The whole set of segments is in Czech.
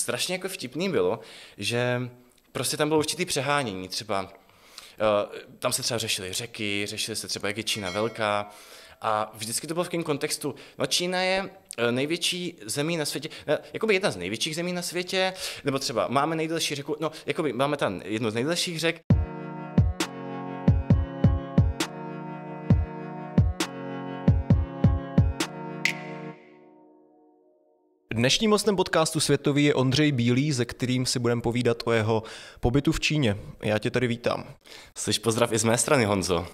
strašně jako vtipný bylo, že prostě tam bylo určitý přehánění, třeba tam se třeba řešily řeky, řešily se třeba, jak je Čína velká a vždycky to bylo v jakém kontextu, no Čína je největší zemí na světě, jakoby jedna z největších zemí na světě, nebo třeba máme nejdelší řeku, no jakoby máme tam jednu z nejdelších řek. Dnešním hostem podcastu Světový je Ondřej Bílý, se kterým si budeme povídat o jeho pobytu v Číně. Já tě tady vítám. Slyš pozdrav i z mé strany, Honzo.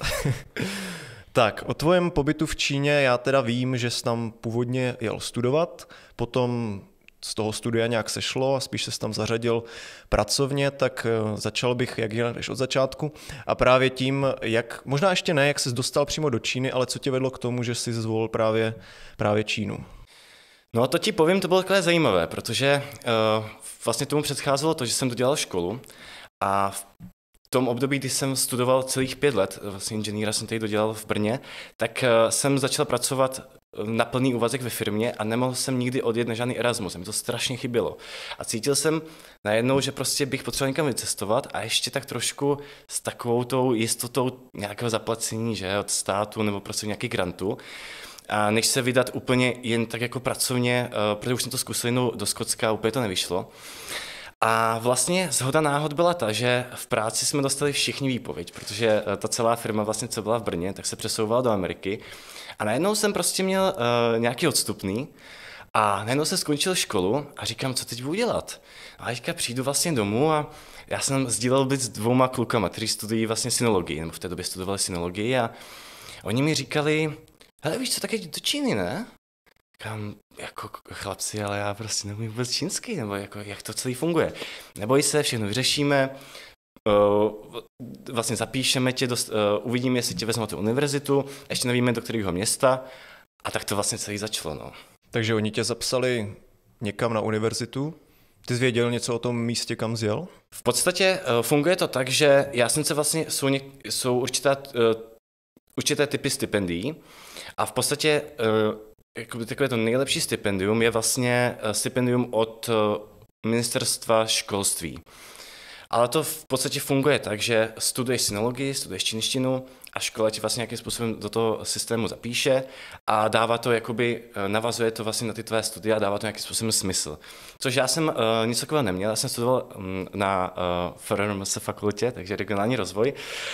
Tak, o tvojem pobytu v Číně já teda vím, že jsi tam původně jel studovat, potom z toho studia nějak sešlo a spíš se tam zařadil pracovně, tak začal bych, jak jdeš od začátku a právě tím, jak, možná ještě ne, jak jsi dostal přímo do Číny, ale co tě vedlo k tomu, že jsi zvolil právě Čínu. No to ti povím, to bylo takové zajímavé, protože vlastně tomu předcházelo to, že jsem dodělal školu a v tom období, kdy jsem studoval celých 5 let, vlastně inženýra jsem tady dodělal v Brně, tak jsem začal pracovat na plný úvazek ve firmě a nemohl jsem nikdy odjet na žádný Erasmus, mi to strašně chybělo. A cítil jsem najednou, že prostě bych potřeboval někam vycestovat a ještě tak trošku s takovou tou jistotou nějakého zaplacení, že od státu nebo prostě nějaký grantu. A než se vydat úplně jen tak jako pracovně, protože už jsem to zkusil jednou do Skotska, úplně to nevyšlo. A vlastně shoda náhod byla ta, že v práci jsme dostali všichni výpověď, protože ta celá firma vlastně, co byla v Brně, tak se přesouvala do Ameriky. A najednou jsem prostě měl nějaký odstupný a najednou jsem skončil školu a říkám, co teď budu dělat. A teďka přijdu vlastně domů a já jsem sdílel byt s 2 klukama, kteří studují vlastně synologii, nebo v té době studovali synologii a oni mi říkali, hele, víš co, tak jdi do Číny, ne? Říkám, jako chlapci, ale já prostě neumím vůbec čínsky, nebo jako, jak to celý funguje. Neboj se, všechno vyřešíme, vlastně zapíšeme tě, uvidíme, jestli tě vezmou tu univerzitu, ještě nevíme, do kterého města, a tak to vlastně celý začalo, no. Takže oni tě zapsali někam na univerzitu? Ty jsi věděl něco o tom místě, kam jsi jel? V podstatě funguje to tak, že já jsem se vlastně, jsou určité typy stipendií a v podstatě takové to nejlepší stipendium je vlastně stipendium od ministerstva školství. Ale to v podstatě funguje tak, že studuješ synologii, studuješ čínštinu a škola ti vlastně nějakým způsobem do toho systému zapíše a dává to, jakoby navazuje to vlastně na ty tvé studia a dává to nějakým způsobem smysl. Což já jsem nic takového neměl, já jsem studoval na FRMS fakultě, takže regionální rozvoj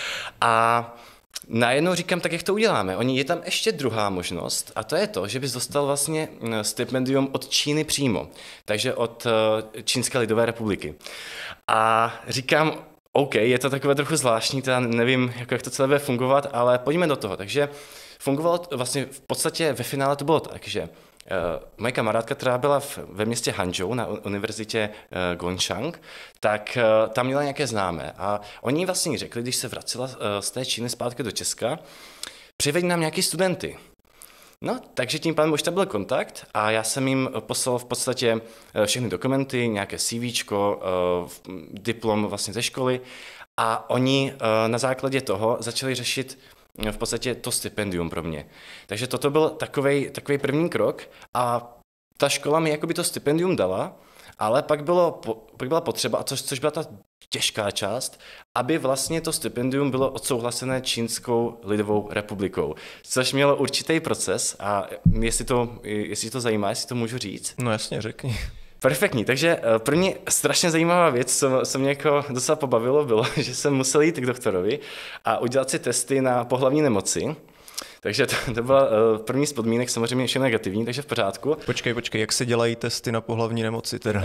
a najednou říkám, tak jak to uděláme? Je tam ještě druhá možnost a to je to, že bys dostal vlastně stipendium od Číny přímo, takže od Čínské lidové republiky. A říkám, OK, je to takové trochu zvláštní, teda nevím, jak to celé bude fungovat, ale pojďme do toho. Takže fungovalo vlastně v podstatě ve finále to bylo tak, že moje kamarádka, která byla ve městě Hangzhou na univerzitě Gongchang, tak tam měla nějaké známé. A oni vlastně řekli, když se vracela z té Číny zpátky do Česka, přiveď nám nějaký studenty. No, takže tím pádem už tam byl kontakt a já jsem jim poslal v podstatě všechny dokumenty, nějaké CVčko, diplom vlastně ze školy a oni na základě toho začali řešit v podstatě to stipendium pro mě. Takže toto byl takovej první krok a ta škola mi jakoby to stipendium dala, ale pak byla potřeba, a což byla ta těžká část, aby vlastně to stipendium bylo odsouhlasené Čínskou lidovou republikou, což mělo určitý proces a jestli to zajímá, jestli to můžu říct. No jasně, řekni. Perfektní, takže pro mě strašně zajímavá věc, co mě jako docela pobavilo, bylo, že jsem musel jít k doktorovi a udělat si testy na pohlavní nemoci. Takže to byla první z podmínek, samozřejmě ještě negativní, takže v pořádku. Počkej, jak se dělají testy na pohlavní nemoci teda?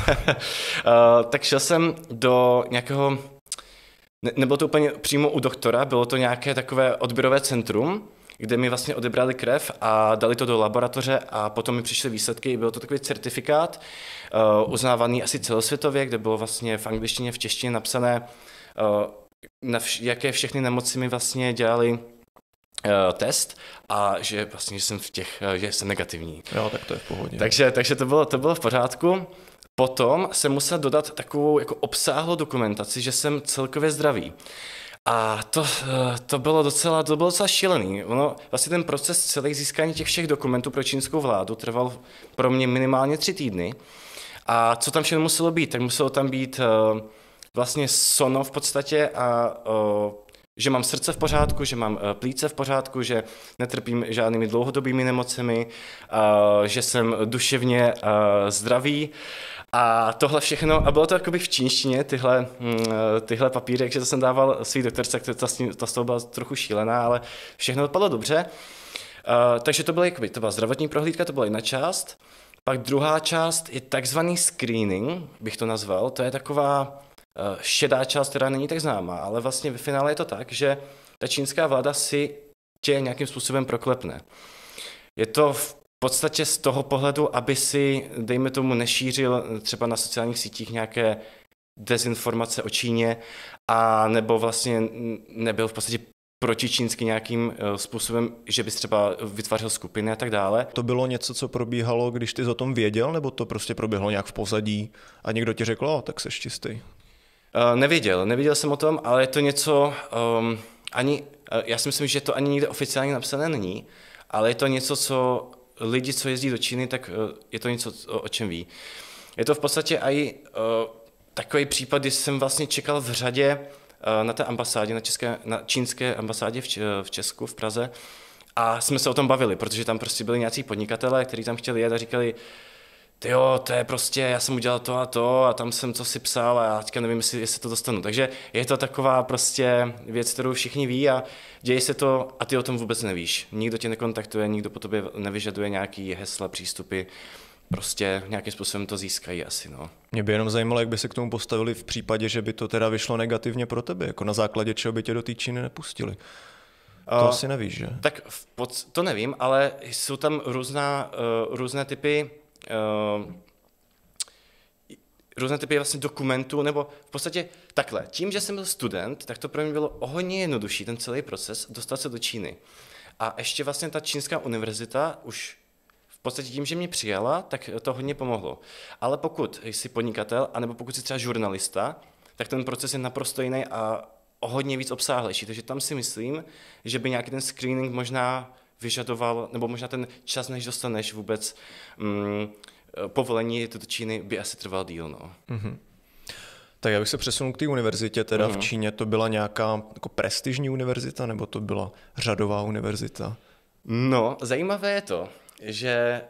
Tak šel jsem do nějakého, nebylo to úplně přímo u doktora, bylo to nějaké takové odběrové centrum, kde mi vlastně odebrali krev a dali to do laboratoře a potom mi přišly výsledky. Byl to takový certifikát, uznávaný asi celosvětově, kde bylo vlastně v angličtině, v češtině napsané, jaké všechny nemoci mi vlastně dělali test a že vlastně, že jsem negativní. Jo, tak to je v pohodě. Takže to bylo v pořádku. Potom jsem musel dodat takovou jako obsáhlou dokumentaci, že jsem celkově zdravý. A to bylo docela šílený. Vlastně ten proces celý získání těch všech dokumentů pro čínskou vládu trval pro mě minimálně 3 týdny. A co tam všechno muselo být? Tak muselo tam být vlastně sono v podstatě a že mám srdce v pořádku, že mám plíce v pořádku, že netrpím žádnými dlouhodobými nemocemi, že jsem duševně zdravý a tohle všechno. A bylo to jakoby v čínštině, tyhle papíry, takže to jsem dával svý doktorce, ta z toho byla trochu šílená, ale všechno dopadlo dobře. Takže to byla zdravotní prohlídka, to byla jedna část. Pak druhá část je takzvaný screening, bych to nazval, to je taková šedá část, která není tak známá, ale vlastně ve finále je to tak, že ta čínská vláda si tě nějakým způsobem proklepne. Je to v podstatě z toho pohledu, aby si, dejme tomu, nešířil třeba na sociálních sítích nějaké dezinformace o Číně a nebo vlastně nebyl v podstatě protičínsky nějakým způsobem, že bys třeba vytvářel skupiny a tak dále. To bylo něco, co probíhalo, když ty o tom věděl, nebo to prostě proběhlo nějak v pozadí a někdo ti řekl, tak seš čistý? Nevěděl jsem o tom, ale je to něco, já si myslím, že to ani nikde oficiálně napsané není, ale je to něco, co lidi, co jezdí do Číny, tak je to něco, o čem ví. Je to v podstatě i takový případ, kdy jsem vlastně čekal v řadě na té ambasádě, na čínské ambasádě v Česku, v Praze, a jsme se o tom bavili, protože tam prostě byli nějací podnikatelé, kteří tam chtěli jet a říkali, tyjo, to je prostě, já jsem udělal to a tam jsem co si psal a já teďka nevím, jestli to dostanu. Takže je to taková prostě věc, kterou všichni ví a děje se to a ty o tom vůbec nevíš. Nikdo tě nekontaktuje, nikdo po tobě nevyžaduje nějaký hesla, přístupy, prostě nějakým způsobem to získají asi, no. Mě by jenom zajímalo, jak by se k tomu postavili v případě, že by to teda vyšlo negativně pro tebe, jako na základě čeho by tě do té Číny nepustili. To asi nevíš, že? Tak to nevím, ale jsou tam různé typy vlastně dokumentů, nebo v podstatě takhle. Tím, že jsem byl student, tak to pro mě bylo o hodně jednodušší, ten celý proces, dostat se do Číny. A ještě vlastně ta čínská univerzita už v podstatě tím, že mě přijala, tak to hodně pomohlo. Ale pokud jsi podnikatel, anebo pokud jsi třeba žurnalista, tak ten proces je naprosto jiný a o hodně víc obsáhlejší. Takže tam si myslím, že by nějaký ten screening možná vyžadoval, nebo možná ten čas, než dostaneš vůbec povolení do Číny, by asi trval díl. No. Mm-hmm. Tak já bych se přesunul k té univerzitě, teda v Číně to byla nějaká jako prestižní univerzita, nebo to byla řadová univerzita? No, zajímavé je to, že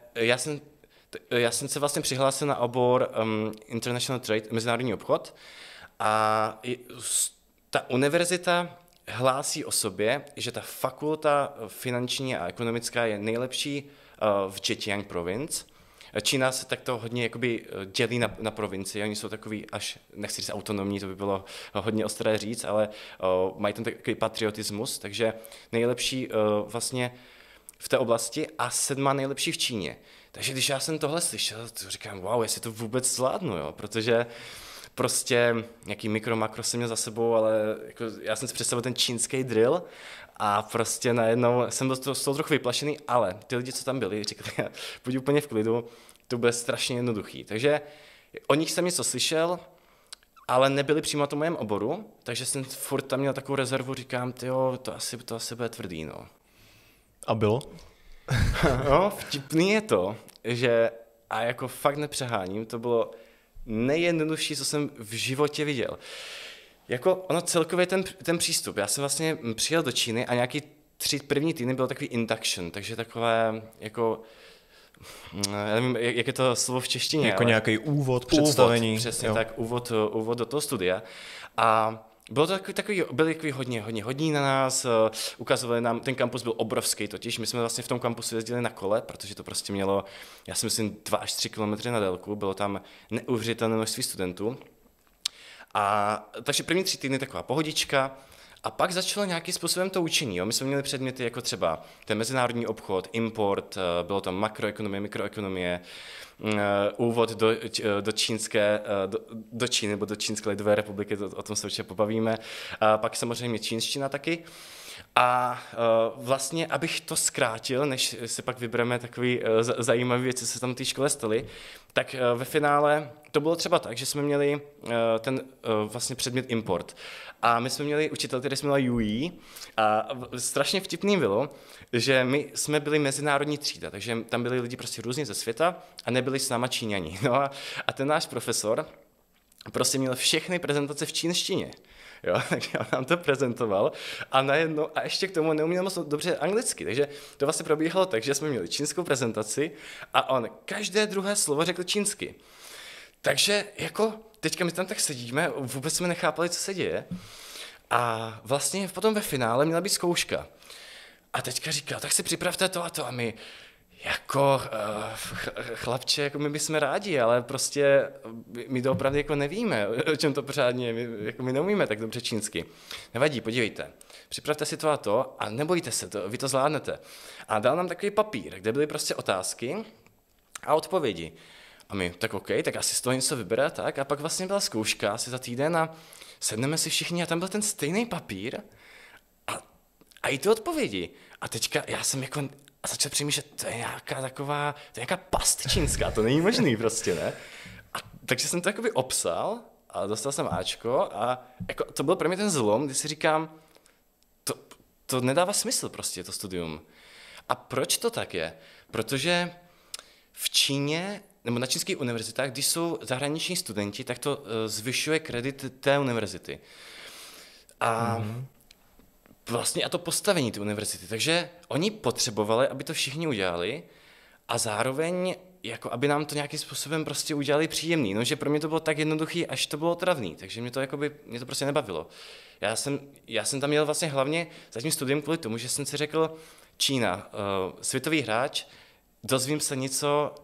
já jsem se vlastně přihlásil na obor International Trade, mezinárodní obchod, a ta univerzita hlásí o sobě, že ta fakulta finanční a ekonomická je nejlepší v Zhejiang Province. Čína se takto hodně jakoby dělí na provincii, oni jsou takový až, nechci říct autonomní, to by bylo hodně ostré říct, ale mají ten takový patriotismus, takže nejlepší vlastně v té oblasti a 7. nejlepší v Číně. Takže když já jsem tohle slyšel, to říkám, wow, jestli to vůbec zvládnu, jo, protože prostě nějaký makro jsem měl za sebou, ale jako já jsem si představil ten čínský drill a prostě najednou jsem byl z toho trochu vyplašený, ale ty lidi, co tam byli, říkali, buď úplně v klidu, to bude strašně jednoduchý. Takže o nich jsem něco slyšel, ale nebyli přímo na tom mém oboru, takže jsem furt tam měl takovou rezervu, říkám, tyjo, to asi bude tvrdý, no. A bylo? No, vtipný je to, že, a jako fakt nepřeháním, to bylo nejjednodušší, co jsem v životě viděl. Jako ono celkově ten přístup. Já jsem vlastně přijel do Číny a nějaký 3 první týdny byl takový induction, takže takové jako, já nevím, jak je to slovo v češtině. Jako nějaký úvod, představení. Přesně jo. Tak, úvod do toho studia. A bylo to byli takový hodní na nás, ukazovali nám, ten kampus byl obrovský totiž, my jsme vlastně v tom kampusu jezdili na kole, protože to prostě mělo, já si myslím, 2 až 3 kilometry na délku, bylo tam neuvěřitelné množství studentů. A takže první 3 týdny taková pohodička a pak začalo nějakým způsobem to učení. Jo. My jsme měli předměty jako třeba ten mezinárodní obchod, import, bylo tam makroekonomie, mikroekonomie, úvod do Číny nebo do Čínské lidové republiky, o tom se určitě pobavíme. A pak samozřejmě čínština taky. A vlastně, abych to zkrátil, než si pak vybereme takový zajímavé věci, co se tam v té škole staly, tak ve finále to bylo třeba tak, že jsme měli ten vlastně předmět import. A my jsme měli učitel, který se jmenoval Yui, a strašně vtipný bylo, že my jsme byli mezinárodní třída, takže tam byli lidi prostě různě ze světa a nebyli s náma Číňani. No a ten náš profesor prostě měl všechny prezentace v čínštině. Jo, takže on nám to prezentoval a ještě k tomu neuměl moc dobře anglicky, takže to vlastně probíhalo tak, že jsme měli čínskou prezentaci a on každé druhé slovo řekl čínsky. Takže jako teďka my tam tak sedíme, vůbec jsme nechápali, co se děje a vlastně potom ve finále měla být zkouška. A teďka říkal, tak si připravte to a to a my jako chlapče, jako my bychom rádi, ale prostě my to opravdu jako nevíme, o čem to pořádně, my neumíme tak dobře čínsky. Nevadí, podívejte, připravte si to a nebojte se, vy to zvládnete. A dal nám takový papír, kde byly prostě otázky a odpovědi. A my, tak OK, tak asi z toho něco vybere, tak. A pak vlastně byla zkouška asi za týden a sedneme si všichni a tam byl ten stejný papír a i ty odpovědi. A teďka já jsem jako a začal přemýšlet, to je nějaká past čínská, to není možný prostě, ne? A takže jsem to jakoby obsal a dostal jsem Ačko a jako, to byl pro mě ten zlom, kdy si říkám, to nedává smysl prostě, to studium. A proč to tak je? Protože v Číně, nebo na čínských univerzitách, když jsou zahraniční studenti, tak to zvyšuje kredit té univerzity. A vlastně a to postavení té univerzity. Takže oni potřebovali, aby to všichni udělali a zároveň, jako aby nám to nějakým způsobem prostě udělali příjemný. No, že pro mě to bylo tak jednoduchý, až to bylo travný, takže mě to prostě nebavilo. Já jsem tam jel vlastně hlavně za tím studiem kvůli tomu, že jsem si řekl, Čína, světový hráč, dozvím se něco,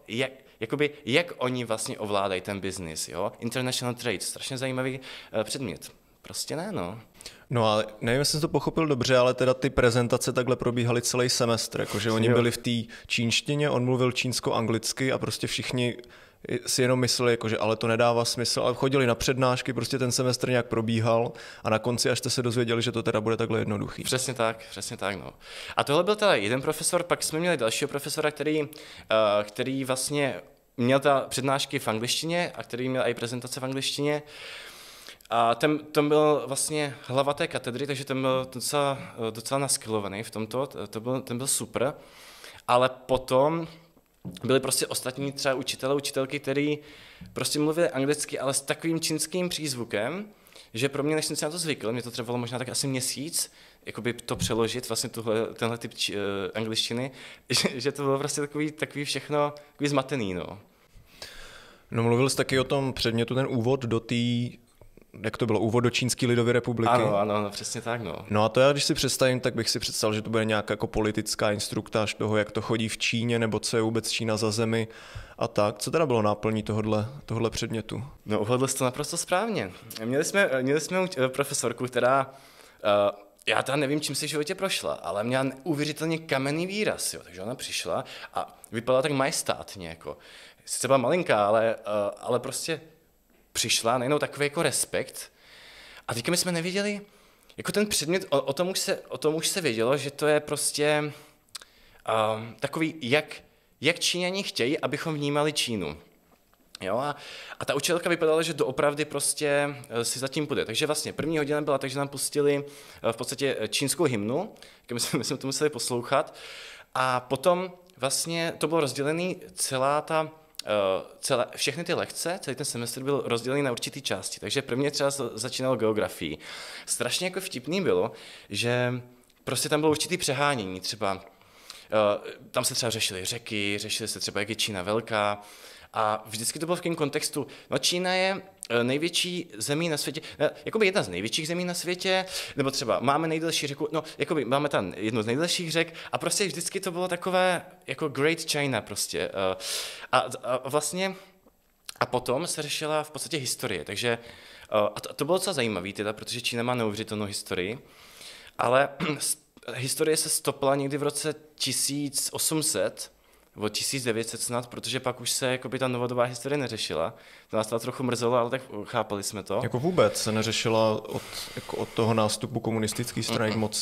jak oni vlastně ovládají ten biznis, jo? International trade, strašně zajímavý předmět. Prostě ne, no. No a nevím, jestli jsem to pochopil dobře, ale teda ty prezentace takhle probíhaly celý semestr, jakože oni byli v té čínštině, on mluvil čínsko-anglicky a prostě všichni si jenom mysleli, jakože ale to nedává smysl, ale chodili na přednášky, prostě ten semestr nějak probíhal a na konci až jste se dozvěděli, že to teda bude takhle jednoduchý. Přesně tak, no. A tohle byl teda jeden profesor, pak jsme měli dalšího profesora, který vlastně měl ta přednášky v angličtině a který měl i prezentace v angličtině. A ten byl vlastně hlava té katedry, takže ten byl docela naskilovaný v tomto, ten byl super, ale potom byli prostě ostatní třeba učitelky, který prostě mluvili anglicky, ale s takovým čínským přízvukem, že pro mě, než jsem se na to zvykl, mě to trvalo možná tak asi měsíc, jakoby to přeložit, vlastně tenhle typ angličtiny, že to bylo prostě takový všechno, takový zmatený, no. No mluvil jsi taky o tom předmětu, ten úvod do té, jak to bylo, úvod do Čínské lidové republiky. Ano, přesně tak, no. No a to já, když si představím, tak bych si představil, že to bude nějaká jako politická instruktáž toho, jak to chodí v Číně, nebo co je vůbec Čína za zemi a tak. Co teda bylo náplní tohle předmětu? No, uhodl jsi to naprosto správně. Měli jsme profesorku, která, já teda nevím, čím si v životě prošla, ale měla neuvěřitelně kamenný výraz, jo. Takže ona přišla a vypadala tak majestátně, jako. Sice byla malinká, ale prostě přišla, najednou takový jako respekt. A teďka my jsme nevěděli, jako ten předmět, o tom už se vědělo, že to je prostě takový, jak Číňani chtějí, abychom vnímali Čínu. Jo, a ta učitelka vypadala, že doopravdy prostě si zatím půjde. Takže vlastně první hodina byla tak, že nám pustili v podstatě čínskou hymnu, my jsme to museli poslouchat. A potom vlastně to bylo rozdělené všechny ty lekce, celý ten semestr byl rozdělený na určitý části, takže prvně třeba začínalo geografii. Strašně jako vtipný bylo, že prostě tam bylo určitý přehánění, třeba tam se třeba řešily řeky, řešily se třeba, jak je Čína velká a vždycky to bylo v tom kontextu, no Čína je největší zemí na světě, jakoby jedna z největších zemí na světě, nebo třeba máme nejdelší řeku, no jakoby máme tam jednu z nejdelších řek a prostě vždycky to bylo takové jako Great China prostě. A vlastně a potom se řešila v podstatě historie, takže a to bylo docela zajímavé teda, protože Čína má neuvěřitelnou historii, ale historie se stopla někdy v roce 1800, nebo 1900 snad, protože pak už se jakoby ta novodobá historie neřešila. To nás to trochu mrzelo, ale tak chápali jsme to. Jako vůbec se neřešila od toho nástupu komunistické strany k moci.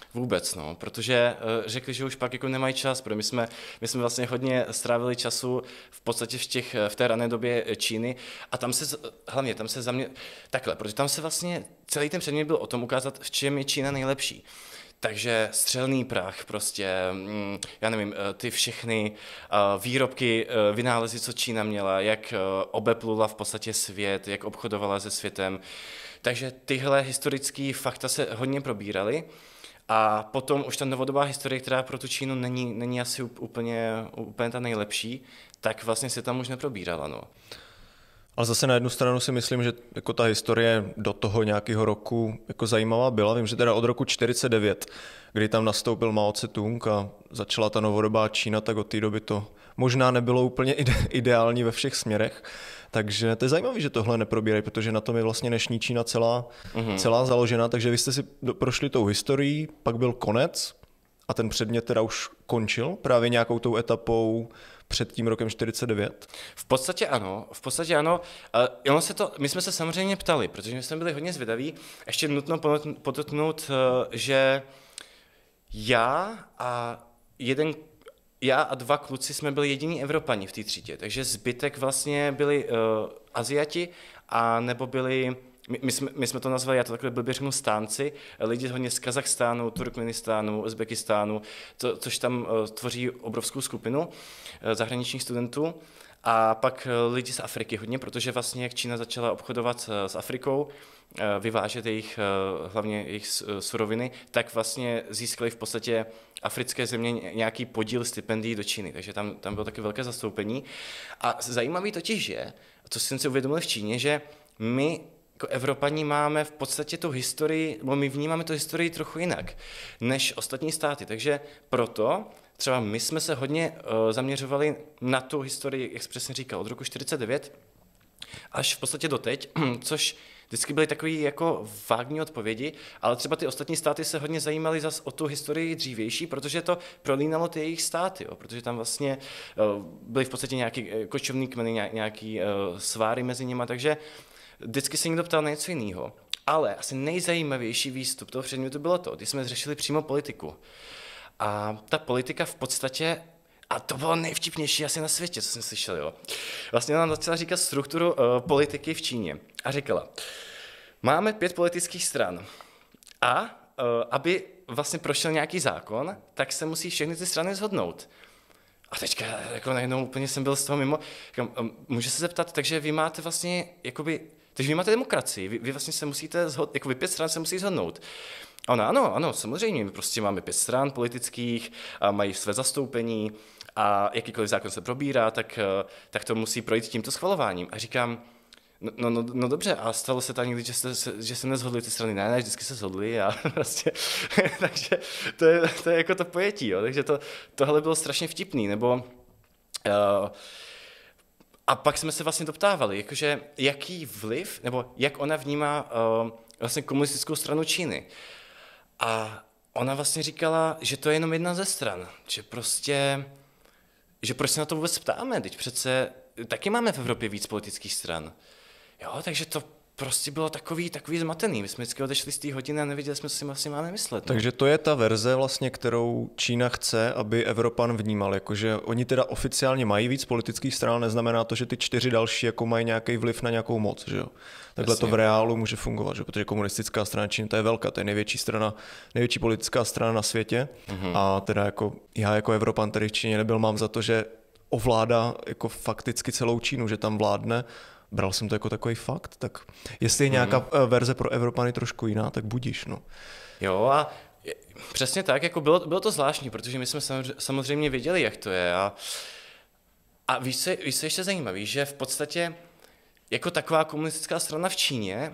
vůbec, no, protože řekli, že už pak jako nemají čas, protože my jsme vlastně hodně strávili času v podstatě v té rané době Číny a hlavně tam se takhle, protože tam se vlastně celý ten předmět byl o tom ukázat, v čem je Čína nejlepší. Takže střelný prach, prostě, já nevím, ty všechny výrobky, vynálezy, co Čína měla, jak obeplula v podstatě svět, jak obchodovala se světem. Takže tyhle historické fakta se hodně probíraly. A potom už ta novodobá historie, která pro tu Čínu není asi úplně ta nejlepší, tak vlastně se tam už neprobírala. No. Ale zase na jednu stranu si myslím, že jako ta historie do toho nějakého roku jako zajímavá byla. Vím, že teda od roku 1949, kdy tam nastoupil Mao Tse-tung a začala ta novodobá Čína, tak od té doby to možná nebylo úplně ideální ve všech směrech. Takže to je zajímavé, že tohle neprobírají, protože na tom je vlastně dnešní Čína celá založena. Takže vy jste si prošli tou historií, pak byl konec a ten předmět teda už končil právě nějakou tou etapou před tím rokem 49? V podstatě ano. My jsme se samozřejmě ptali, protože my jsme byli hodně zvědaví. Ještě nutno podotknout, že já a dva kluci jsme byli jediní Evropani v té třídě, takže zbytek vlastně byli Aziati a nebo byli, my jsme to nazvali, já to takhle blbě řeknu, stánci, lidi hodně z Kazachstánu, Turkmenistánu, Uzbekistánu, což tam tvoří obrovskou skupinu zahraničních studentů. A pak lidi z Afriky hodně, protože vlastně jak Čína začala obchodovat s Afrikou, vyvážet hlavně jejich suroviny, tak vlastně získali v podstatě africké země nějaký podíl stipendií do Číny, takže tam bylo taky velké zastoupení. A zajímavý totiž je, co jsem si uvědomil v Číně, že my jako Evropani máme v podstatě tu historii, nebo my vnímáme tu historii trochu jinak než ostatní státy, takže proto třeba my jsme se hodně zaměřovali na tu historii, jak jsi přesně říkal, od roku 1949 až v podstatě doteď, což vždycky byly takové jako vágní odpovědi, ale třeba ty ostatní státy se hodně zajímaly zas o tu historii dřívější, protože to prolínalo ty jejich státy, protože tam vlastně byly v podstatě nějaký kočovný kmeny, nějaký sváry mezi nimi, takže vždycky se někdo ptal na něco jiného. Ale asi nejzajímavější výstup toho předmětu bylo to, když jsme řešili přímo politiku. A ta politika v podstatě, a to bylo nejvtipnější asi na světě, co jsem slyšel, jo. Vlastně ona začala říkat strukturu politiky v Číně a říkala, máme 5 politických stran a aby vlastně prošel nějaký zákon, tak se musí všechny ty strany shodnout. A teďka jako najednou úplně jsem byl z toho mimo, můžu se zeptat, takže vy máte vlastně, takže vy máte demokracii, vy vlastně se musíte shodnout, 5 stran se musí shodnout. Ona, ano, samozřejmě, my prostě máme 5 stran politických, a mají své zastoupení a jakýkoliv zákon se probírá, tak to musí projít tímto schvalováním. A říkám, no dobře, a stalo se tak někdy, že se neshodly ty strany? Ne, vždycky se shodly a prostě, takže to je jako to pojetí, jo, takže tohle bylo strašně vtipný, nebo a pak jsme se vlastně doptávali, jakože jaký vliv, nebo jak ona vnímá vlastně komunistickou stranu Číny. A ona vlastně říkala, že to je jenom jedna ze stran, že proč se na to vůbec ptáme, teď přece taky máme v Evropě víc politických stran. Jo, takže to prostě bylo takový zmatený. My jsme vždycky odešli z té hodiny a nevěděli jsme, co si vlastně máme myslet. No. Takže to je ta verze vlastně, kterou Čína chce, aby Evropan vnímal, jakože oni teda oficiálně mají víc politických stran, neznamená to, že ty 4 další jako mají nějaký vliv na nějakou moc, že jo. Takhle to v reálu může fungovat, že? Protože komunistická strana Číny, to je velká, to je největší politická strana na světě. A teda jako já jako Evropan tady v Číně nebyl, mám za to, že ovládá jako fakticky celou Čínu, že tam vládne. Bral jsem to jako takový fakt, tak jestli je nějaká verze pro Evropany trošku jiná, tak budíš, no. Jo a přesně tak, jako bylo to zvláštní, protože my jsme samozřejmě věděli, jak to je a víš, co ještě zajímavý, že v podstatě jako taková komunistická strana v Číně,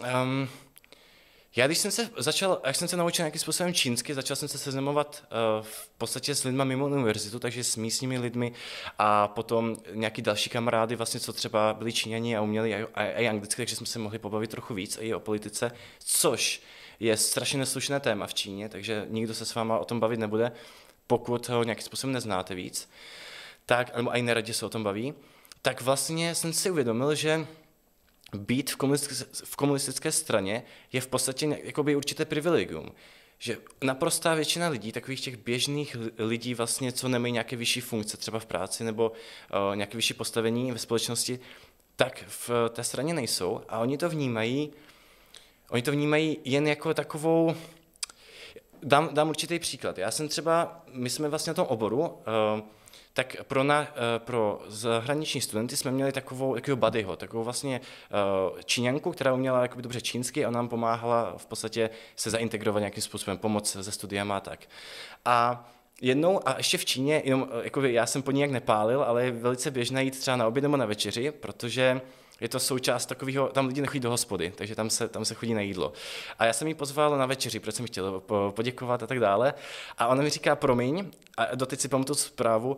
jak jsem se naučil nějakým způsobem čínsky, začal jsem se seznamovat v podstatě s lidmi mimo univerzitu, takže s místními lidmi a potom nějaký další kamarády, vlastně, co třeba byli Číňani a uměli i anglicky, takže jsme se mohli pobavit trochu víc i o politice, což je strašně neslušné téma v Číně, takže nikdo se s váma o tom bavit nebude, pokud ho nějakým způsobem neznáte víc, tak, nebo i neradě se o tom baví, tak vlastně jsem si uvědomil, že být v komunistické straně je v podstatě jakoby určité privilegium. že naprostá většina lidí, takových těch běžných lidí vlastně, co nemají nějaké vyšší funkce třeba v práci nebo nějaké vyšší postavení ve společnosti, tak v té straně nejsou a oni to vnímají jen jako takovou. Dám určitý příklad. My jsme vlastně na tom oboru, tak pro zahraniční studenty jsme měli takovou buddyho, takovou vlastně Číňanku, která uměla jakoby dobře čínsky a nám pomáhala v podstatě se zaintegrovat nějakým způsobem, pomoct se studiama a tak. A jednou, a ještě v Číně, já jsem po ní jak nepálil, ale je velice běžné jít třeba na oběd nebo na večeři, protože je to součást takového, tam lidi nechodí do hospody, takže tam se chodí na jídlo. A já jsem jí pozval na večeři, protože jsem chtěl poděkovat a tak dále. A ona mi říká, promiň, a doteď si pamatuju zprávu,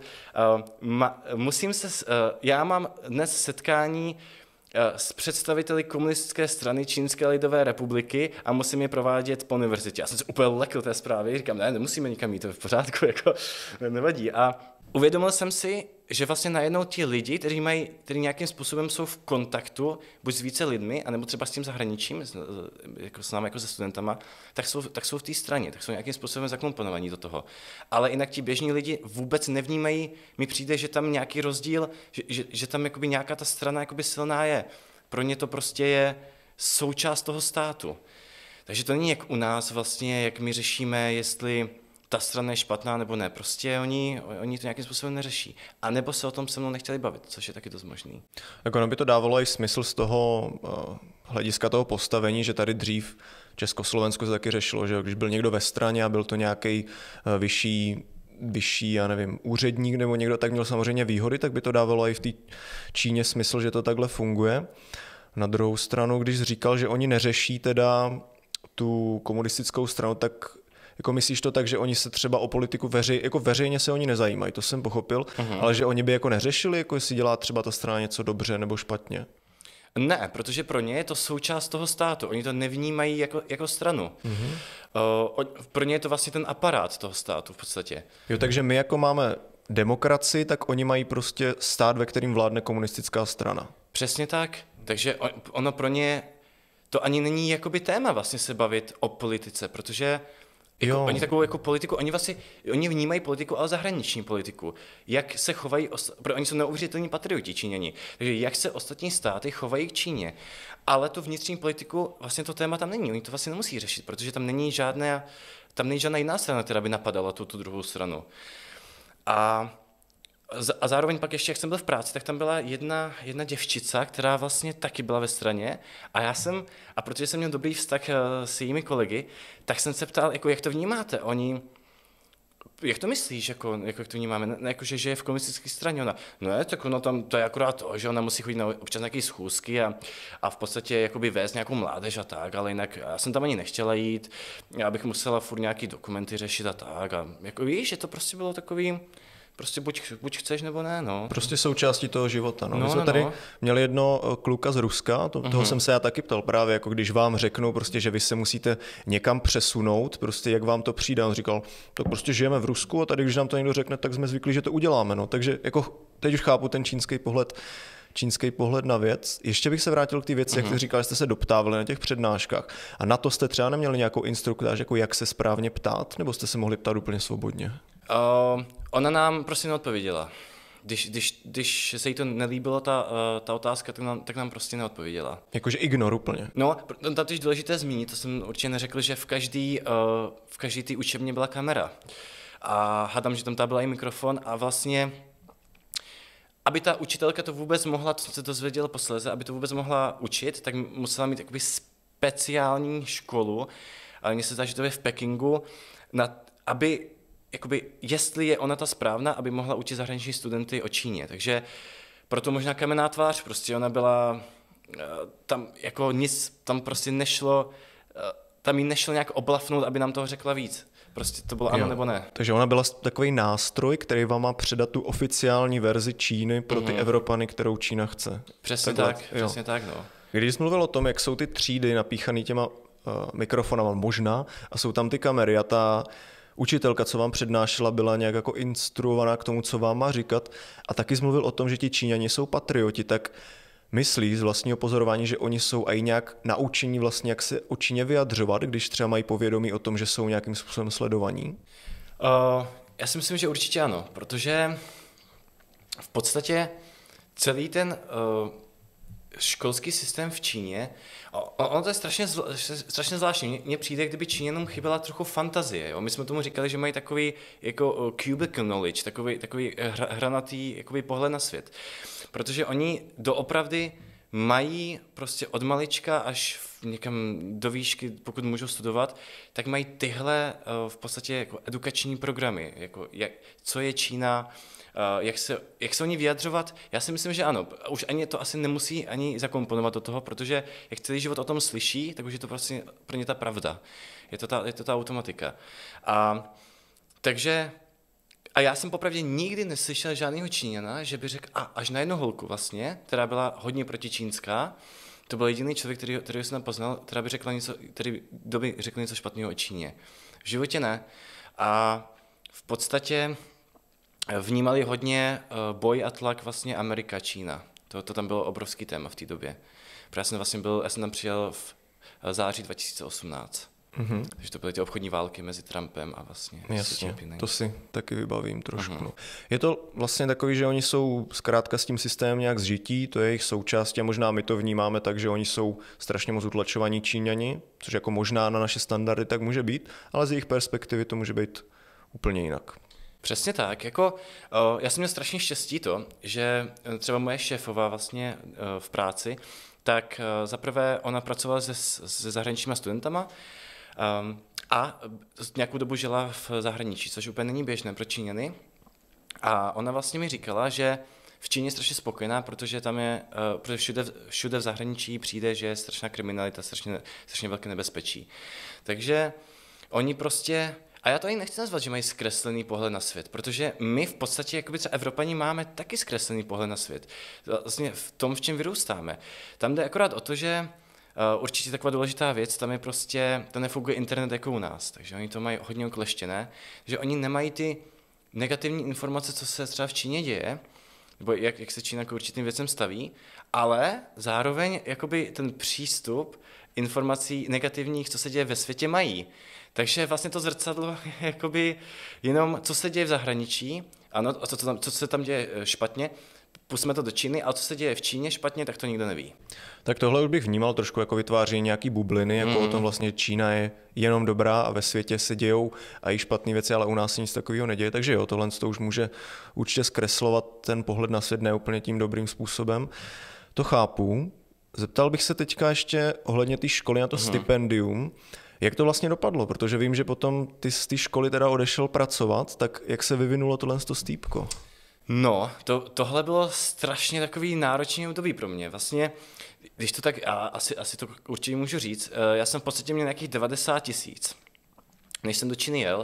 já mám dnes setkání s představiteli komunistické strany Čínské lidové republiky a musím je provádět po univerzitě. Já jsem se úplně lekl té zprávy, říkám, ne, nemusíme nikam jít, to je v pořádku, jako nevadí. A uvědomil jsem si, že vlastně najednou ti lidi, kteří nějakým způsobem jsou v kontaktu buď s více lidmi, anebo třeba s tím zahraničím, jako s námi, jako se studentama, tak jsou v té straně, tak jsou nějakým způsobem zakomponovaní do toho. Ale jinak ti běžní lidi vůbec nevnímají, mi přijde, že tam nějaký rozdíl, že tam jakoby nějaká ta strana jakoby silná je. Pro ně to prostě je součást toho státu. Takže to není jak u nás vlastně, jak my řešíme, jestli ta strana je špatná nebo ne. Prostě oni to nějakým způsobem neřeší. A nebo se o tom se mnou nechtěli bavit, což je taky dost možný. Tak ono by to dávalo i smysl z toho hlediska toho postavení, že tady dřív v Československu se taky řešilo, že když byl někdo ve straně a byl to nějaký vyšší, já nevím, úředník nebo někdo, tak měl samozřejmě výhody, tak by to dávalo i v té Číně smysl, že to takhle funguje. Na druhou stranu, když říkal, že oni neřeší teda tu komunistickou stranu, tak jako myslíš to tak, že oni se třeba o politiku veřejně se oni nezajímají, to jsem pochopil, ale že oni by jako neřešili, jako jestli dělá třeba ta strana něco dobře nebo špatně? Ne, protože pro ně je to součást toho státu, oni to nevnímají jako stranu. Pro ně je to vlastně ten aparát toho státu v podstatě. Jo, takže my jako máme demokracii, tak oni mají prostě stát, ve kterým vládne komunistická strana. Přesně tak, takže ono pro ně to ani není jakoby téma vlastně se bavit o politice, protože oni takovou jako politiku, oni vnímají politiku, ale zahraniční politiku. Jak se chovají, oni jsou neuvěřitelní patrioti Číňani, takže jak se ostatní státy chovají k Číně. Ale tu vnitřní politiku, vlastně to téma tam není, oni to vlastně nemusí řešit, protože tam není žádná jiná strana, která by napadala tu druhou stranu. A zároveň pak ještě, jak jsem byl v práci, tak tam byla jedna děvčica, která vlastně taky byla ve straně a protože jsem měl dobrý vztah s jejími kolegy, tak jsem se ptal, jako, jak to vnímáte, jak to myslíš, jak to vnímáme, ne, že je v komunistické straně, ona, ne, tak ono tam, to je akorát to, že ona musí chodit na občas nějaké schůzky a v podstatě jakoby vést nějakou mládež a tak, ale jinak já jsem tam ani nechtěla jít, já bych musela furt nějaký dokumenty řešit a tak a jako víš, že to prostě bylo takový. Prostě buď chceš, nebo ne, no. Prostě součástí toho života, no. My jsme tady měli jedno kluka z Ruska, toho jsem se já taky ptal právě, jako když vám řeknou prostě, že vy se musíte někam přesunout, prostě jak vám to přijde, on říkal, tak prostě žijeme v Rusku a tady, když nám to někdo řekne, tak jsme zvyklí, že to uděláme, no. Takže jako teď už chápu ten čínský pohled na věc. Ještě bych se vrátil k té věci, jak jste říkal, že jste se doptávali na těch přednáškách. A na to jste třeba neměli nějakou instruktáž, jako jak se správně ptát, nebo jste se mohli ptát úplně svobodně? Ona nám prostě neodpověděla. Když se jí to nelíbilo, ta otázka, tak nám prostě neodpověděla. Jakože ignor úplně. No, tam je důležité zmínit, to jsem určitě neřekl, že v každý té učebně byla kamera. A hádám, že tam byla i mikrofon a vlastně, aby ta učitelka to vůbec mohla, to se dozvěděla posléze, aby to vůbec mohla učit, tak musela mít jakoby speciální školu, ale mně se zdá, že to je v Pekingu, aby jakoby, jestli je ona ta správná, aby mohla učit zahraniční studenty o Číně. Takže proto možná kamenná tvář, prostě ona byla, tam jako nic, tam prostě nešlo, tam jí nešlo nějak oblafnout, aby nám toho řekla víc. Prostě to bylo ano nebo ne. Takže ona byla takový nástroj, který vám má předat tu oficiální verzi Číny pro ty Evropany, kterou Čína chce. Přesně tak, no. Když jsi mluvil o tom, jak jsou ty třídy napíchané těma mikrofonama možná a jsou tam ty kamery a ta učitelka, co vám přednášela, byla nějak jako instruovaná k tomu, co vám má říkat. A taky jsi mluvil o tom, že ti Číňani jsou patrioti, tak myslí z vlastního pozorování, že oni jsou i nějak naučení vlastně, jak se o Číně vyjadřovat, když třeba mají povědomí o tom, že jsou nějakým způsobem sledovaní? Já si myslím, že určitě ano, protože v podstatě celý ten školský systém v Číně, ono to je strašně zvláštní. Mně přijde, kdyby Číňanům chyběla trochu fantazie. Jo? My jsme tomu říkali, že mají takový jako cubicle knowledge, takový hranatý jakoby pohled na svět. Protože oni doopravdy mají prostě od malička až někam do výšky, pokud můžou studovat, tak mají tyhle v podstatě jako edukační programy, jako co je Čína, jak se oni vyjadřovat. Já si myslím, že ano. Už ani to asi nemusí ani zakomponovat do toho, protože jak celý život o tom slyší, tak už je to prostě pro ně ta pravda. Je to ta automatika. Takže já jsem popravdě nikdy neslyšel žádného Číňana, že by řekl, až na jednu holku vlastně, která byla hodně protičínská, to byl jediný člověk, který jsem poznal, která by řekl něco špatného o Číně. V životě ne. A v podstatě vnímali hodně boj a tlak vlastně Amerika, Čína. To tam bylo obrovský téma v té době. Já jsem tam přijel v září 2018. Mm-hmm. Takže to byly ty obchodní války mezi Trumpem a vlastně Jasně, to si taky vybavím trošku. Mm-hmm. Je to vlastně takový, že oni jsou zkrátka s tím systémem nějak zžití, to je jejich součástí a možná my to vnímáme tak, že oni jsou strašně moc utlačovaní Číňani, což jako možná na naše standardy tak může být, ale z jejich perspektivy to může být úplně jinak. Přesně tak. Já jsem měl strašně štěstí to, že třeba moje šéfová vlastně v práci, tak zaprvé ona pracovala se zahraničníma studentama a nějakou dobu žila v zahraničí, což úplně není běžné pro Číňany. A ona vlastně mi říkala, že v Číně je strašně spokojená, protože tam je, protože všude v zahraničí přijde, že je strašná kriminalita, strašně velké nebezpečí. Takže oni prostě, a já to ani nechci nazvat, že mají zkreslený pohled na svět, protože my v podstatě, jakoby třeba Evropani, máme taky zkreslený pohled na svět. Vlastně v tom, v čem vyrůstáme. Tam jde akorát o to, že určitě taková důležitá věc, tam je prostě, to nefunguje internet jako u nás, takže oni to mají hodně okleštěné, že oni nemají ty negativní informace, co se třeba v Číně děje, nebo jak se Čína k určitým věcem staví, ale zároveň jakoby ten přístup informací negativních, co se děje ve světě, mají. Takže vlastně to zrcadlo je jakoby jenom, co se děje v zahraničí, ano, co se tam děje špatně, pusme to do Číny, a co se děje v Číně špatně, tak to nikdo neví. Tak tohle už bych vnímal trošku jako vytváření nějaký bubliny, jako o tom vlastně Čína je jenom dobrá a ve světě se dějou a i špatné věci, ale u nás se nic takového neděje, takže jo, tohle to už může určitě zkreslovat ten pohled na svět ne úplně tím dobrým způsobem. To chápu. Zeptal bych se teďka ještě ohledně té školy na to stipendium. Jak to vlastně dopadlo? Protože vím, že potom ty z té školy teda odešel pracovat, tak jak se vyvinulo tohle stýpko? No, tohle bylo strašně takový náročný období pro mě. Vlastně, když to tak, asi to určitě můžu říct, já jsem v podstatě měl nějakých 90 000, než jsem do Číny jel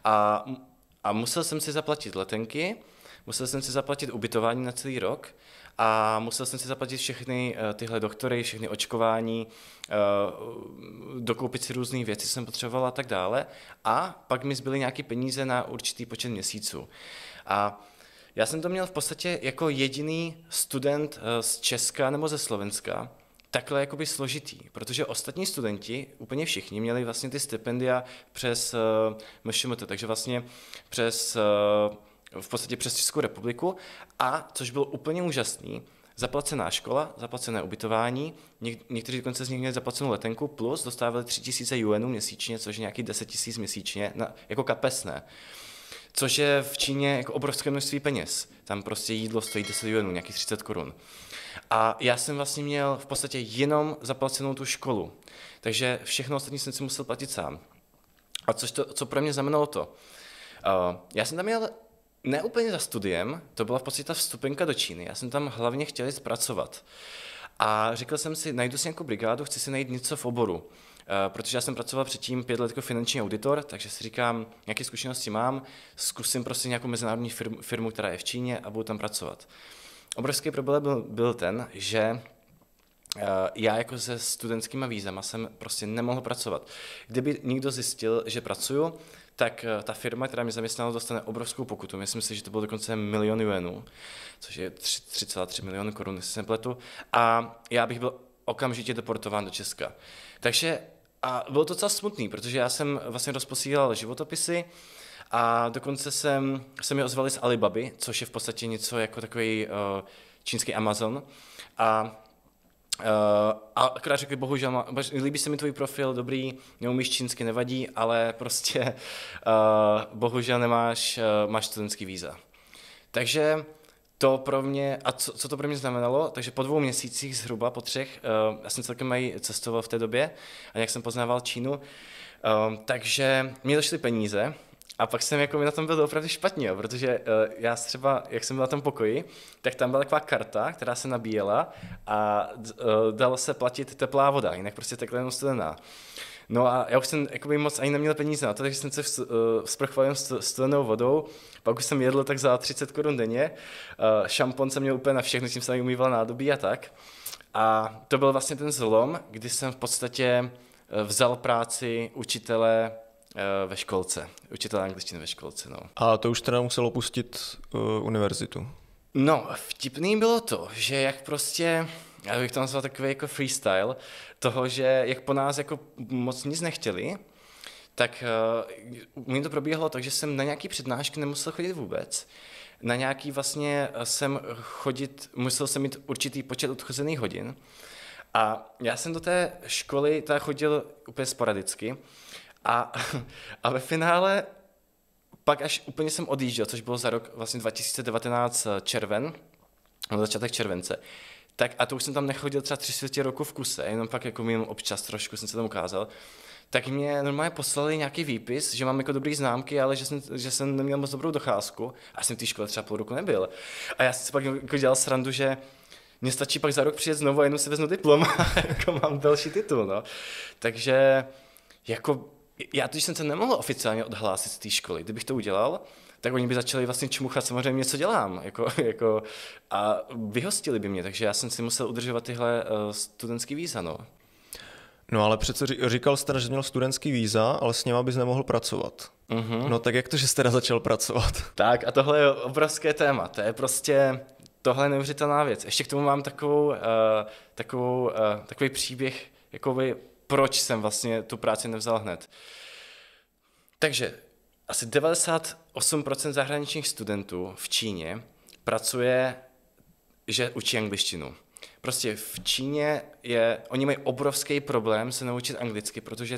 a musel jsem si zaplatit letenky, musel jsem si zaplatit ubytování na celý rok a musel jsem si zaplatit všechny tyhle doktory, všechny očkování, dokoupit si různé věci, jsem potřeboval a tak dále. A pak mi zbyly nějaké peníze na určitý počet měsíců. A já jsem to měl v podstatě jako jediný student z Česka nebo ze Slovenska, takhle jakoby složitý, protože ostatní studenti, úplně všichni, měli vlastně ty stipendia přes MŠMT, takže vlastně v podstatě přes Českou republiku, a což bylo úplně úžasný, zaplacená škola, zaplacené ubytování, někteří dokonce z nich měli zaplacenou letenku, plus dostávali 3000 yuanů měsíčně, což je nějaký 10 000 měsíčně, jako kapesné. Což je v Číně jako obrovské množství peněz. Tam prostě jídlo stojí 10 yuanů, nějakých 30 korun. A já jsem vlastně měl v podstatě jenom zaplacenou tu školu. Takže všechno ostatní jsem si musel platit sám. A co pro mě znamenalo to? Já jsem tam měl ne úplně za studiem, to byla v podstatě ta vstupenka do Číny. Já jsem tam hlavně chtěl jít pracovat. A řekl jsem si, najdu si nějakou brigádu, chci si najít něco v oboru. Protože já jsem pracoval předtím 5 let jako finanční auditor, takže si říkám, nějaké zkušenosti mám, zkusím prostě nějakou mezinárodní firmu, která je v Číně, a budu tam pracovat. Obrovský problém byl ten, že já jako se studentskýma vízama jsem prostě nemohl pracovat. Kdyby někdo zjistil, že pracuju, tak ta firma, která mě zaměstnala, dostane obrovskou pokutu. Myslím si, že to bylo dokonce 1 000 000 yuanů, což je 3,3 milionu korun, jestli se nepletu. A já bych byl okamžitě deportován do Česka. Takže a bylo to docela smutný, protože já jsem vlastně rozposílal životopisy a dokonce se mi ozvali z Alibaby, což je v podstatě něco jako takový čínský Amazon. A akorát řekli, bohužel, líbí se mi tvůj profil, dobrý, neumíš čínsky, nevadí, ale prostě bohužel máš studentský víza. Takže to pro mě, a co to pro mě znamenalo, takže po 2 měsících zhruba, po 3, já jsem celkem mají cestoval v té době a jak jsem poznával Čínu, takže mě došly peníze a pak jsem jako mi na tom byl opravdu špatně, protože já třeba, jak jsem byl na tom pokoji, tak tam byla taková karta, která se nabíjela a dalo se platit teplá voda, jinak prostě takhle jenom studená. No a já už jsem jakoby moc ani neměl peníze na to, takže jsem se sprchoval jen studenou vodou, pak už jsem jedl tak za 30 korun denně, šampon jsem měl úplně na všechno, tím jsem umýval nádobí a tak. A to byl vlastně ten zlom, kdy jsem v podstatě vzal práci učitele ve školce, učitele angličtiny ve školce, no. A to už teda muselo opustit univerzitu. No, vtipný bylo to, že jak prostě, já bych to nazval takový jako freestyle, toho, že jak po nás jako moc nic nechtěli, tak mě to probíhalo tak, že jsem na nějaký přednášky nemusel chodit vůbec. Na nějaký vlastně musel jsem mít určitý počet odchozených hodin. A já jsem do té školy teda chodil úplně sporadicky. A ve finále pak až úplně jsem odjížděl, což bylo za rok vlastně 2019 červen, začátek července. Tak a to už jsem tam nechodil třeba 3/4 roku v kuse, jenom pak jako mimo občas trošku jsem se tam ukázal. Tak mě normálně poslali nějaký výpis, že mám jako dobrý známky, ale že jsem neměl moc dobrou docházku. A jsem v té škole třeba půl roku nebyl. A já jsem si pak jako dělal srandu, že mně stačí pak za rok přijet znovu a jenom si veznu diplom a jako mám další titul, no. Takže jako já když jsem se nemohl oficiálně odhlásit z té školy, kdybych to udělal, tak oni by začali vlastně čmuchat samozřejmě něco dělám, a vyhostili by mě, takže já jsem si musel udržovat tyhle studentský víza, no. No ale přece říkal jste, že měl studentský víza, ale s něma bys nemohl pracovat. Mm-hmm. No tak jak to, že jste teda začal pracovat? Tak a tohle je obrovské téma, to je prostě, tohle je neuvěřitelná věc. Ještě k tomu mám takový příběh, jakoby, proč jsem vlastně tu práci nevzal hned. Takže asi 98% zahraničních studentů v Číně pracuje, že učí angličtinu. Prostě v Číně oni mají obrovský problém se naučit anglicky, protože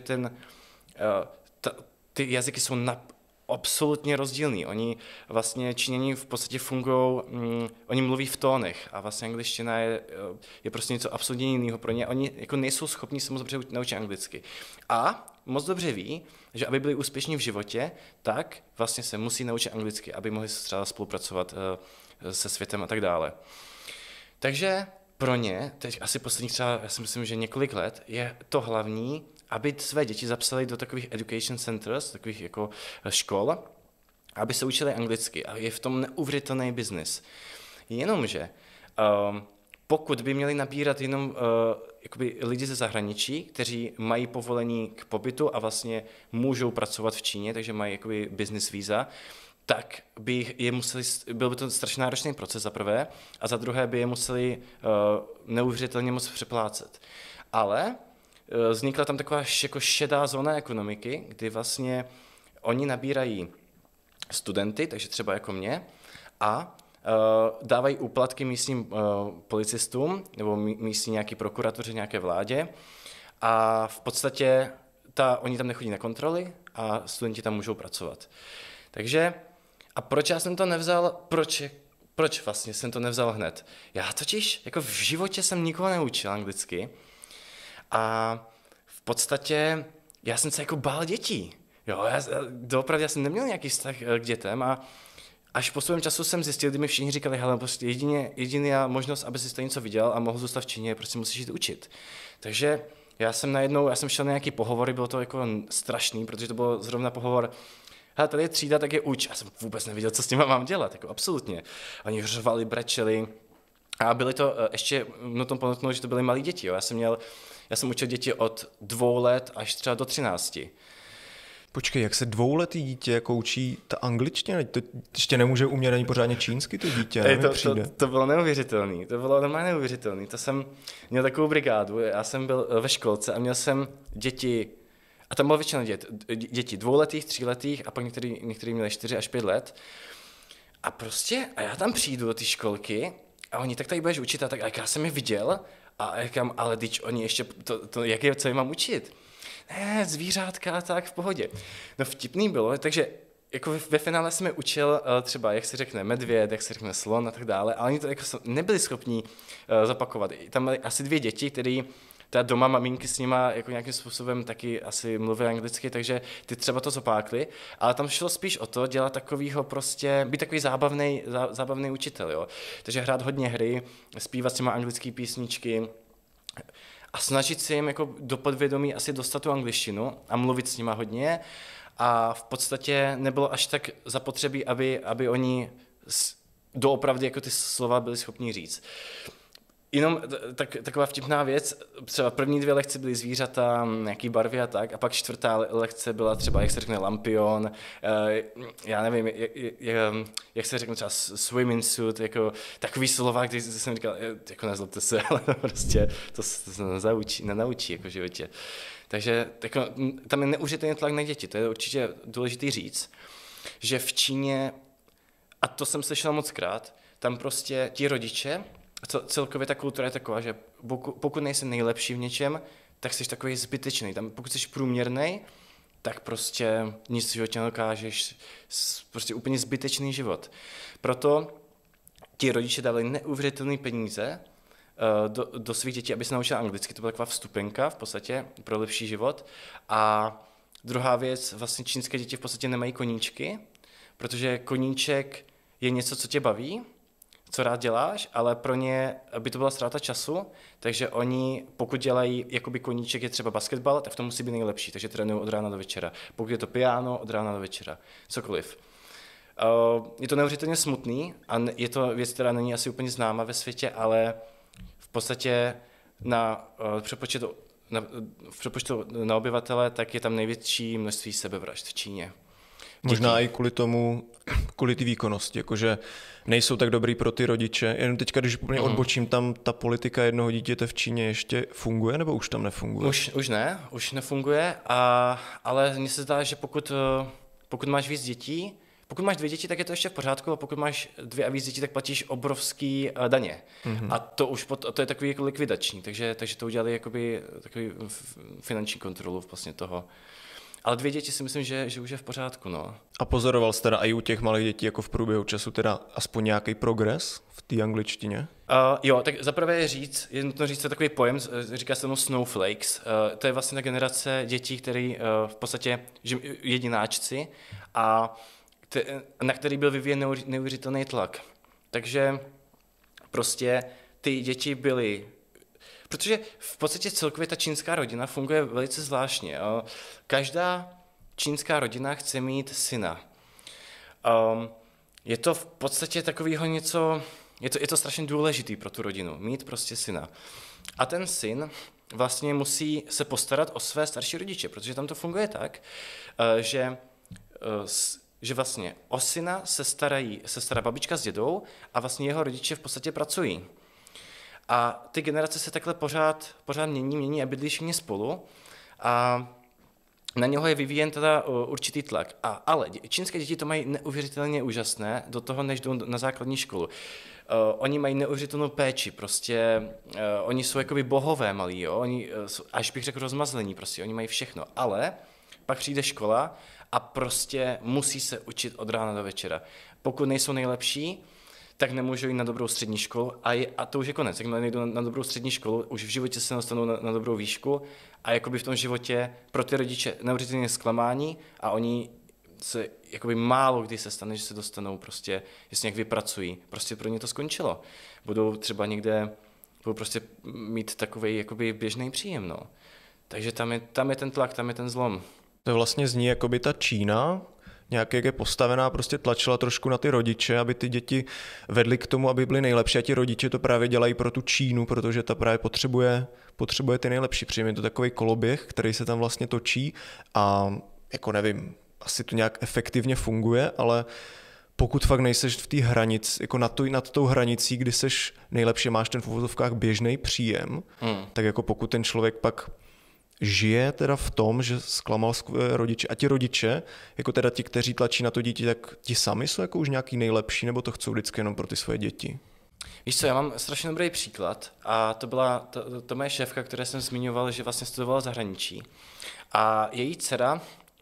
ty jazyky jsou absolutně rozdílný. Oni vlastně Číňani v podstatě fungují, oni mluví v tónech a vlastně angličtina je prostě něco absolutně jiného pro ně. Oni jako nejsou schopni se moc dobře naučit anglicky. A moc dobře ví, že aby byli úspěšní v životě, tak vlastně se musí naučit anglicky, aby mohli třeba spolupracovat se světem a tak dále. Takže pro ně, teď asi posledních třeba, já si myslím, že několik let, je to hlavní, aby své děti zapsali do takových education centers, takových jako škol, aby se učili anglicky. A je v tom neuvěřitelný biznis. Jenomže pokud by měli nabírat jenom lidi ze zahraničí, kteří mají povolení k pobytu a vlastně můžou pracovat v Číně, takže mají jakoby business víza, tak byl by to strašně náročný proces za prvé a za druhé by je museli neuvěřitelně moc přeplácet. Ale vznikla tam taková jako šedá zóna ekonomiky, kdy vlastně oni nabírají studenty, takže třeba jako mě, a dávají úplatky místním policistům nebo místní nějaký prokuratuře, nějaké vládě a v podstatě oni tam nechodí na kontroly a studenti tam můžou pracovat. Takže a proč já jsem to nevzal, proč vlastně jsem to nevzal hned? Já totiž jako v životě jsem nikoho neučil anglicky a v podstatě já jsem se jako bál dětí. Jo, já jsem neměl nějaký vztah k dětem a až po svém času jsem zjistil, kdy mi všichni říkali, hele, prostě jediná možnost, aby si to něco viděl a mohl zůstat v Číně, prostě musíš jít učit. Takže já jsem šel na nějaký pohovory, bylo to jako strašný, protože to bylo zrovna pohovor, hele, tady je třída, tak je uč. Já jsem vůbec nevěděl, co s nimi mám dělat, jako absolutně. Oni řvali, brečeli A byly to, ještě nutno podotknout, že to byly malí děti. Jo. Já jsem učil děti od 2 let až třeba do 13. Počkej, jak se 2letý dítě jako učí ta angličtina? To ještě nemůže umět ani pořádně čínsky to dítě, to bylo neuvěřitelné, to bylo normálně neuvěřitelné. To jsem měl takovou brigádu, já jsem byl ve školce a měl jsem děti, a tam bylo většina děti 2letých, 3letých a pak některý měli 4 až 5 let. A já tam přijdu do té školky a oni tak tady budeš učit a tak, a já jsem je viděl a říkám, ale teď oni ještě, co je mám učit? Ne, zvířátka a tak v pohodě. No vtipný bylo, takže jako ve finále jsme učil třeba, jak se řekne medvěd, jak se řekne slon a tak dále, ale oni to jako nebyli schopní zapakovat. Tam byly asi 2 děti, které ta doma maminky s nima jako nějakým způsobem taky asi mluví anglicky, takže ty třeba to zopákli, ale tam šlo spíš o to dělat takovýho prostě, být takový zábavný učitel, jo. Takže hrát hodně hry, zpívat s těma anglické písničky a snažit se jim jako do podvědomí asi dostat tu angličtinu a mluvit s nima hodně a v podstatě nebylo až tak zapotřebí, aby oni doopravdy jako ty slova byli schopni říct. Jenom taková vtipná věc, třeba první 2 lekce byly zvířata, nějaký barvy a tak, a pak 4. lekce byla třeba, jak se řekne, lampion, já nevím, jak se řekne třeba swimming suit, jako takový slova, když jsem říkal, jako nezlobte se, ale prostě to se nenaučí jako v životě. Takže jako, tam je neuvěřitelný tlak na děti, to je určitě důležitý říct, že v Číně, a to jsem slyšel mockrát, tam prostě ti rodiče, celkově ta kultura je taková, že pokud nejsi nejlepší v něčem, tak jsi takový zbytečný. Tam, pokud jsi průměrný, tak prostě nic v životě nedokážeš, prostě úplně zbytečný život. Proto ti rodiče dali neuvěřitelné peníze do svých dětí, aby se naučila anglicky. To byla taková vstupenka v podstatě pro lepší život. A druhá věc, vlastně čínské děti v podstatě nemají koníčky, protože koníček je něco, co tě baví, co rád děláš, ale pro ně by to byla ztráta času, takže oni, pokud dělají, jakoby koníček je třeba basketbal, tak v tom musí být nejlepší, takže trénují od rána do večera. Pokud je to piano, od rána do večera, cokoliv. Je to neuvěřitelně smutný a je to věc, která není asi úplně známa ve světě, ale v podstatě v přepočtu na obyvatele, tak je tam největší množství sebevražd v Číně. Možná i kvůli té výkonnosti, jakože nejsou tak dobrý pro ty rodiče. Jenom teďka, když úplně odbočím, tam ta politika jednoho dítěte v Číně ještě funguje, nebo už tam nefunguje? Už nefunguje, ale mně se zdá, že pokud máš víc dětí, pokud máš 2 děti, tak je to ještě v pořádku, a pokud máš 2 a víc dětí, tak platíš obrovský daně. A to je takový jako likvidační, takže to udělali jakoby takový finanční kontrolu vlastně toho. Ale 2 děti si myslím, že už je v pořádku, no. A pozoroval jsi teda i u těch malých dětí jako v průběhu času teda aspoň nějaký progres v té angličtině? Jo, tak zaprvé je nutno říct, to je takový pojem, říká se tomu snowflakes. To je vlastně ta generace dětí, který v podstatě jedináčci a na který byl vyvíjen neuvěřitelný tlak. Takže prostě ty děti byly. Protože v podstatě celkově ta čínská rodina funguje velice zvláštně. Každá čínská rodina chce mít syna. Je to v podstatě takového něco, je to strašně důležitý pro tu rodinu, mít prostě syna. A ten syn vlastně musí se postarat o své starší rodiče, protože tam to funguje tak, že vlastně o syna se stará babička s dědou a vlastně jeho rodiče v podstatě pracují. A ty generace se takhle pořád mění a bydlí všichni spolu a na něho je vyvíjen teda určitý tlak. Ale čínské děti to mají neuvěřitelně úžasné do toho, než jdou na základní školu. Oni mají neuvěřitelnou péči, prostě oni jsou jakoby bohové malí, jo? Oni, až bych řekl rozmazlení, prostě oni mají všechno, ale pak přijde škola a prostě musí se učit od rána do večera. Pokud nejsou nejlepší, tak nemůžou jít na dobrou střední školu a to už je konec. Jak nejdou na dobrou střední školu, už v životě se dostanou na dobrou výšku a jakoby v tom životě pro ty rodiče neuvěřitelně zklamání a oni se jakoby málo kdy se stane, že se dostanou prostě, že se nějak vypracují. Prostě pro ně to skončilo. Budou třeba někde, budou prostě mít takovej jakoby běžný příjem, no. Takže tam je ten tlak, tam je ten zlom. To vlastně zní, jakoby ta Čína nějak jak je postavená, prostě tlačila trošku na ty rodiče, aby ty děti vedly k tomu, aby byly nejlepší a ti rodiče to právě dělají pro tu Čínu, protože ta právě potřebuje ty nejlepší. Přijde to takový koloběh, který se tam vlastně točí a jako nevím, asi to nějak efektivně funguje, ale pokud fakt nejseš v té hranici, jako nad tou hranicí, kdy seš nejlepší, máš ten v uvozovkách běžný příjem, tak jako pokud ten člověk pak žije teda v tom, že zklamal svoje rodiče a ti rodiče, jako teda ti, kteří tlačí na to dítě, tak ti sami jsou jako už nějaký nejlepší, nebo to chcou vždycky jenom pro ty svoje děti? Víš co, já mám strašně dobrý příklad a to byla to moje šéfka, které jsem zmiňoval, že vlastně studovala v zahraničí. A její dcera,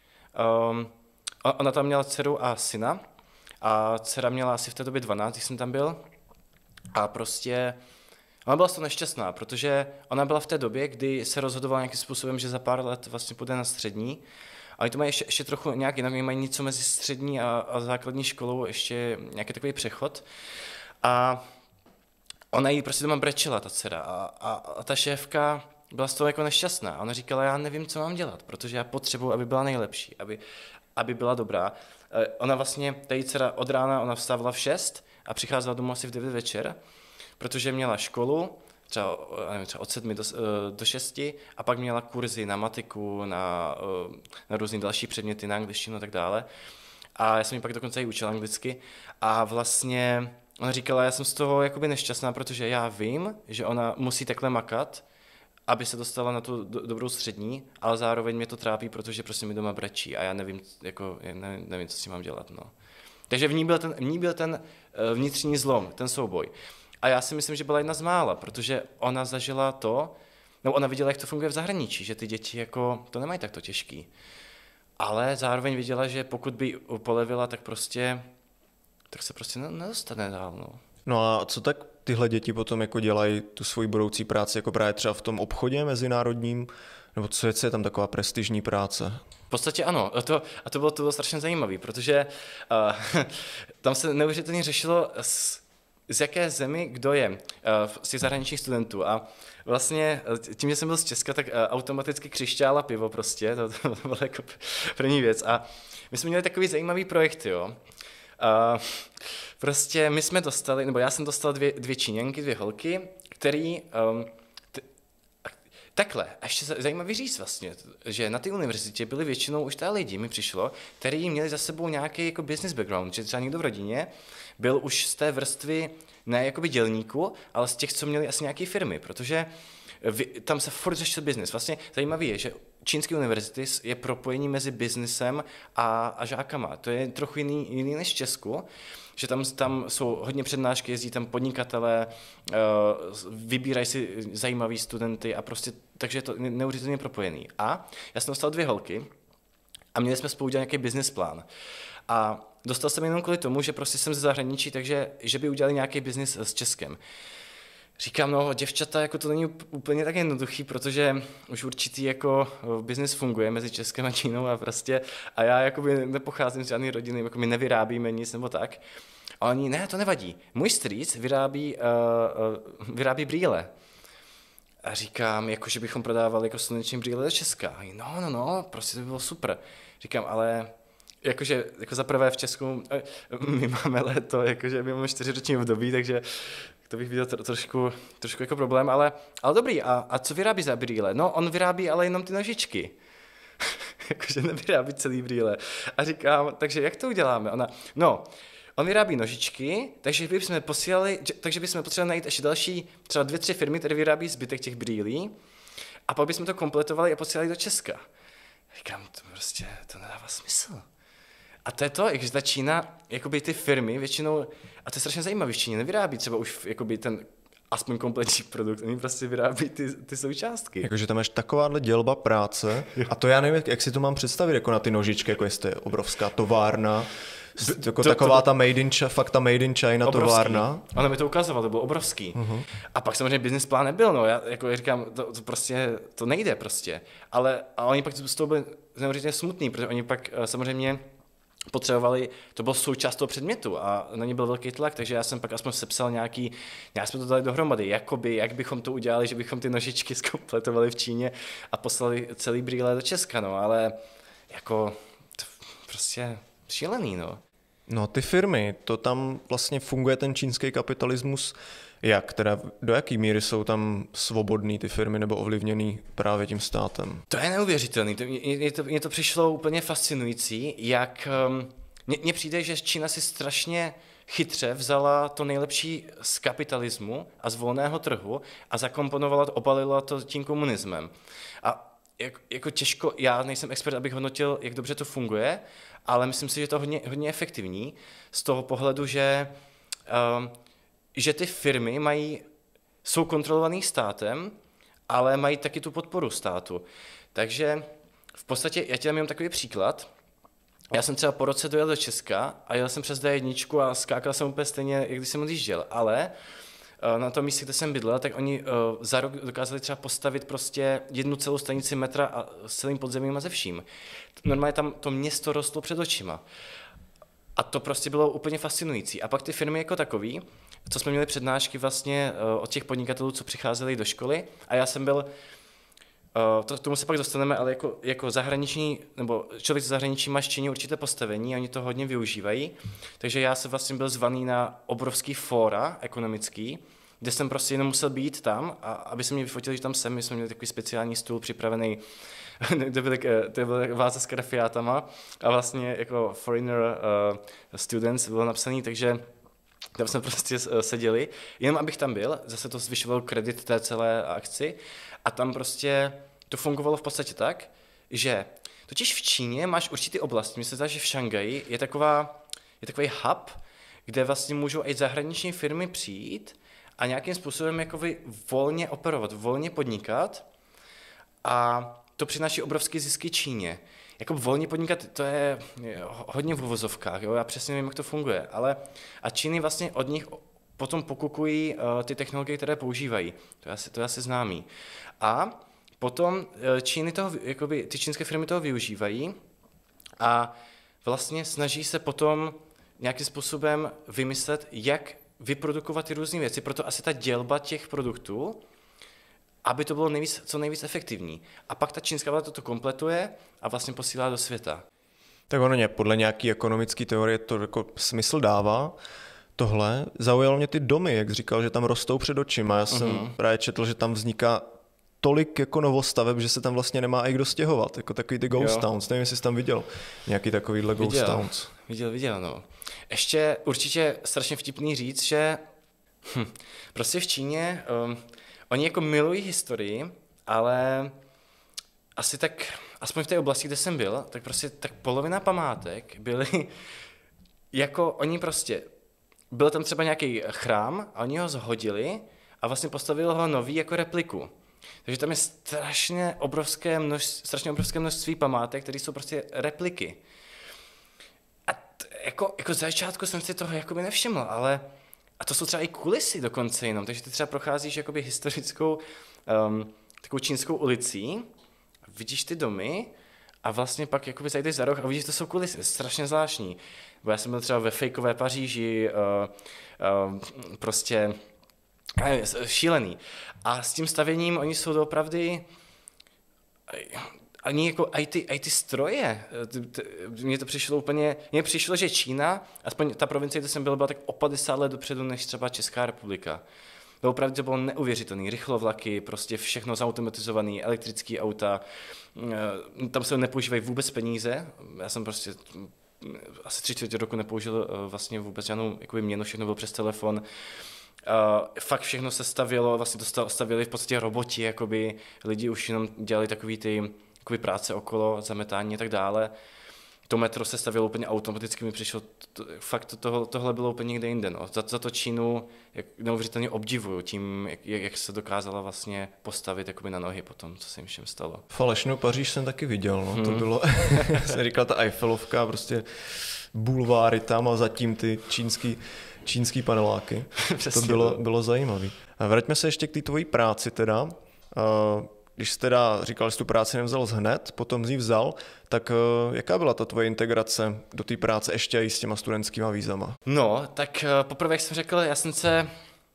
ona tam měla dceru a syna a dcera měla asi v té době 12, když jsem tam byl. A prostě ona byla z toho nešťastná, protože ona byla v té době, kdy se rozhodovala nějakým způsobem, že za pár let vlastně půjde na střední. A oni to mají ještě trochu nějak jinak, mají něco mezi střední a základní školou, ještě nějaký takový přechod. A ona jí prostě doma brečela, ta dcera. A ta šéfka byla z toho jako nešťastná. A ona říkala, já nevím, co mám dělat, protože já potřebuji, aby byla nejlepší, aby byla dobrá. Ona vlastně, ta její dcera od rána, ona vstávala v 6 a přicházela domů asi v 9 večer, protože měla školu, třeba od 7 do 6 a pak měla kurzy na matiku, na různé další předměty, na angličtinu a tak dále. A já jsem ji pak dokonce i učil anglicky a vlastně ona říkala, já jsem z toho jakoby nešťastná, protože já vím, že ona musí takhle makat, aby se dostala na tu dobrou střední, ale zároveň mě to trápí, protože prostě mi doma brečí a já nevím, nevím, co s tím mám dělat. No. Takže v ní byl ten vnitřní zlom, ten souboj. A já si myslím, že byla jedna z mála, protože ona zažila to, no ona viděla, jak to funguje v zahraničí, že ty děti jako to nemají takto těžký. Ale zároveň viděla, že pokud by polevila, tak se prostě nedostane dál. No. No a co tak tyhle děti potom jako dělají tu svoji budoucí práci, jako právě třeba v tom obchodě mezinárodním, nebo co je tam taková prestižní práce? V podstatě ano, to bylo strašně zajímavé, protože tam se neuvěřitelně řešilo, z jaké zemi kdo je z těch zahraničních studentů a vlastně tím, že jsem byl z Česka, tak automaticky křišťála pivo prostě, to byla jako první věc a my jsme měli takový zajímavý projekt, jo. Prostě my jsme dostali, nebo já jsem dostal dvě Číňanky, 2 holky, který takhle, a ještě zajímavý říct vlastně, že na té univerzitě byli většinou už lidi, mi přišlo, kteří měli za sebou nějaký jako business background, že třeba někdo v rodině byl už z té vrstvy ne jakoby dělníků, ale z těch, co měli asi nějaké firmy, protože tam se furt řešil business. Vlastně zajímavé je, že čínské univerzity je propojení mezi biznesem a žákama. To je trochu jiný než v Česku, že tam jsou hodně přednášky, jezdí tam podnikatelé, vybírají si zajímavý studenty a prostě, takže je to neuvěřitelně propojený. A já jsem dostal 2 holky a měli jsme spolu dělat nějaký business plán. A dostal jsem jenom kvůli tomu, že prostě jsem ze zahraničí, takže že by udělali nějaký business s Českem. Říkám, no děvčata, jako to není úplně tak jednoduchý, protože už určitý jako business funguje mezi Českem a Čínou a já jakoby nepocházím z žádné rodiny, jako my nevyrábíme nic nebo tak. A oni, ne, to nevadí. Můj strýc vyrábí brýle. A říkám, jako, že bychom prodávali jako sluneční brýle do Česka. A oni, no, prostě to by bylo super. Říkám, ale jakože jako za prvé v Česku my máme léto, jakože my máme 4roční období, takže to bych viděl trošku jako problém, ale dobrý. A co vyrábí za brýle? No, on vyrábí ale jenom ty nožičky. Jakože nevyrábí celý brýle. A říkám, takže jak to uděláme? On vyrábí nožičky, takže bychom potřebovali najít ještě další třeba 2-3 firmy, které vyrábí zbytek těch brýlí a pak bychom to kompletovali a posílali do Česka. Říkám, to nedává smysl. A to je to, když ta Čína, jakoby ty firmy většinou, a to je strašně zajímavé, v Číně nevyrábí třeba už jakoby ten aspoň kompletní produkt, oni prostě vyrábí ty součástky. Jakože tam máš takováhle dělba práce a to já nevím, jak si to mám představit, jako na ty nožičky, jako jestli je obrovská továrna, jako taková ta made in China obrovský. Továrna. Ona mi to ukazovala, to bylo obrovský. Uh-huh. A pak samozřejmě business plán nebyl, no, já říkám, to prostě, to nejde prostě. Ale oni pak z toho byli neuvěřitelně smutný, protože oni pak samozřejmě potřebovali, to byl součást toho předmětu a na ně byl velký tlak, takže já jsem pak aspoň sepsal nějak jsme to dali dohromady, jak bychom to udělali, že bychom ty nožičky zkompletovali v Číně a poslali celý brýle do Česka, no, ale jako prostě šílený, no. No ty firmy, to tam vlastně funguje ten čínský kapitalismus jak? Teda do jaký míry jsou tam svobodný ty firmy nebo ovlivněný právě tím státem? To je neuvěřitelný. Mně to přišlo úplně fascinující, jak mně přijde, že Čína si strašně chytře vzala to nejlepší z kapitalismu a z volného trhu a zakomponovala to, obalila to tím komunismem. A jako těžko, já nejsem expert, abych hodnotil, jak dobře to funguje, ale myslím si, že to je hodně efektivní z toho pohledu, že ty firmy jsou kontrolovaný státem, ale mají taky tu podporu státu. Takže v podstatě, já ti dám jenom takový příklad. Já jsem třeba po roce dojel do Česka a jel jsem přes D1 a skákal jsem úplně stejně, jak když jsem odjížděl, ale na tom místě, kde jsem bydlel, tak oni za rok dokázali třeba postavit prostě 1 celou stanici metra a s celým podzemím a ze vším. Normálně tam to město rostlo před očima. A to prostě bylo úplně fascinující. A pak ty firmy jako takový, co jsme měli přednášky vlastně od těch podnikatelů, co přicházeli do školy, a já jsem byl, tomu se pak dostaneme, ale jako zahraniční, nebo člověk z zahraničí má Číně určité postavení, oni to hodně využívají, takže já jsem vlastně byl zvaný na obrovský fóra ekonomický, kde jsem prostě jenom musel být tam, a aby se mě vyfotili, že tam jsem, my jsme měli takový speciální stůl připravený, to byla váza s grafiátama a vlastně jako foreigner students bylo napsaný, takže tam jsme prostě seděli, jenom abych tam byl, zase to zvyšoval kredit té celé akci a tam prostě to fungovalo v podstatě tak, že totiž v Číně máš určitý oblast, mně se zdá, že v Šanghaji je takový hub, kde vlastně můžou i zahraniční firmy přijít a nějakým způsobem jakoby volně operovat, volně podnikat a to přináší obrovské zisky Číně. Jako volně podnikat, to je hodně v uvozovkách, jo? Já přesně nevím, jak to funguje, ale a Číny vlastně od nich potom pokukují ty technologie, které používají. To je asi známý. A potom ty čínské firmy toho využívají a vlastně snaží se potom nějakým způsobem vymyslet, jak vyprodukovat ty různé věci. Proto asi ta dělba těch produktů, aby to bylo co nejvíc efektivní. A pak ta čínská vláda to kompletuje a vlastně posílá do světa. Tak podle nějaký ekonomické teorie to jako smysl dává. Tohle zaujalo mě ty domy, jak říkal, že tam rostou před očima. Já jsem právě četl, že tam vzniká tolik jako novostaveb, že se tam vlastně nemá i kdo stěhovat. Jako takový ty ghost towns. Nevím, jestli jsi tam viděl nějaký takovýhle ghost towns. Viděl, no. Ještě určitě strašně vtipný říct, že prostě v Číně oni jako milují historii, ale asi tak, aspoň v té oblasti, kde jsem byl, tak prostě tak polovina památek byly jako oni prostě, byl tam třeba nějaký chrám a oni ho zhodili a vlastně postavili ho nový jako repliku. Takže tam je strašně obrovské množství památek, které jsou prostě repliky. A jako z začátku jsem si toho jakoby nevšiml, ale a to jsou třeba i kulisy dokonce jenom, takže ty třeba procházíš jakoby historickou takovou čínskou ulicí, vidíš ty domy a vlastně pak jakoby zajdeš za roh a vidíš, to jsou kulisy, strašně zvláštní. Bo já jsem byl třeba ve fejkové Paříži, prostě šílený. A s tím stavěním oni jsou opravdu ani jako i ty stroje, mně přišlo, že Čína, aspoň ta provincie, kde jsem byl, byla tak o 50 let dopředu než třeba Česká republika. Opravdu to bylo neuvěřitelné, rychlovlaky, prostě všechno zautomatizované, elektrické auta, tam se nepoužívají vůbec peníze, já jsem prostě asi 3/4 roku nepoužil vlastně vůbec žádnou jakoby měnu, všechno bylo přes telefon. Fakt všechno se stavělo, vlastně stavili v podstatě roboti, jakoby lidi už jenom dělali takový práce okolo, zametání a tak dále. To metro se stavělo úplně automaticky, mi přišlo, fakt tohle bylo úplně někde jinde. No. Za to Čínu neuvěřitelně obdivuju tím, jak se dokázala vlastně postavit jakoby na nohy potom, co se jim všem stalo. Falešnou Paříž jsem taky viděl, no. To bylo, jsem říkal, ta Eiffelovka, prostě bulváry tam a zatím ty čínský paneláky. To bylo zajímavé. Vraťme se ještě k té tvojí práci teda. Když jsi teda říkal, že tu práci nevzal hned, potom ji vzal, tak jaká byla ta tvoje integrace do té práce ještě i s těma studentskýma vízama? No, tak poprvé, jak jsem řekl, já jsem se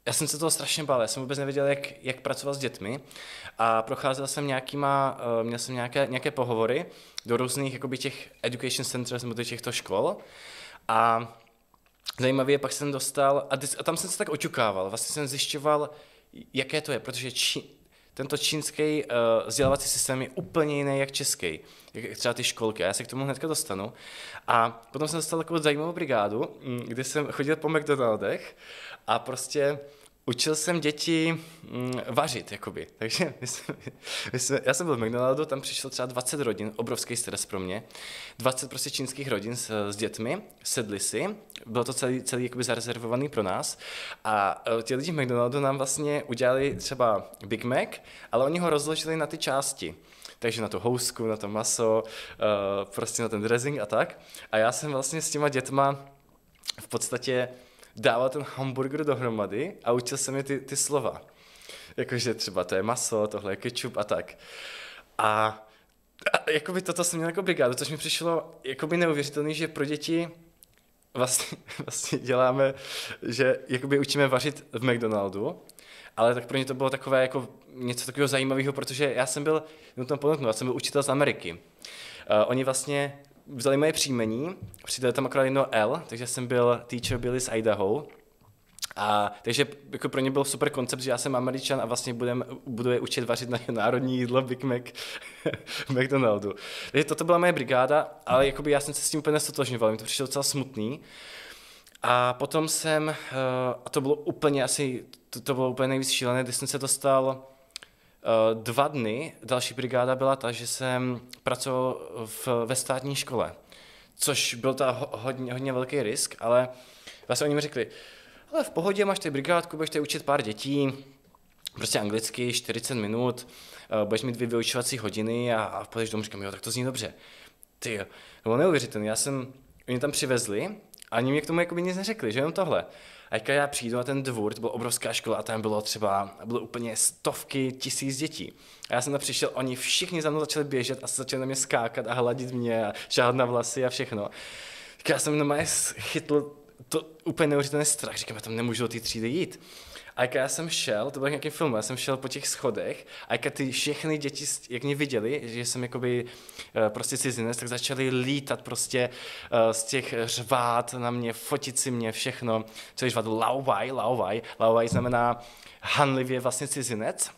já jsem se toho strašně bál, já jsem vůbec nevěděl, jak pracovat s dětmi a procházel jsem měl jsem nějaké pohovory do různých jakoby těch education centers nebo do těchto škol a zajímavě pak jsem dostal, a tam jsem se tak oťukával, vlastně jsem zjišťoval, jaké to je, protože tento čínský vzdělávací systém je úplně jiný jak český, jak třeba ty školky, a já se k tomu hnedka dostanu. A potom jsem dostal takovou zajímavou brigádu, kde jsem chodil po McDonaldech a prostě učil jsem děti vařit, jakoby. Takže já jsem byl v McDonaldu, tam přišlo třeba 20 rodin, obrovský stres pro mě, 20 prostě čínských rodin s dětmi, sedli si, bylo to celý jakoby zarezervovaný pro nás a ti lidi v McDonaldu nám vlastně udělali třeba Big Mac, ale oni ho rozložili na ty části. Takže na tu housku, na to maso, prostě na ten dressing a tak. A já jsem vlastně s těma dětma v podstatě dával ten hamburger dohromady a učil jsem je ty slova. Jakože třeba to je maso, tohle je ketchup a tak. A jakoby toto jsem měl jako brigádu, což mi přišlo jakoby neuvěřitelný, že pro děti vlastně děláme, že jakoby učíme vařit v McDonaldu, ale tak pro ně to bylo takové jako něco takového zajímavého, protože já jsem byl učitel z Ameriky. Oni vlastně vzali moje příjmení, přidali tam akorát jedno L, takže jsem byl teacher Billy z Idaho. A takže jako pro ně byl super koncept, že já jsem Američan a vlastně budu je učit vařit na národní jídlo Big Mac v McDonaldu. Takže toto byla moje brigáda, ale jakoby já jsem se s tím úplně nestotožňoval, mi to přišlo docela smutný. A potom a to bylo úplně to bylo úplně nejvíc šílené, když jsem se dostal 2 dny, další brigáda byla ta, že jsem pracoval ve státní škole, což byl to hodně velký risk, ale vlastně oni mi řekli, ale v pohodě, máš tady brigádku, budeš tady učit pár dětí, prostě anglicky, 40 minut, budeš mít 2 vyučovací hodiny a půjdeš domů, říkám, jo, tak to zní dobře. Ty, to bylo neuvěřitelné, oni tam přivezli a ani mě k tomu jakoby nic neřekli, že jenom tohle. A jak já přijdu na ten dvůr, to byla obrovská škola a tam bylo úplně stovky, 1000 dětí. A já jsem tam přišel, oni všichni za mnou začali běžet a začali na mě skákat a hladit mě a šáhat na vlasy a všechno. Tak já jsem normálně chytl to úplně neuvěřitelný strach, říkám, já tam nemůžu do té třídy jít. A jak já jsem šel, to byl nějaký film, já jsem šel po těch schodech a jak ty všechny děti, jak mě viděli, že jsem jakoby prostě cizinec, tak začali lítat prostě z těch řvát na mě, fotit si mě, všechno. Celý řvát Laowai znamená hanlivě vlastně cizinec.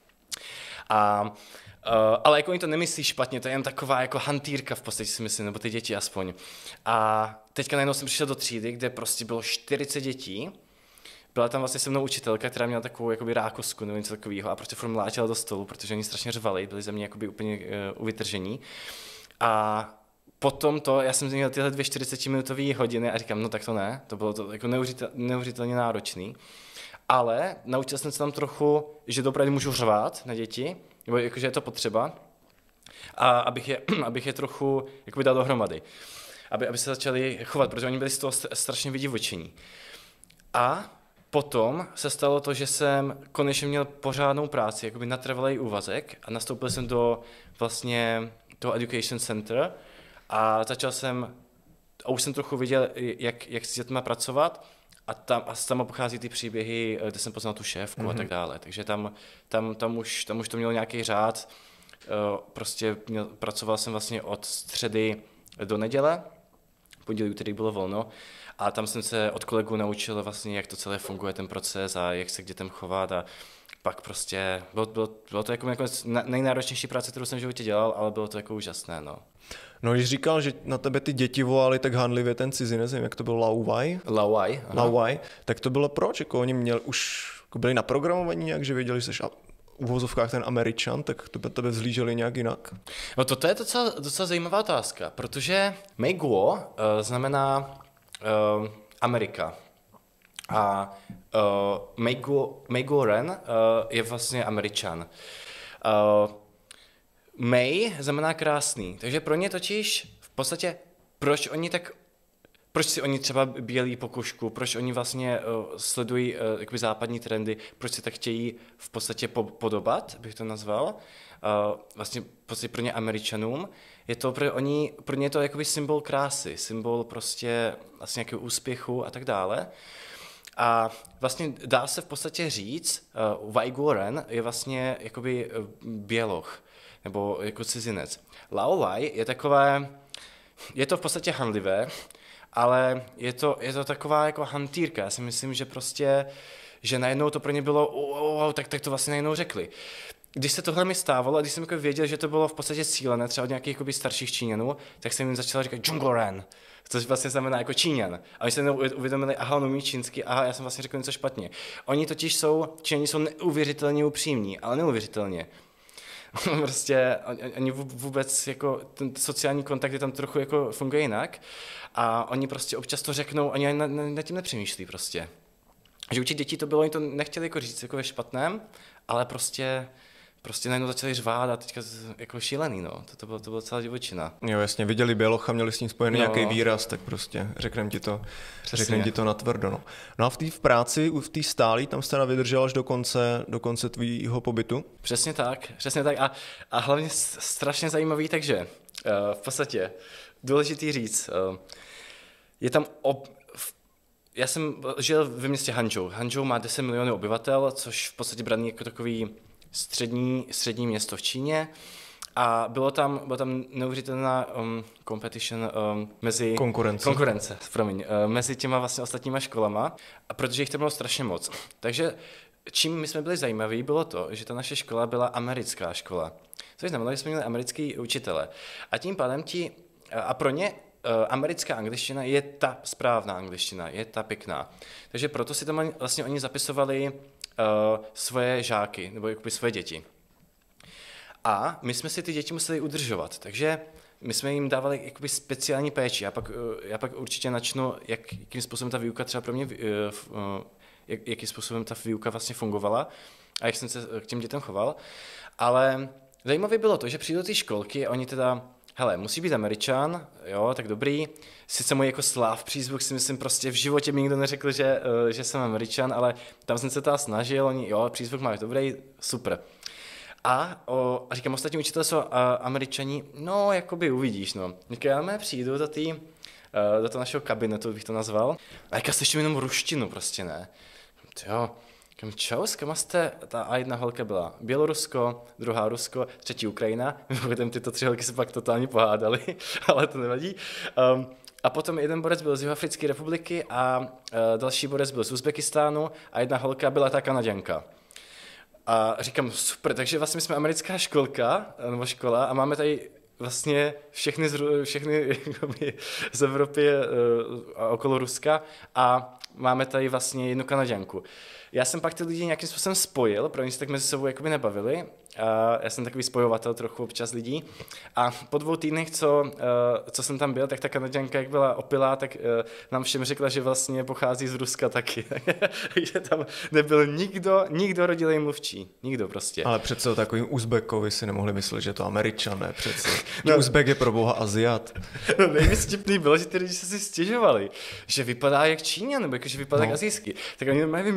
Ale jako oni to nemyslí špatně, to je jen taková jako hantýrka v podstatě si myslím, nebo ty děti aspoň. A teďka najednou jsem přišel do třídy, kde prostě bylo 40 dětí. Byla tam vlastně se mnou učitelka, která měla takovou jakoby rákosku nebo něco takového a prostě furt mlátila do stolu, protože oni strašně řvali, byli ze mě jakoby úplně uvytržení. A potom já jsem měl tyhle 2 40-minutové hodiny a říkám, no tak to ne, to bylo to jako neuvěřitelně náročný. Ale naučil jsem se tam trochu, že opravdu můžu řvát na děti, nebo jakože je to potřeba, a abych je trochu jakoby dal dohromady. Aby se začali chovat, protože oni byli z toho strašně vydivočení. A potom se stalo to, že jsem konečně měl pořádnou práci, jakoby natrvalý úvazek a nastoupil jsem do vlastně toho Education Center a už jsem trochu viděl, jak s dětmi pracovat a tam pochází ty příběhy, kde jsem poznal tu šéfku a tak dále. Takže tam už to mělo nějaký řád, prostě pracoval jsem vlastně od středy do neděle, pondělí, úterý bylo volno. A tam jsem se od kolegů naučil vlastně, jak to celé funguje, ten proces a jak se k dětem chovat a pak prostě bylo to jako nejnáročnější práce, kterou jsem v životě dělal, ale bylo to jako úžasné, no. No, když říkal, že na tebe ty děti volali tak hanlivě ten cizinec, nevím, jak to bylo, Laowai, tak to bylo proč? Jako oni byli naprogramovaní nějak, že věděli, že jsi v uvozovkách ten Američan, tak tebe vzhlíželi nějak jinak? No to je docela zajímavá otázka, protože Meiguo znamená Amerika. A Meiguo Ren je vlastně Američan. Mei znamená krásný, takže pro ně totiž v podstatě, proč si oni třeba bělí pokožku, proč oni vlastně sledují jakoby západní trendy, proč si tak chtějí v podstatě podobat, bych to nazval, vlastně v podstatě pro ně Američanům, pro ně je to jakoby symbol krásy, symbol prostě vlastně nějakého úspěchu a tak dále. A vlastně dá se v podstatě říct, Wai Guoren je vlastně jakoby běloch, nebo jako cizinec. Laowai je takové, je to v podstatě hanlivé, ale je to taková jako hantýrka. Já si myslím, že prostě, že najednou to pro ně bylo, tak to vlastně najednou řekli. Když se tohle mi stávalo a když jsem jako věděl, že to bylo v podstatě cílené, třeba od nějakých jakoby starších Číňanů, tak jsem jim začal říkat Zhongguoren, což vlastně znamená jako Číňan. A oni se uvědomili, aha, on umí čínsky, aha, já jsem vlastně řekl něco špatně. Oni totiž Číňani jsou neuvěřitelně upřímní, ale neuvěřitelně. Prostě oni vůbec jako ten sociální kontakt je tam trochu jako funguje jinak a oni prostě občas to řeknou, oni nad tím nepřemýšlí prostě. Že učit děti to bylo, oni to nechtěli jako říct jako ve špatném, ale prostě najednou začali řvát a teďka jako šílený, no. To bylo celá divočina. Jo, jasně, viděli bělocha, měli s ním spojený nějaký výraz, tak prostě řekneme ti to natvrdo, no. No a v práci, v té stálý, tam jste vydržel až do konce tvýho pobytu? Přesně tak. A hlavně strašně zajímavý, takže v podstatě důležitý říct, je tam já jsem žil ve městě Hangzhou. Hangzhou má 10 milionů obyvatel, což v podstatě braný jako takový střední město v Číně. A bylo tam neuvěřitelná competition konkurence, mezi těma vlastně ostatníma školama, a protože jich tam bylo strašně moc. Takže čím my jsme byli zajímaví, bylo to, že ta naše škola byla americká škola. Což znamená, že jsme měli americký učitele. A tím pádem a pro ně americká angličtina je ta správná angličtina, je ta pěkná. Takže proto si tam vlastně oni zapisovali svoje žáky, nebo jakoby svoje děti. A my jsme si ty děti museli udržovat, takže my jsme jim dávali jakoby speciální péči. Já pak určitě načnu, jakým způsobem ta výuka třeba pro mě, jakým způsobem ta výuka vlastně fungovala a jak jsem se k těm dětem choval. Ale zajímavé bylo to, že přijdu do té školky a oni teda, hele, musí být Američan, jo, tak dobrý. Sice můj jako Slav přízvuk si myslím prostě v životě mi nikdo neřekl, že jsem Američan, ale tam jsem se teda snažil, oni, jo, přízvuk máš dobrý, super. A říkám, ostatní učitelé jsou Američani, no, jakoby uvidíš, no. Říkám, já přijdu do toho našeho kabinetu, bych to nazval, a jaká slyším jenom ruštinu, prostě ne. Jo, říkám, čau, s kama jste, a jedna holka byla Bělorusko, druhá Rusko, třetí Ukrajina, mimochodem tyto 3 holky se pak totálně pohádali, ale to nevadí. A potom jeden borec byl z Jihoafrické republiky a další borec byl z Uzbekistánu a jedna holka byla ta Kanaďanka. A říkám, super, takže vlastně jsme americká škola a máme tady vlastně všechny z Evropy a okolo Ruska a máme tady vlastně jednu Kanaďanku. Já jsem pak ty lidi nějakým způsobem spojil, protože se tak mezi sebou jakoby nebavili. A já jsem takový spojovatel trochu občas lidí. A po 2 týdnech, co jsem tam byl, tak ta Kanaďanka, jak byla opilá, tak nám všem řekla, že vlastně pochází z Ruska taky. Že tam nebyl nikdo rodilej mluvčí. Nikdo prostě. Ale přece o takovým Uzbekovi si nemohli myslet, že to Američan, ne přece. No. Uzbek je pro boha Aziat. No, nejvíc vtipný bylo, že ty lidi se si stěžovali, že vypadá jak Číňan, nebo jako, že vypadá jak azijský. Tak oni normálně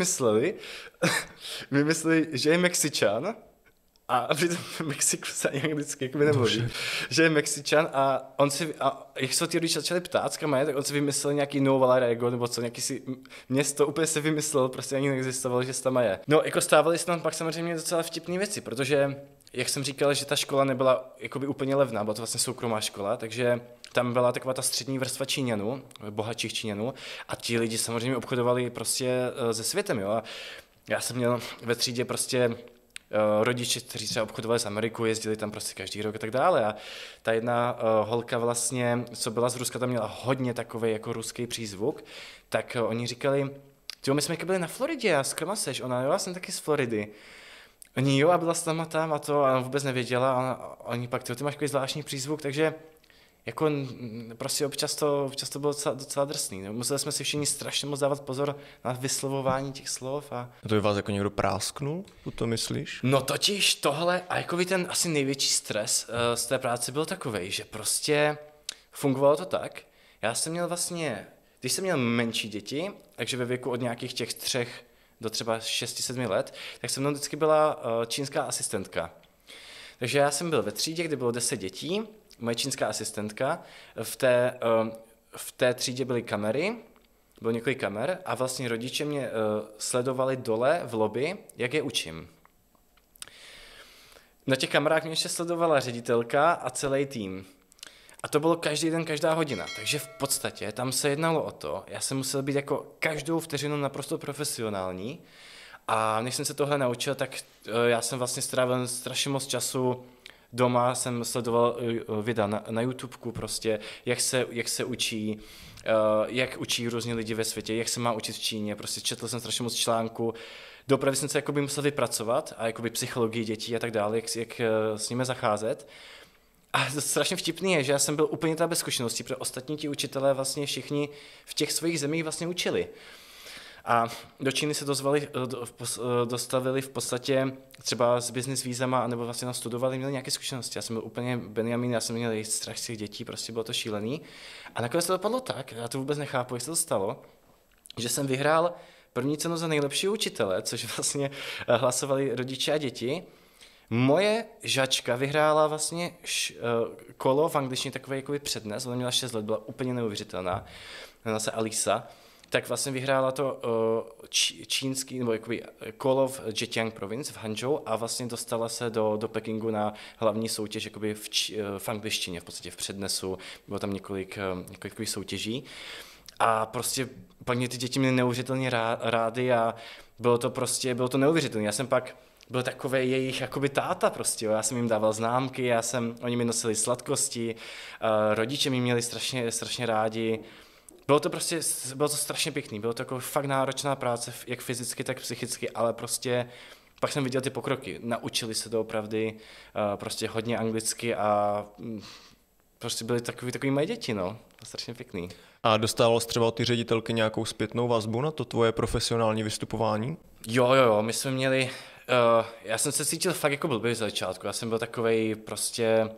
vymysleli, že je Mexičan, a přitom v Mexiku se ani anglicky jako nemluví, že je Mexičan a jak se ty lidi začali ptát, kam je, tak on si vymyslel nějaký Nuevo Laredo, nebo co, nějaký si město úplně se vymyslel, prostě ani neexistovalo, že tam je. No, jako stávaly se tam pak samozřejmě docela vtipné věci, protože, jak jsem říkal, že ta škola nebyla jakoby úplně levná, byla to vlastně soukromá škola, takže tam byla taková ta střední vrstva Číňanů, bohatších Číňanů a ti lidi samozřejmě obchodovali prostě se světem, jo. A já jsem měl ve třídě prostě rodiče, kteří třeba obchodovali s Amerikou, jezdili tam prostě každý rok a tak dále. A ta jedna holka vlastně, co byla z Ruska, tam měla hodně takový jako ruský přízvuk, tak oni říkali, my jsme byli na Floridě a s kama seš? Ona, jo, já jsem taky z Floridy. Oni, jo, a byla tam a to, a vůbec nevěděla, a oni pak, ty máš takový zvláštní přízvuk, takže jako prostě občas to bylo docela drsný. No. Museli jsme si všichni strašně moc dávat pozor na vyslovování těch slov. A to by vás jako někdo prásknul, to myslíš? No totiž tohle, a jako ten asi největší stres z té práce byl takovej, že prostě fungovalo to tak. Já jsem měl vlastně, když jsem měl menší děti, takže ve věku od nějakých těch 3 do třeba 6-7 let, tak se mnou vždycky byla čínská asistentka. Takže já jsem byl ve třídě, kde bylo 10 dětí, moje čínská asistentka, v té třídě byly kamery, bylo několik kamer a vlastně rodiče mě sledovali dole v lobby, jak je učím. Na těch kamerách mě ještě sledovala ředitelka a celý tým. A to bylo každý den, každá hodina. Takže v podstatě tam se jednalo o to, já jsem musel být jako každou vteřinu naprosto profesionální. A než jsem se tohle naučil, tak já jsem vlastně strávil strašně moc času doma, jsem sledoval videa na YouTubeku prostě, jak se učí, jak učí různí lidi ve světě, jak se má učit v Číně, prostě četl jsem strašně moc článků, dopravy jsem se jakoby musel vypracovat a jakoby psychologii dětí a tak dále, jak s nimi zacházet. A to strašně vtipný je, že já jsem byl úplně ta bez zkušeností, protože ostatní ti učitelé vlastně všichni v těch svých zemích vlastně učili. A do Číny se dostavili v podstatě třeba s business vízama, nebo vlastně tam studovali, měli nějaké zkušenosti. Já jsem byl úplně Benjamin, já jsem měl strach z těch dětí, prostě bylo to šílený. A nakonec to dopadlo tak, já to vůbec nechápu, jak se to stalo, že jsem vyhrál první cenu za nejlepší učitele, což vlastně hlasovali rodiče a děti. Moje žačka vyhrála vlastně kolo v angličtině, takový jakoby přednes, ona měla 6 let, byla úplně neuvěřitelná, jmenovala se Alisa, tak vlastně vyhrála to čínský, nebo jakoby kolo v Zhejiang province v Hangzhou a vlastně dostala se do Pekingu na hlavní soutěž jakoby v angličtině, v podstatě v přednesu, bylo tam několik soutěží. A prostě pak mě ty děti měly neuvěřitelně rády a bylo to neuvěřitelné. Já jsem pak byl takový jejich jakoby táta prostě, jo. Já jsem jim dával známky, oni mi nosili sladkosti, rodiče mi měli strašně rádi. Bylo to strašně pěkný, bylo to jako fakt náročná práce, jak fyzicky, tak psychicky, ale prostě pak jsem viděl ty pokroky. Naučili se doopravdy prostě hodně anglicky a prostě byli takový moje děti, no. To strašně pěkný. A dostával jsi třeba od ty ředitelky nějakou zpětnou vazbu na to tvoje profesionální vystupování? Jo, my jsme měli, já jsem se cítil fakt jako blbý z začátku, já jsem byl takovej prostě,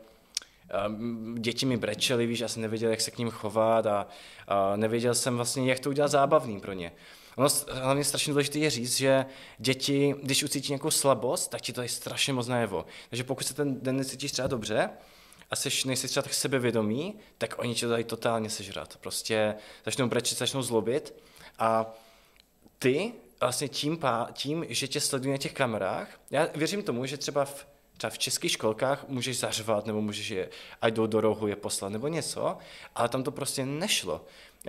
děti mi brečely, víš, já jsem nevěděl, jak se k ním chovat a nevěděl jsem vlastně, jak to udělat zábavný pro ně. Ono hlavně strašně důležité je říct, že děti, když ucítí nějakou slabost, tak ti to je strašně moc najevo. Takže pokud se ten den necítíš třeba dobře a nejsi třeba tak sebevědomý, tak oni tě to dají totálně sežrat. Prostě začnou brečet, začnou zlobit a ty vlastně tím, že tě sledují na těch kamerách, já věřím tomu, že třeba v českých školkách můžeš zařvat, nebo můžeš je, ať jdou do rohu, je poslat, nebo něco, ale tam to prostě nešlo.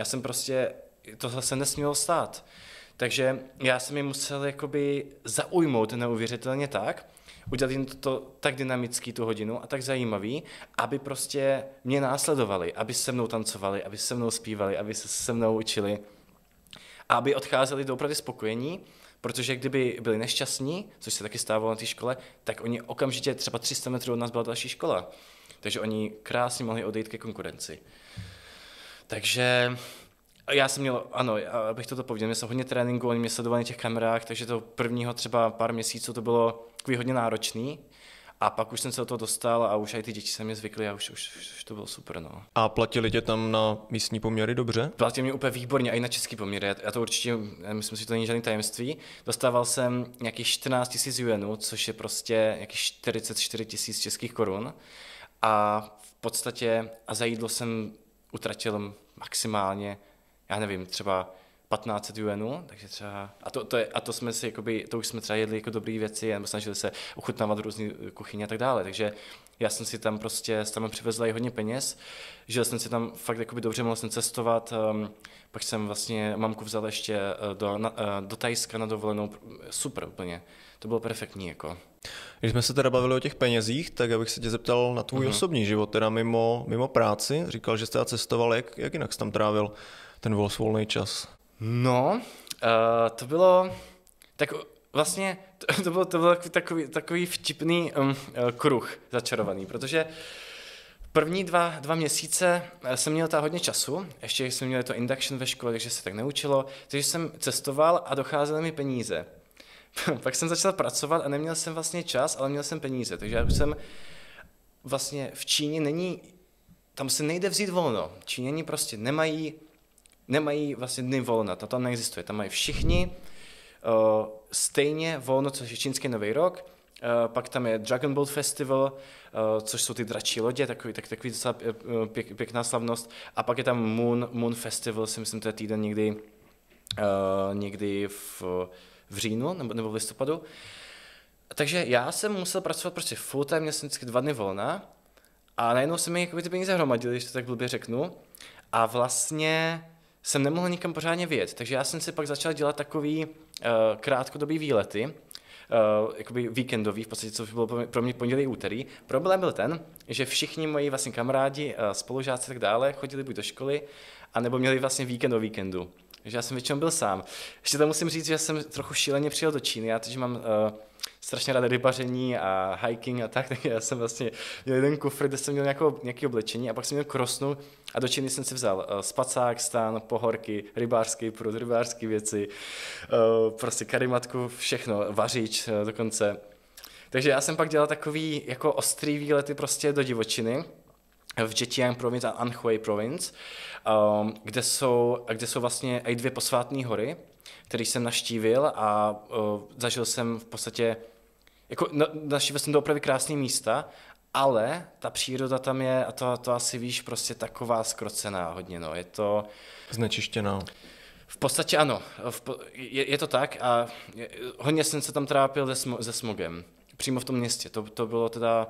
Tohle se nesmělo stát. Takže já jsem je musel jakoby zaujmout neuvěřitelně tak, udělat jim to tak dynamický tu hodinu a tak zajímavý, aby prostě mě následovali, aby se mnou tancovali, aby se mnou zpívali, aby se mnou učili, aby odcházeli doopravdy spokojení, protože kdyby byli nešťastní, což se taky stávalo na té škole, tak oni okamžitě třeba 300 metrů od nás byla další škola. Takže oni krásně mohli odejít ke konkurenci. Takže já jsem měl, ano, abych toto pověděl, měl jsem hodně tréninku, oni mě sledovali na těch kamerách, takže to prvního třeba pár měsíců to bylo takový hodně náročný. A pak už jsem se do toho dostal a už i ty děti se mě zvykly a už to bylo super, no. A platili tě tam na místní poměry dobře? Platili mě úplně výborně, a i na český poměry. Já to určitě, myslím si, že to není žádný tajemství. Dostával jsem nějakých 14 000 yuanů, což je prostě nějakých 44 000 českých korun. A v podstatě za jídlo jsem utratil maximálně, já nevím, třeba 1500 yuanů, takže třeba, to jsme si jakoby, to už jsme třeba jedli jako dobré věci, nebo snažili se ochutnávat různé kuchyně a tak dále, takže já jsem si tam prostě přivezl i hodně peněz, žil jsem si tam fakt jakoby dobře, mohl jsem cestovat, pak jsem vlastně mamku vzal ještě do Thajska na dovolenou, super úplně, to bylo perfektní jako. Když jsme se teda bavili o těch penězích, tak abych se tě zeptal na tvůj osobní život, teda mimo práci, říkal, že jsi teda cestoval, jak jinak jsi tam trávil ten volný čas? No, to bylo, tak vlastně to bylo takový vtipný kruh začarovaný, protože první dva měsíce jsem měl hodně času, ještě jsem měl to induction ve škole, takže se tak neučilo, takže jsem cestoval a docházely mi peníze. Pak jsem začal pracovat a neměl jsem vlastně čas, ale měl jsem peníze, takže já už jsem vlastně v Číně tam se nejde vzít volno, Číňani prostě nemají vlastně dny volna, to tam neexistuje, tam mají všichni stejně volno, což je čínský nový rok, pak tam je Dragon Boat Festival, což jsou ty dračí lodě, takový docela pěkná slavnost, a pak je tam Moon Festival, si myslím, to je týden někdy někdy v říjnu nebo v listopadu. Takže já jsem musel pracovat prostě full time, měl jsem vždycky 2 dny volna a najednou se mi jakoby ty peníze hromadily, když to tak blbě řeknu. A vlastně jsem nemohl nikam pořádně vyjet, takže já jsem si pak začal dělat takový krátkodobý výlety, jakoby víkendový, v podstatě, co bylo pro mě pondělí, úterý. Problém byl ten, že všichni moji vlastně kamarádi, spolužáci a tak dále chodili buď do školy, anebo měli vlastně víkend o víkendu. Takže já jsem většinou byl sám. Ještě to musím říct, že jsem trochu šíleně přijel do Číny, já teď mám strašně rád rybaření a hiking a tak já jsem vlastně měl jeden kufr, kde jsem měl nějaké oblečení a pak jsem měl krosnu a do Číny jsem si vzal spacák, stan, pohorky, rybářský prut, rybářské věci, prostě karimatku, všechno, vařič dokonce. Takže já jsem pak dělal takový jako ostrý výlety prostě do divočiny, v Zhejiang province a Anhui province, kde jsou vlastně i 2 posvátné hory, který jsem navštívil a zažil jsem v podstatě, jako navštívil jsem do opravdu krásné místa, ale ta příroda tam je, a to asi víš, prostě taková zkrocená hodně, no, je to... Znečištěná. V podstatě ano, je to tak a hodně jsem se tam trápil se smogem, přímo v tom městě, to bylo teda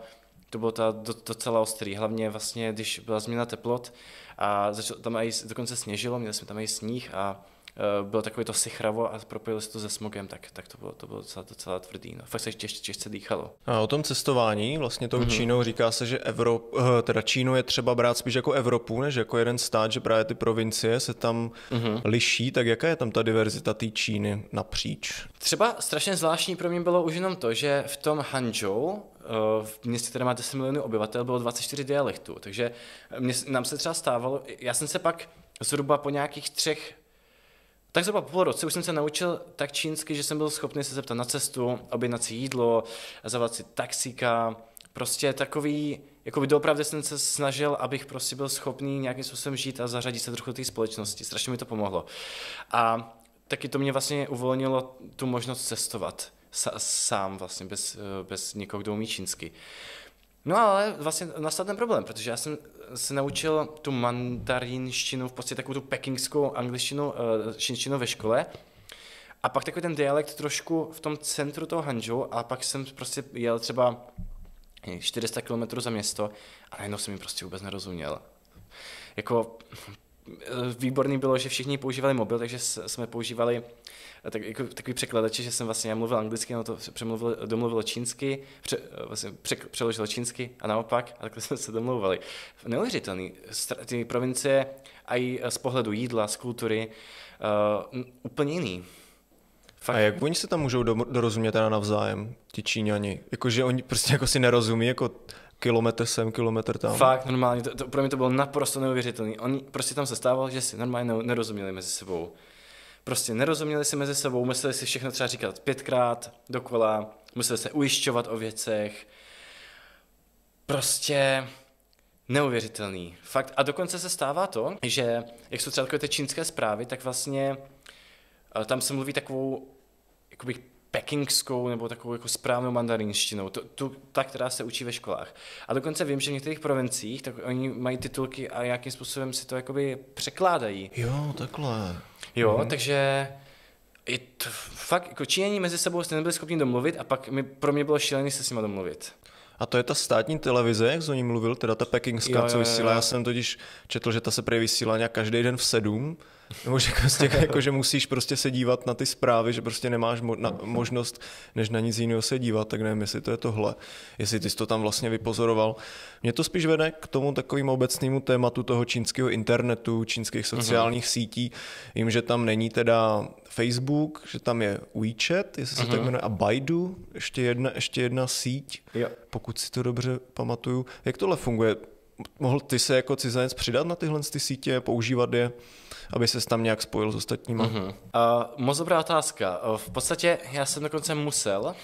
docela ostrý, hlavně vlastně, když byla změna teplot a tam i dokonce sněžilo, měli jsme tam i sníh a bylo takové to sichravo a propojilo se to se smogem, tak to bylo docela tvrdý. No. Fakt se těžce dýchalo. A o tom cestování, vlastně tou Čínou říká se, že Čínu je třeba brát spíš jako Evropu, než jako jeden stát, že právě ty provincie se tam liší, tak jaká je tam ta diverzita té Číny napříč? Třeba strašně zvláštní pro mě bylo už jenom to, že v tom Hangzhou, v městě, které má 10 milionů obyvatel, bylo 24 dialektů, takže nám se třeba stávalo, já jsem se pak zhruba po nějakých 3, tak zhruba po půl roce už jsem se naučil tak čínsky, že jsem byl schopný se zeptat na cestu, objednat si jídlo, zavolat si taxíka, prostě takový, jakoby doopravdy jsem se snažil, abych prostě byl schopný nějakým způsobem žít a zařadit se trochu do té společnosti, strašně mi to pomohlo. A taky to mě vlastně uvolnilo tu možnost cestovat sám vlastně, bez někoho, kdo umí čínsky. No ale vlastně nastal ten problém, protože já jsem se naučil tu mandarinštinu, v podstatě takovou tu pekingskou angličtinu, čínštinu ve škole a pak takový ten dialekt trošku v tom centru toho Hangzhou a pak jsem prostě jel třeba 400 km za město a najednou jsem jim prostě vůbec nerozuměl. Jako výborný bylo, že všichni používali mobil, takže jsme používali takový překladači, že jsem vlastně já mluvil anglicky, no to domluvil čínsky, přeložil čínsky a naopak, a takhle jsme se domlouvali. Neuvěřitelný. Ty provincie a i z pohledu jídla, z kultury, úplně jiný. Fakt. A jak oni se tam můžou dorozumět teda navzájem, ti Číňani? Jakože oni prostě jako si nerozumí, jako kilometr sem, kilometr tam. Fakt, normálně, to pro mě to bylo naprosto neuvěřitelné. Oni prostě tam se stávalo, že si normálně nerozuměli mezi sebou. Prostě nerozuměli si mezi sebou, museli si všechno třeba říkat 5krát dokola, museli se ujišťovat o věcech. Prostě neuvěřitelný. Fakt. A dokonce se stává to, že jak jsou třeba takové ty čínské zprávy, tak vlastně tam se mluví takovou jakoby pekingskou nebo takovou jako správnou mandarinštinou, ta, která se učí ve školách. A dokonce vím, že v některých provinciích tak oni mají titulky a nějakým způsobem si to jakoby překládají. Jo, takhle. Jo, takže fakt jako Číňani mezi sebou se nebyli schopni domluvit a pak pro mě bylo šílený se s nima domluvit. A to je ta státní televize, jak jsi o ní mluvil, teda ta pekingská, co vysílá. Já jsem totiž četl, že ta se prý vysílá nějak každý den v 7, nebo že, prostě, jako, že musíš prostě se dívat na ty zprávy, že prostě nemáš možnost, než na nic jiného se dívat, tak nevím, jestli to je tohle, jestli ty jsi to tam vlastně vypozoroval. Mě to spíš vede k tomu takovému obecnému tématu toho čínského internetu, čínských sociálních sítí. Vím, že tam není teda Facebook, že tam je WeChat, jestli se tak jmenuje, a Baidu, ještě jedna síť, pokud si to dobře pamatuju. Jak tohle funguje? Mohl ty se jako cizinec přidat na tyhle sítě, používat je, aby ses tam nějak spojil s ostatníma? Moc dobrá otázka. V podstatě já jsem dokonce musel.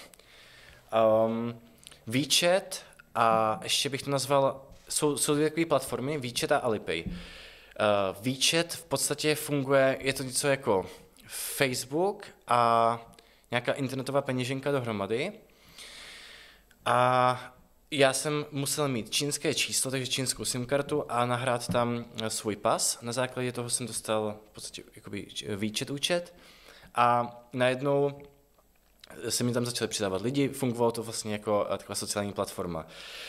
WeChat a ještě bych to nazval, jsou dvě takové platformy, WeChat a Alipay. WeChat v podstatě funguje, je to něco jako Facebook a nějaká internetová peněženka dohromady. A já jsem musel mít čínské číslo, takže čínskou SIM kartu a nahrát tam svůj pas. Na základě toho jsem dostal v podstatě jakoby účet a najednou se mi tam začali přidávat lidi, fungovalo to vlastně jako taková sociální platforma.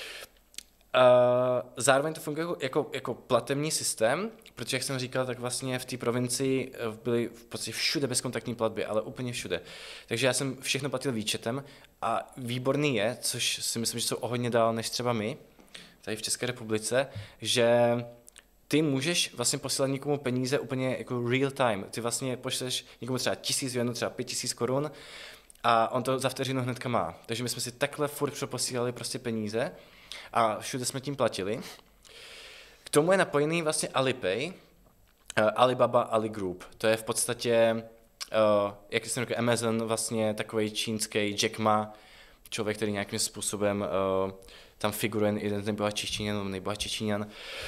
Zároveň to funguje jako platební systém, protože jak jsem říkal, tak vlastně v té provincii byly v podstatě všude bezkontaktní platby, ale úplně všude. Takže já jsem všechno platil výčetem a výborný je, což si myslím, že jsou o hodně dál než třeba my, tady v České republice, že ty můžeš vlastně posílat někomu peníze úplně jako real time. Ty vlastně pošleš někomu třeba 1000 yuanů, třeba 5000 korun a on to za vteřinu hnedka má. Takže my jsme si takhle furt přeposílali prostě peníze a všude jsme tím platili. K tomu je napojený vlastně Alipay, Alibaba Ali Group. To je v podstatě, jak jsem řekl, Amazon, vlastně takový čínský Jack Ma, člověk, který nějakým způsobem tam figuruje jeden z nejbohatších Číňanů, nejbohatší Číňan.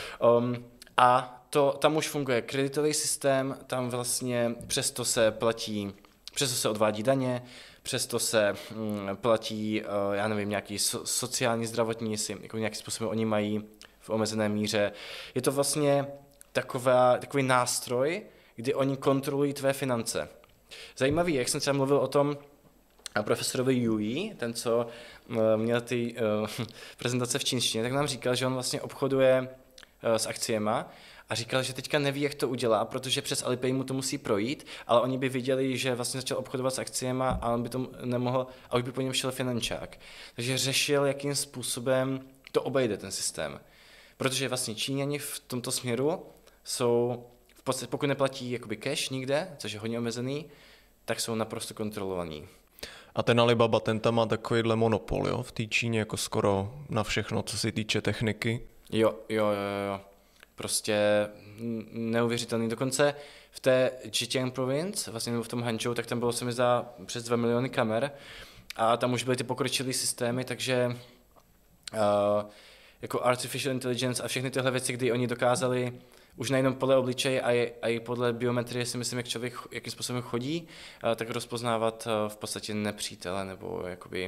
A tam už funguje kreditový systém, tam vlastně přesto se odvádí daně, přesto se platí, já nevím, nějaký sociální, zdravotní, jestli jako nějakým způsobem oni mají v omezené míře. Je to vlastně takový nástroj, kdy oni kontrolují tvé finance. Zajímavý, jak jsem třeba mluvil o tom profesorovi Yui, ten, co měl ty prezentace v čínštině, tak nám říkal, že on vlastně obchoduje s akciema a říkal, že teďka neví, jak to udělá, protože přes Alipay mu to musí projít, ale oni by viděli, že vlastně začal obchodovat s akciema a on by to nemohl, a už by po něm šel finančák. Takže řešil, jakým způsobem to obejde ten systém. Protože vlastně Číňani v tomto směru jsou, v podstatě, pokud neplatí jakoby cash nikde, což je hodně omezený, tak jsou naprosto kontrolovaní. A ten Alibaba, ten tam má takovýhle monopol, jo? V té Číně jako skoro na všechno, co se týče techniky. Jo. Prostě neuvěřitelný. Dokonce v té Zhejiang province, vlastně v tom Hangzhou, tak tam bylo, se mi zdá, přes 2 miliony kamer a tam už byly ty pokročilé systémy, takže jako artificial intelligence a všechny tyhle věci, kdy oni dokázali už nejenom podle obličeje a i podle biometrie, si myslím, jak člověk jakým způsobem chodí, tak rozpoznávat v podstatě nepřítele nebo jakoby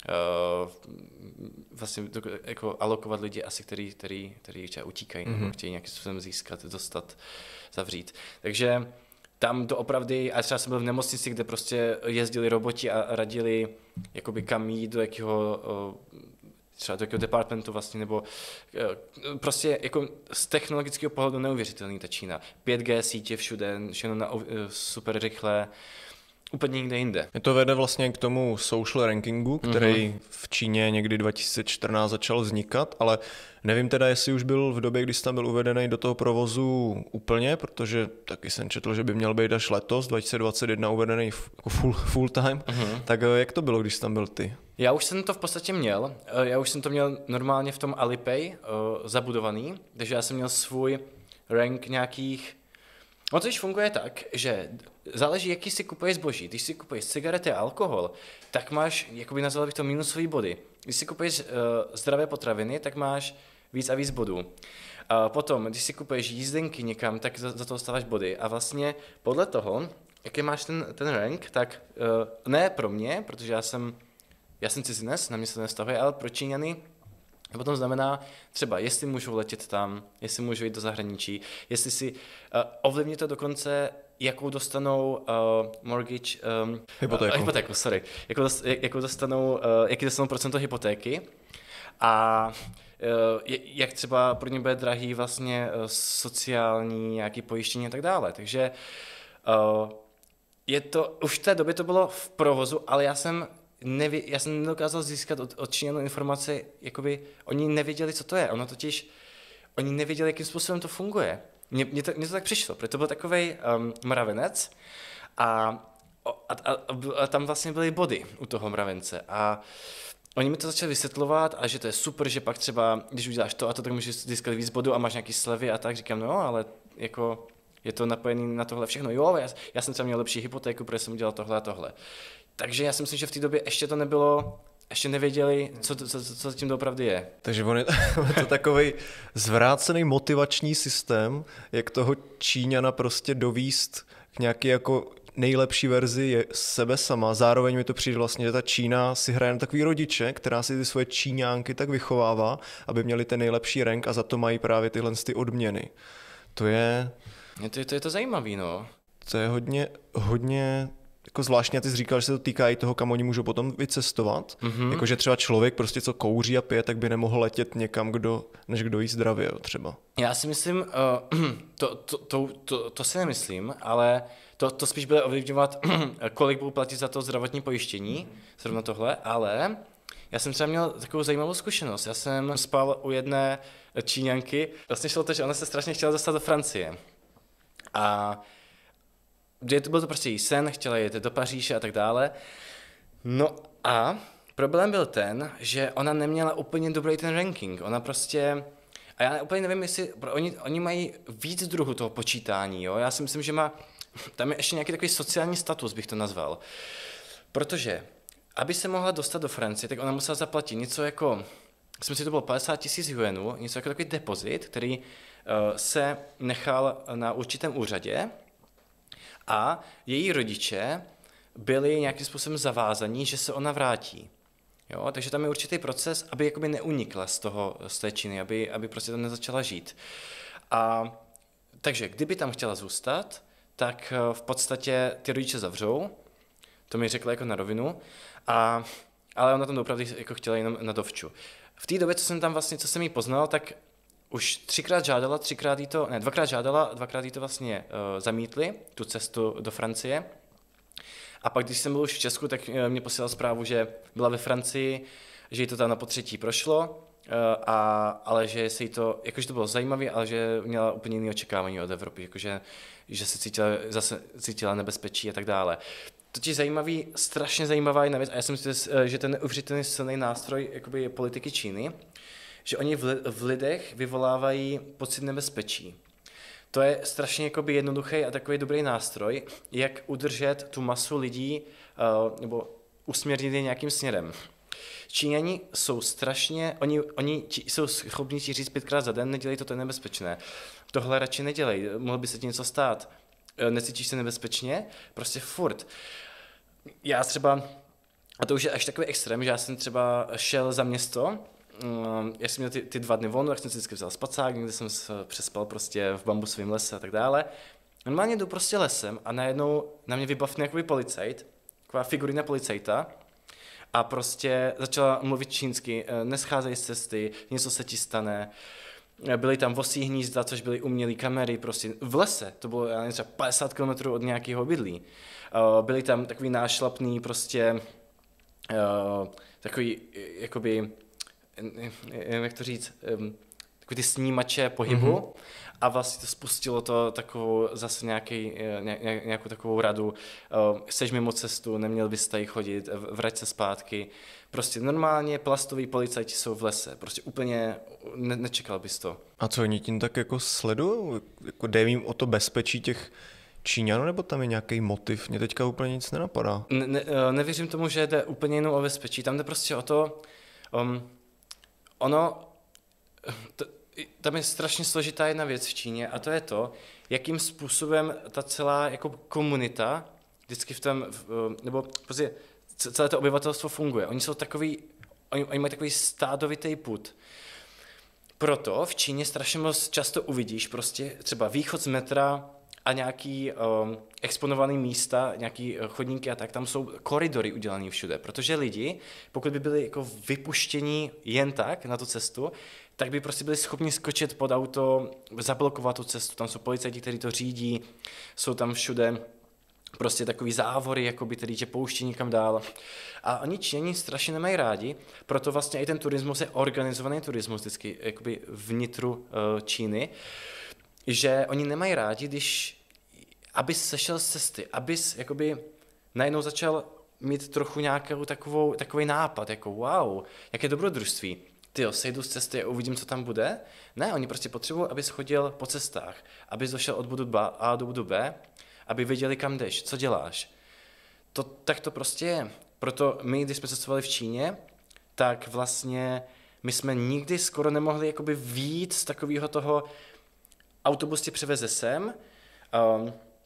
vlastně jako alokovat lidi asi, který třeba utíkají nebo chtějí nějakým způsobem získat, dostat, zavřít. Takže tam doopravdy, a třeba jsem byl v nemocnici, kde prostě jezdili roboti a radili jakoby kam jít, do jakého třeba do jakého departmentu vlastně, nebo prostě jako z technologického pohledu neuvěřitelný ta Čína. 5G sítě všude, všechno super rychle, úplně nikde jinde. Je to vede vlastně k tomu social rankingu, který v Číně někdy 2014 začal vznikat, ale nevím teda, jestli už byl v době, kdy jsi tam byl uvedený do toho provozu úplně, protože taky jsem četl, že by měl být až letos, 2021 uvedený jako full time. Tak jak to bylo, když jsi tam byl ty? Já už jsem to v podstatě měl. Já už jsem to měl normálně v tom Alipay zabudovaný, takže já jsem měl svůj rank nějakých. No to již funguje tak, že záleží, jaký si kupuješ zboží. Když si kupuješ cigarety a alkohol, tak máš, jakoby nazval bych to, minusový body. Když si kupuješ zdravé potraviny, tak máš víc a víc bodů. Potom, když si kupuješ jízdenky někam, tak za to dostáváš body. A vlastně podle toho, jaký máš ten rank, tak ne pro mě, protože já jsem cizinec, na mě se to nevztahuje, ale pro Číňany a potom znamená třeba, jestli můžou letět tam, jestli můžou jít do zahraničí, jestli si ovlivní to dokonce, jakou dostanou mortgage, hypotéku, sorry, jaký dostanou procento hypotéky a jak třeba pro ně bude drahý vlastně sociální nějaký pojištění a tak dále. Takže už v té době to bylo v provozu, ale já jsem nedokázal získat od Číňanů informace, jakoby oni nevěděli, co to je. Oni nevěděli, jakým způsobem to funguje. Mně to tak přišlo, protože to byl takovej mravenec a tam vlastně byly body u toho mravence a oni mi to začali vysvětlovat a že to je super, že pak třeba, když uděláš to a to, tak můžeš získat víc bodů a máš nějaký slevy a tak. Říkám, no ale jako je to napojený na tohle všechno. Jo, já jsem třeba měl lepší hypotéku, protože jsem udělal tohle a tohle. Takže já si myslím, že v té době ještě to nebylo, ještě nevěděli, co tím doopravdy je. Takže on je to takovej zvrácený motivační systém, jak toho Číňana prostě dovíst k nějaký jako nejlepší verzi je sebe sama. Zároveň mi to přijde vlastně, že ta Čína si hraje na takový rodiče, která si ty svoje Číňánky tak vychovává, aby měli ten nejlepší rank a za to mají právě tyhle ty odměny. To je... Je to zajímavý, no. To je hodně jako zvláštně, ty jsi říkal, že se to týká i toho, kam oni můžou potom vycestovat. Mm-hmm. Jakože třeba člověk prostě co kouří a pije, tak by nemohl letět někam, než kdo jí zdravě, jo, třeba. Já si myslím, to si nemyslím, ale to spíš bude ovlivňovat, kolik budou platit za to zdravotní pojištění, zrovna tohle, ale já jsem třeba měl takovou zajímavou zkušenost. Já jsem spal u jedné Číňanky, vlastně šlo to, že ona se strašně chtěla dostat do Francie. A byl to prostě jí sen, chtěla jít do Paříže a tak dále. No a problém byl ten, že ona neměla úplně dobrý ten ranking. Ona prostě... A já úplně nevím, jestli... Oni mají víc druhů toho počítání, jo? Já si myslím, že tam je ještě nějaký takový sociální status, bych to nazval. Protože, aby se mohla dostat do Francie, tak ona musela zaplatit něco jako... Myslím si, to bylo 50 000 juanů, něco jako takový depozit, který se nechal na určitém úřadě, a její rodiče byli nějakým způsobem zavázaní, že se ona vrátí. Jo? Takže tam je určitý proces, aby jakoby neunikla z té Číny, aby prostě tam nezačala žít. A takže kdyby tam chtěla zůstat, tak v podstatě ty rodiče zavřou, to mi řekla jako na rovinu, ale ona tam opravdu jako chtěla jenom na dovču. V té době, co jsem jí poznal, tak už dvakrát žádala, dvakrát jí to vlastně zamítli, tu cestu do Francie. A pak, když jsem byl už v Česku, tak mě posílal zprávu, že byla ve Francii, že jí to tam na potřetí prošlo, ale že se jí to, jakože to bylo zajímavé, ale že měla úplně jiné očekávání od Evropy, jakože že se cítila nebezpečí a tak dále. Totiž strašně zajímavá jedna věc, a já si myslím, že ten neuvěřitelný silný nástroj jakoby politiky Číny, že oni v lidech vyvolávají pocit nebezpečí. To je strašně jakoby jednoduchý a takový dobrý nástroj, jak udržet tu masu lidí nebo usměrnit je nějakým směrem. Číňani jsou oni jsou schopni ti říct 5krát za den, nedělej to je nebezpečné. Tohle radši nedělej, mohlo by se ti něco stát. Necítíš se nebezpečně? Prostě furt. Já třeba, a to už je až takový extrém, že já jsem třeba šel za město, já jsem měl ty 2 dny volno, tak jsem si vždycky vzal spacák, někde jsem přespal prostě v bambusovém lese a tak dále. Normálně jdu prostě lesem a najednou na mě vybavne jakoby policajt, taková figurina policajta, a prostě začala mluvit čínsky, nescházej z cesty, něco se ti stane. Byly tam vosí hnízda, což byly umělé kamery, prostě v lese, to bylo třeba 50 km od nějakého bydlí. Byly tam takový nášlapný prostě, takový, jakoby, jak to říct, takový ty snímače pohybu, a vlastně to spustilo to takovou zase nějakou takovou radu, jseš mimo cestu, neměl bys tady chodit, vrať se zpátky. Prostě normálně plastoví policajti jsou v lese, prostě úplně nečekal bys to. A co oni tím tak jako sledují? Jako jde jim o to bezpečí těch Číňanů, nebo tam je nějaký motiv? Mně teďka úplně nic nenapadá. Nevěřím tomu, že jde úplně jenom o bezpečí, tam jde prostě o to, tam je strašně složitá jedna věc v Číně, a to je to, jakým způsobem ta celá jako komunita vždycky nebo prostě celé to obyvatelstvo funguje. Oni mají takový stádovitý pud. Proto v Číně strašně moc často uvidíš prostě třeba východ z metra a nějaký exponovaný místa, nějaký chodníky a tak, tam jsou koridory udělané všude, protože lidi, pokud by byli jako vypuštění jen tak na tu cestu, tak by prostě byli schopni skočit pod auto, zablokovat tu cestu, tam jsou policajti, kteří to řídí, jsou tam všude prostě takový závory, jakoby, který tě pouští někam dál. A oni Číňani strašně nemají rádi, proto vlastně i ten turismus je organizovaný turismus vždycky jakoby vnitru Číny, že oni nemají rádi, abys sešel z cesty, abys jakoby najednou začal mít trochu nějakou takový nápad, jako wow, jaké dobrodružství. Tyjo, sejdu z cesty a uvidím, co tam bude. Ne, oni prostě potřebují, abys chodil po cestách, abys došel od bodu A do bodu B, aby věděli, kam jdeš, co děláš. Tak to prostě je. Proto my, když jsme cestovali v Číně, tak vlastně my jsme nikdy skoro nemohli jakoby vyjít z takového toho, autobus tě převeze sem,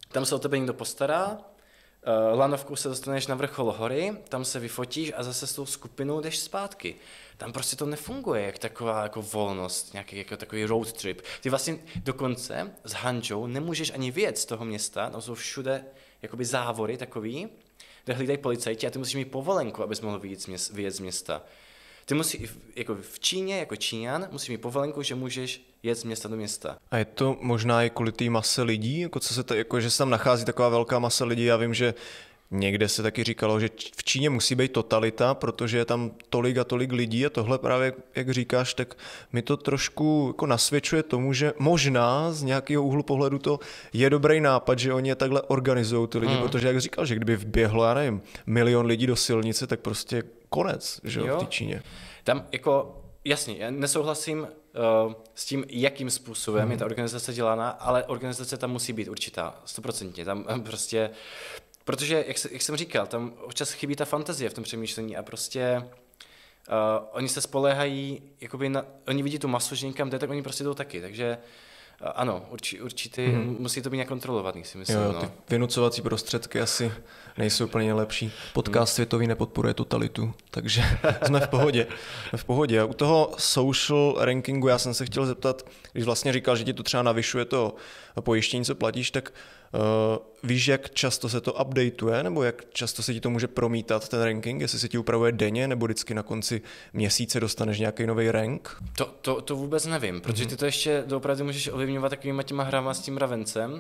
tam se o tebe někdo postará, lanovkou se dostaneš na vrchol hory, tam se vyfotíš a zase s tou skupinou jdeš zpátky. Tam prostě to nefunguje jak taková jako volnost, nějaký jako takový road trip. Ty vlastně dokonce s Hangzhou nemůžeš ani vyjet z toho města, tam jsou všude jakoby závory takový, kde hlídají policajti a ty musíš mít povolenku, abys mohl vyjet z města. Ty musí, jako v Číně, jako Číňan, musíš mít povolenku, že můžeš jet z města do města. A je to možná i kvůli té mase lidí, jako co se jako, že se tam nachází taková velká masa lidí. Já vím, že někde se taky říkalo, že v Číně musí být totalita, protože je tam tolik a tolik lidí a tohle právě, jak říkáš, tak mi to trošku jako nasvědčuje tomu, že možná z nějakého úhlu pohledu to je dobrý nápad, že oni je takhle organizují ty lidi, protože jak říkal, že kdyby vběhlo, já nevím, 1 000 000 lidí do silnice, tak prostě konec, že jo, v té Číně. Tam jako, jasně, já nesouhlasím s tím, jakým způsobem je ta organizace dělána, ale organizace tam musí být určitá, 100%. Tam prostě, protože, jak jsem říkal, tam občas chybí ta fantazie v tom přemýšlení a prostě oni se spoléhají, jakoby oni vidí tu masu, že někam jde, tak oni prostě jdou taky, takže ano, určitě musí to být nějak kontrolovaný, si myslím. Jo, ty vynucovací prostředky asi nejsou úplně lepší. Podcast světový nepodporuje totalitu, takže jsme v pohodě. V pohodě. A u toho social rankingu já jsem se chtěl zeptat, když vlastně říkal, že ti to třeba navyšuje to pojištění, co platíš, tak víš, jak často se to updateuje, nebo jak často se ti to může promítat ten ranking, jestli se ti upravuje denně, nebo vždycky na konci měsíce dostaneš nějaký nový rank? To vůbec nevím, protože ty to ještě doopravdy můžeš ovlivňovat takovýma těma hrama s tím mravencem.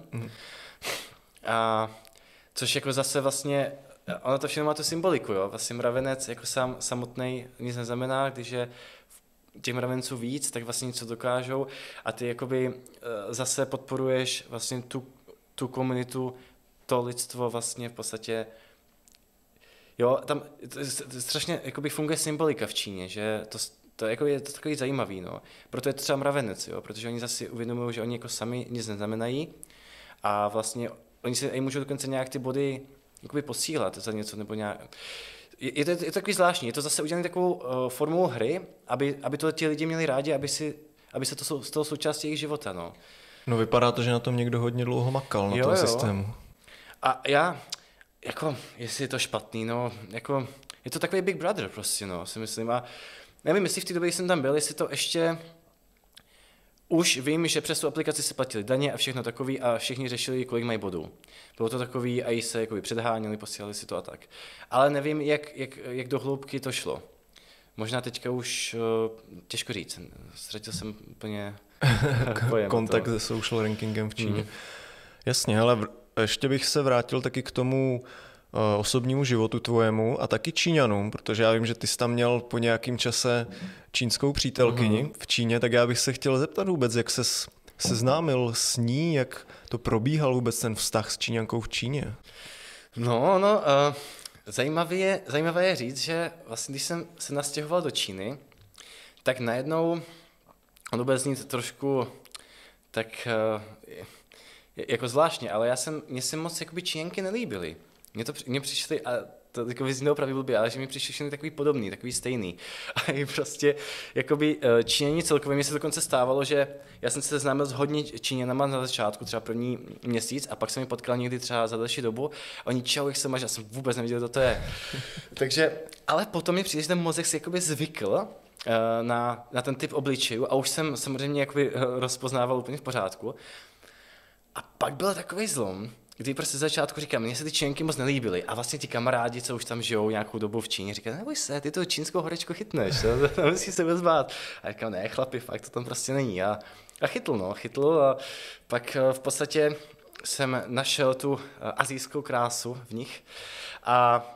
A což jako zase vlastně, ono to všechno má tu symboliku, jo. Vlastně mravenec jako sám samotnej nic neznamená, když je těch mravenců víc, tak vlastně něco dokážou a ty jakoby zase podporuješ vlastně tu komunitu, to lidstvo vlastně v podstatě, jo, tam strašně jakoby funguje symbolika v Číně, že to jako je to takový zajímavý, no. Proto je to třeba mravenec, jo, protože oni zase uvědomují, že oni jako sami nic neznamenají a vlastně oni si i můžou dokonce nějak ty body jakoby posílat za něco nebo nějak. Je to takový zvláštní, je to zase udělané takovou formou hry, aby to ti lidi měli rádi, aby se to stalo součástí jejich života, no. No vypadá to, že na tom někdo hodně dlouho makal, na tom systému. A já, jako, jestli je to špatný, no, jako, je to takový Big Brother prostě, no, si myslím. A nevím, jestli v té době, kdy jsem tam byl, jestli to ještě, už vím, že přes tu aplikaci se platili daně a všechno takový a všichni řešili, kolik mají bodů. Bylo to takový a i se jakoby předháněli, posílali si to a tak. Ale nevím, jak do hloubky to šlo. Možná teďka už těžko říct, ztratil jsem úplně kontakt se social rankingem v Číně. Jasně, ale ještě bych se vrátil taky k tomu osobnímu životu tvojemu a taky Číňanům, protože já vím, že ty jsi tam měl po nějakém čase čínskou přítelkyni v Číně, tak já bych se chtěl zeptat vůbec, jak ses seznámil s ní, jak to probíhal vůbec ten vztah s Číňankou v Číně? Zajímavé je říct, že vlastně když jsem se nastěhoval do Číny, tak najednou, on bude znít trošku tak jako zvláštně, ale mně se moc jakoby Číňanky nelíbily. Mně přišly, a to takový zní opravdu blbě, ale že mi přišli všechny takový podobný, takový stejný. A i prostě jakoby Číňani celkově, mně se dokonce stávalo, že já jsem se seznámil s hodně Číňanama na začátku, třeba první měsíc, a pak jsem je potkal někdy třeba za další dobu. A oni čau, jak se máš, já jsem vůbec nevěděl, kdo to je. Takže, ale potom mi přijde, že ten mozek si jakoby zvykl na ten typ obličejů a už jsem samozřejmě jakoby rozpoznával úplně v pořádku. A pak byl takový zlom, kdy prostě z začátku říkám, mně se ty Číňanky moc nelíbily a vlastně ti kamarádi, co už tam žijou nějakou dobu v Číně, říkají, neboj se, ty to čínskou horečku chytneš, nemusíš se vůbec bát. A říkám, ne chlapi, fakt to tam prostě není. A chytl a pak v podstatě jsem našel tu asijskou krásu v nich a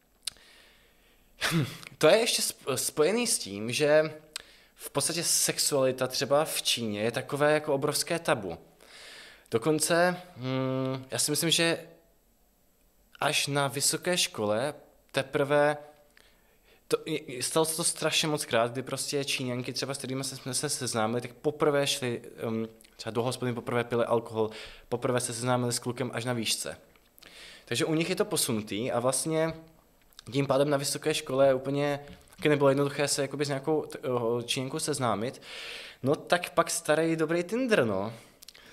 to je ještě spojený s tím, že v podstatě sexualita třeba v Číně je takové jako obrovské tabu. Dokonce, já si myslím, že až na vysoké škole teprve, stalo se to strašně moc krát, kdy prostě Číňanky třeba, s kterými jsme se seznámili, tak poprvé šli třeba do hospody, poprvé pili alkohol, poprvé se seznámili s klukem až na výšce. Takže u nich je to posunutý a vlastně tím pádem na vysoké škole úplně nebylo jednoduché se jakoby s nějakou Číňankou seznámit. No tak pak starý dobrý Tinder, no.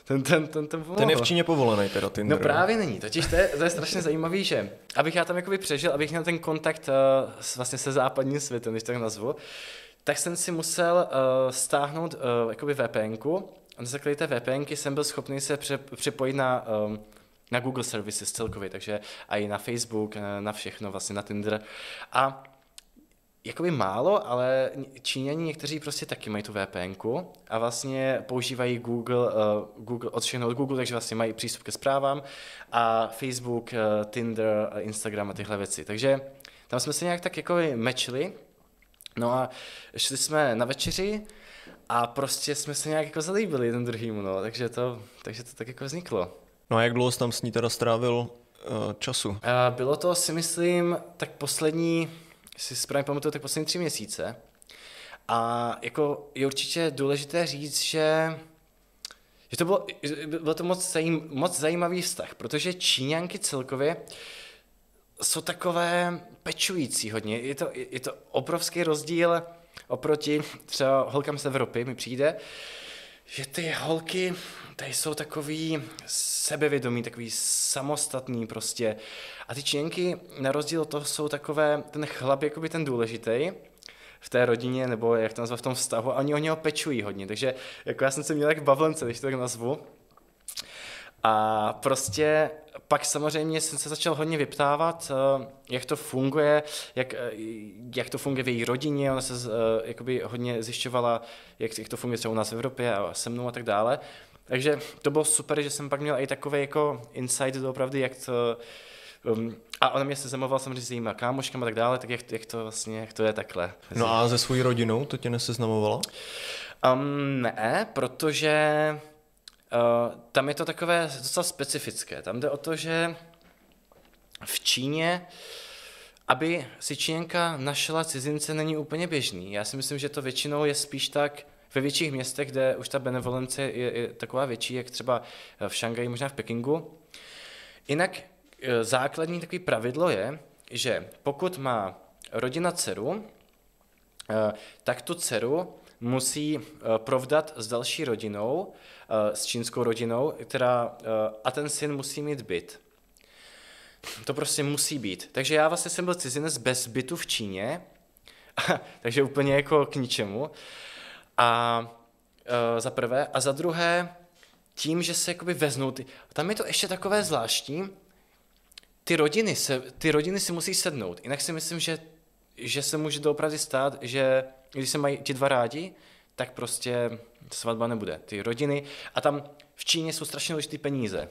Ten pomohl. Ten je v Číně povolený teda Tinder. No právě není, totiž to je strašně zajímavý, že abych já tam jakoby přežil, abych měl ten kontakt vlastně se západním světem, když tak nazvu, tak jsem si musel stáhnout jakoby VPNku a na základě té VPNky jsem byl schopný se připojit na Google Services celkově, takže i na Facebook, na všechno, vlastně na Tinder. A jakoby málo, ale Číňani někteří prostě taky mají tu VPNku a vlastně používají Google od všechno od Google, takže vlastně mají přístup ke zprávám a Facebook, Tinder, Instagram a tyhle věci. Takže tam jsme se nějak tak jakoby mečli, no a šli jsme na večeři a prostě jsme se nějak jako zalíbili jeden druhýmu, no, takže to tak jako vzniklo. No a jak dlouho jsi tam s ní teda strávil času? Bylo to, si myslím, tak poslední, si správně pamatuju, tak poslední 3 měsíce. A jako je určitě důležité říct, že to bylo to moc zajímavý vztah, protože Číňanky celkově jsou takové pečující hodně. Je to obrovský rozdíl oproti třeba holkám z Evropy, mi přijde, že ty holky tady jsou takový sebevědomí, takový samostatný prostě. A ty Číňanky na rozdíl od toho jsou takové, ten chlap jakoby ten důležitý v té rodině, nebo jak to nazvat v tom vztahu, a oni o něho pečují hodně. Takže jako já jsem se měl jak v bavlence, když to tak nazvu. A prostě pak samozřejmě jsem se začal hodně vyptávat, jak to funguje, jak to funguje v její rodině. Ona se jakoby hodně zjišťovala, jak to funguje třeba u nás v Evropě a se mnou a tak dále. Takže to bylo super, že jsem pak měl i takový jako insight doopravdy, jak to... a ona mě seznamovala samozřejmě s jejíma kámoškama a tak dále, tak jak to je takhle. No a se svojí rodinou to tě neseznamovala? Ne, protože tam je to takové docela specifické. Tam jde o to, že v Číně, aby si Číňanka našla cizince, není úplně běžný. Já si myslím, že to většinou je spíš tak ve větších městech, kde už ta benevolence je taková větší, jak třeba v Šanghaji, možná v Pekingu. Jinak základní takový pravidlo je, že pokud má rodina dceru, tak tu dceru musí provdat s další rodinou, s čínskou rodinou, a ten syn musí mít byt. To prostě musí být. Takže já vlastně jsem byl cizinec bez bytu v Číně, takže úplně jako k ničemu. A za prvé. A za druhé, tím, že se jakoby veznou, tam je to ještě takové zvláštní, ty rodiny si musí sednout. Jinak si myslím, že se může doopravdy stát, že když se mají ti dva rádi, tak prostě svatba nebude. Ty rodiny. A tam v Číně jsou strašně důležité peníze.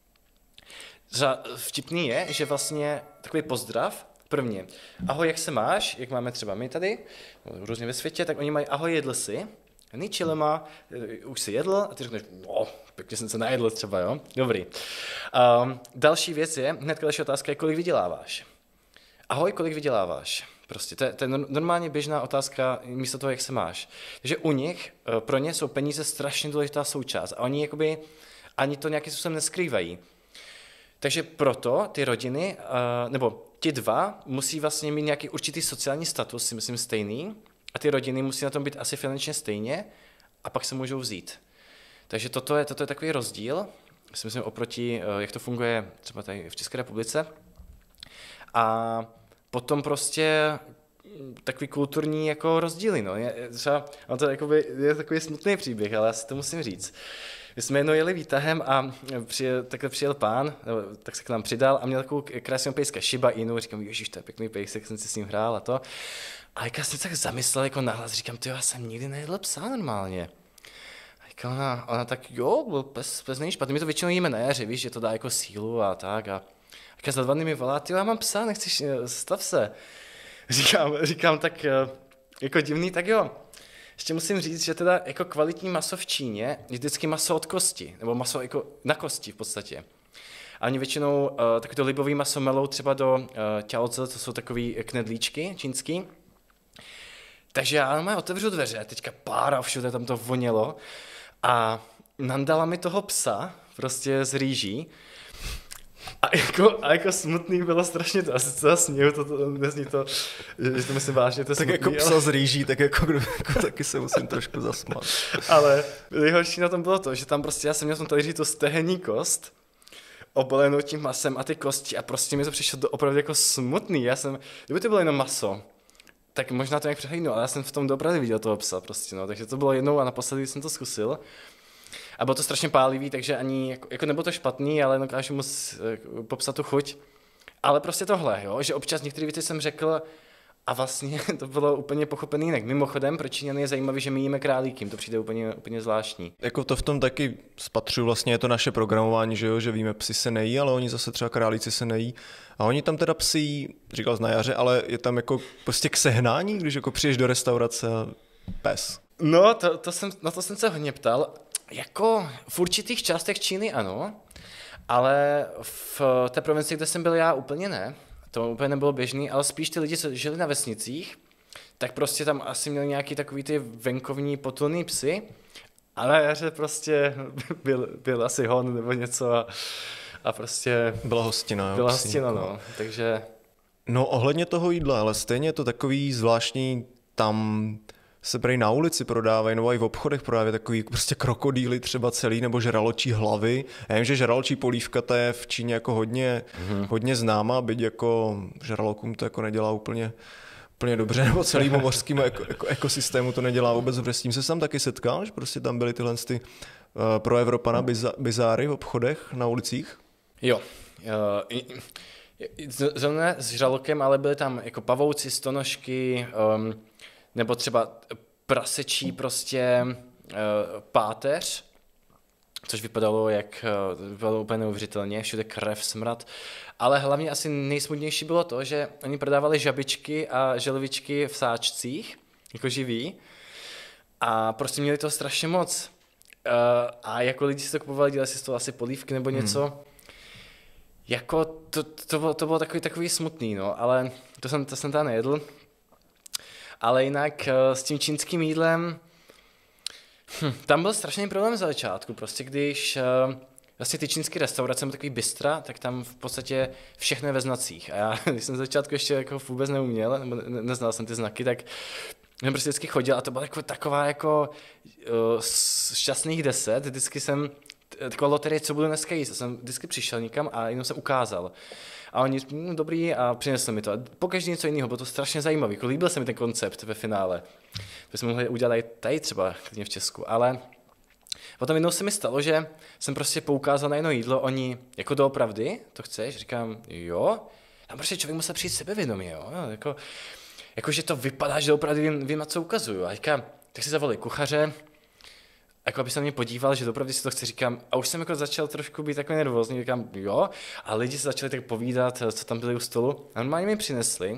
Vtipný je, že vlastně takový pozdrav, prvně, ahoj, jak se máš, jak máme třeba my tady, různě ve světě, tak oni mají ahoj, jedl jsi, ničilema, už si jedl, a ty řekneš, no, pěkně jsem se najedl třeba, jo, dobrý. Další věc je, hned další otázka je, kolik vyděláváš. Ahoj, kolik vyděláváš? Prostě, to je normálně běžná otázka místo toho, jak se máš. Takže u nich, pro ně jsou peníze strašně důležitá součást a oni jakoby ani to nějakým způsobem neskrývají. Takže proto ty rodiny, nebo ti dva, musí vlastně mít nějaký určitý sociální status, si myslím, stejný, a ty rodiny musí na tom být asi finančně stejně a pak se můžou vzít. Takže toto je takový rozdíl, si myslím, oproti, jak to funguje třeba tady v České republice. A potom prostě takový kulturní jako rozdíly. No. Je takový smutný příběh, ale já si to musím říct. My jsme jednou jeli výtahem a takhle přijel pán, tak se k nám přidal a měl takovou krásnou pejska Shiba Inu. Říkám, ježiš, to je pěkný pejsek, jsem si s ním hrál a to. A já jsem tak zamyslel jako nahlas, říkám, já jsem nikdy nejedl psa normálně. A ona tak, jo, byl pes není špatný, my to většinou jíme na jaře, víš, že to dá jako sílu a tak. A za 2 dny mi volá, já mám psa, nechceš, stav se. Říkám tak jako divný, tak jo. Ještě musím říct, že teda jako kvalitní maso v Číně je vždycky maso od kosti, nebo maso jako na kosti v podstatě. A oni většinou takový to libový maso melou třeba do ťaoce, to jsou takový knedlíčky čínský. Takže já normálně otevřu dveře, teďka pára, všude tam to vonělo a nandala mi toho psa, prostě z rýží. A jako smutný bylo strašně to, asi se směju, nezní to, že to myslím vážně, to je tak smutný, jako psa z rýží, tak jako taky se musím trošku zasmát. Ale nejhorší na tom bylo to, že tam prostě já jsem měl v tom talíři tu stehenní kost, obolenou tím masem a ty kosti a prostě mi to přišlo opravdu jako smutný. Kdyby to bylo jenom maso, tak možná to nějak přehlídnu, ale já jsem v tom opravdu viděl toho psa prostě, no. Takže to bylo jednou a naposledy jsem to zkusil. A bylo to strašně pálivý, takže ani, jako nebylo to špatný, ale dokážu mu popsat tu chuť. Ale prostě tohle, jo, že občas některé věci jsem řekl a vlastně to bylo úplně pochopený jinak. Mimochodem, pro Číňany je zajímavé, že my jíme králíky, to přijde úplně zvláštní. Jako to v tom taky spatřuju, vlastně je to naše programování, že jo, že víme, psi se nejí, ale oni zase třeba králíci se nejí. A oni tam teda psi, říkal jsi na jaře, ale je tam jako prostě k sehnání, když jako přijdeš do restaurace a pes. No, to jsem se hodně ptal. Jako v určitých částech Číny ano, ale v té provincii, kde jsem byl já, úplně ne. To úplně nebylo běžný, ale spíš ty lidi, co žili na vesnicích, tak prostě tam asi měli nějaký takový ty venkovní potulný psy, ale jaře prostě byl asi hon nebo něco a prostě... Byla hostina, jo. Byla hostina, no, takže... No ohledně toho jídla, ale stejně je to takový zvláštní, tam se prej na ulici prodávají, nebo i v obchodech prodávají takový prostě krokodýly třeba celý, nebo žraločí hlavy. Já vím, že žraločí polívka ta je v Číně jako hodně známá, byť jako žralokům to jako nedělá úplně dobře, nebo celému mořskému ekosystému to nedělá vůbec dobře. S tím se tam taky setkal, že prostě tam byly tyhle pro Evropana bizáry v obchodech na ulicích? Jo. Zrovna s žralokem, ale byly tam jako pavouci, stonožky, nebo třeba prasečí prostě páteř, což vypadalo úplně neuvěřitelně, všude krev, smrad. Ale hlavně asi nejsmutnější bylo to, že oni prodávali žabičky a želvičky v sáčcích, jako živý. A prostě měli to strašně moc. A jako lidi si to kupovali, dělali si z toho asi polívky nebo něco. Jako to bylo takový smutný, no, ale to jsem tam nejedl. Ale jinak s tím čínským jídlem, tam byl strašný problém za začátku, prostě když vlastně ty čínské restaurace, takový bystra, tak tam v podstatě všechno je ve znacích. A já, když jsem za začátku ještě jako vůbec neuměl, nebo neznal jsem ty znaky, tak jsem prostě vždycky chodil a to byla taková jako šťastných 10, vždycky jsem taková loterie, co budu dneska jíst. Jsem vždycky přišel někam a jenom jsem ukázal. A oni, dobrý, a přinesli mi to. A pokaždé něco jiného, bylo to strašně zajímavé. Jako líbil se mi ten koncept ve finále. To jsme mohli udělat i tady třeba v Česku. Ale potom jednou se mi stalo, že jsem prostě poukázal na jedno jídlo, oni, jako doopravdy, to chceš? Říkám, jo. A prostě člověk musel přijít sebevědomě, jo. Jako, že to vypadá, že doopravdy vím, na co ukazuju. A říkám, tak si zavolej kuchaře, jako aby se na mě podíval, že opravdu si to chce, říkám, a už jsem jako začal trošku být takový nervózní, říkám, jo, a lidi se začali tak povídat, co tam byli u stolu, a normálně mi přinesli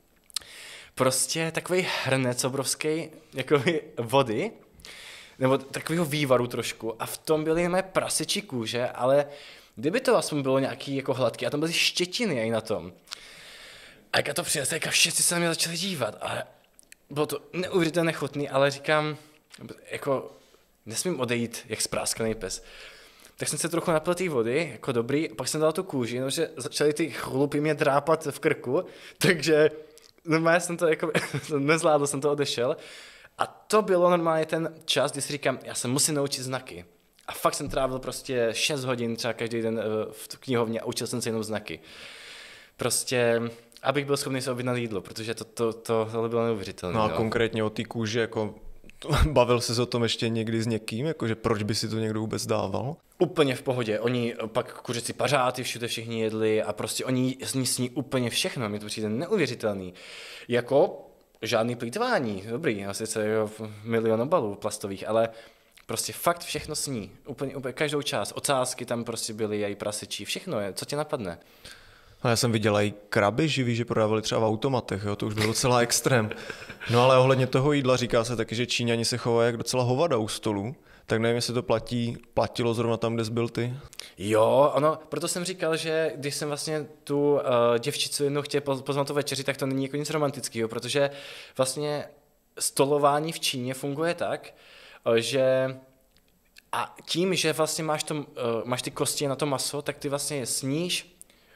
prostě takový hrnec obrovský, jako vody, nebo takového vývaru trošku, a v tom byly mé prasečí kůže, ale kdyby to aspoň bylo nějaký jako hladký, a tam byly štětiny i na tom. A jak to přinesli, jak všichni se na mě začali dívat, a bylo to neuvěřitelně chutný, ale říkám, jako nesmím odejít jak spráskaný pes. Tak jsem se trochu napil té vody, jako dobrý, a pak jsem dal tu kůži, že začaly ty chlupy mě drápat v krku, takže normálně jsem to jako, nezvládl, jsem to odešel. A to bylo normálně ten čas, kdy si říkám, já se musím naučit znaky. A fakt jsem trávil prostě 6 hodin třeba každý den v knihovně a učil jsem se jenom znaky. Prostě, abych byl schopný se objednat jídlo, protože tohle bylo neuvěřitelné. No a konkrétně o té kůži, jako bavil jsi o tom ještě někdy s někým, jakože proč by si to někdo vůbec dával? Úplně v pohodě. Oni pak kuřecí pařáty všude všichni jedli a prostě oni sní úplně všechno. Mě to přijde neuvěřitelný. Jako žádný plýtvání. Dobrý, sice milion obalů plastových, ale prostě fakt všechno sní. Úplně každou část. Ocásky tam prostě byly, i prasečí, všechno je. Co tě napadne? A já jsem viděl i kraby živý, že prodávali třeba v automatech, jo? To už byl docela extrém. No ale ohledně toho jídla říká se taky, že Číňani se chovají jak docela hovada u stolu. Tak nevím, jestli to platilo zrovna tam, kde jsi byl ty. Jo, ono, proto jsem říkal, že když jsem vlastně tu děvčicu jednou chtěl pozvat tu večeři, tak to není jako nic romantického, protože vlastně stolování v Číně funguje tak, že a tím, že vlastně máš ty kosti na to maso, tak ty vlastně je sníš,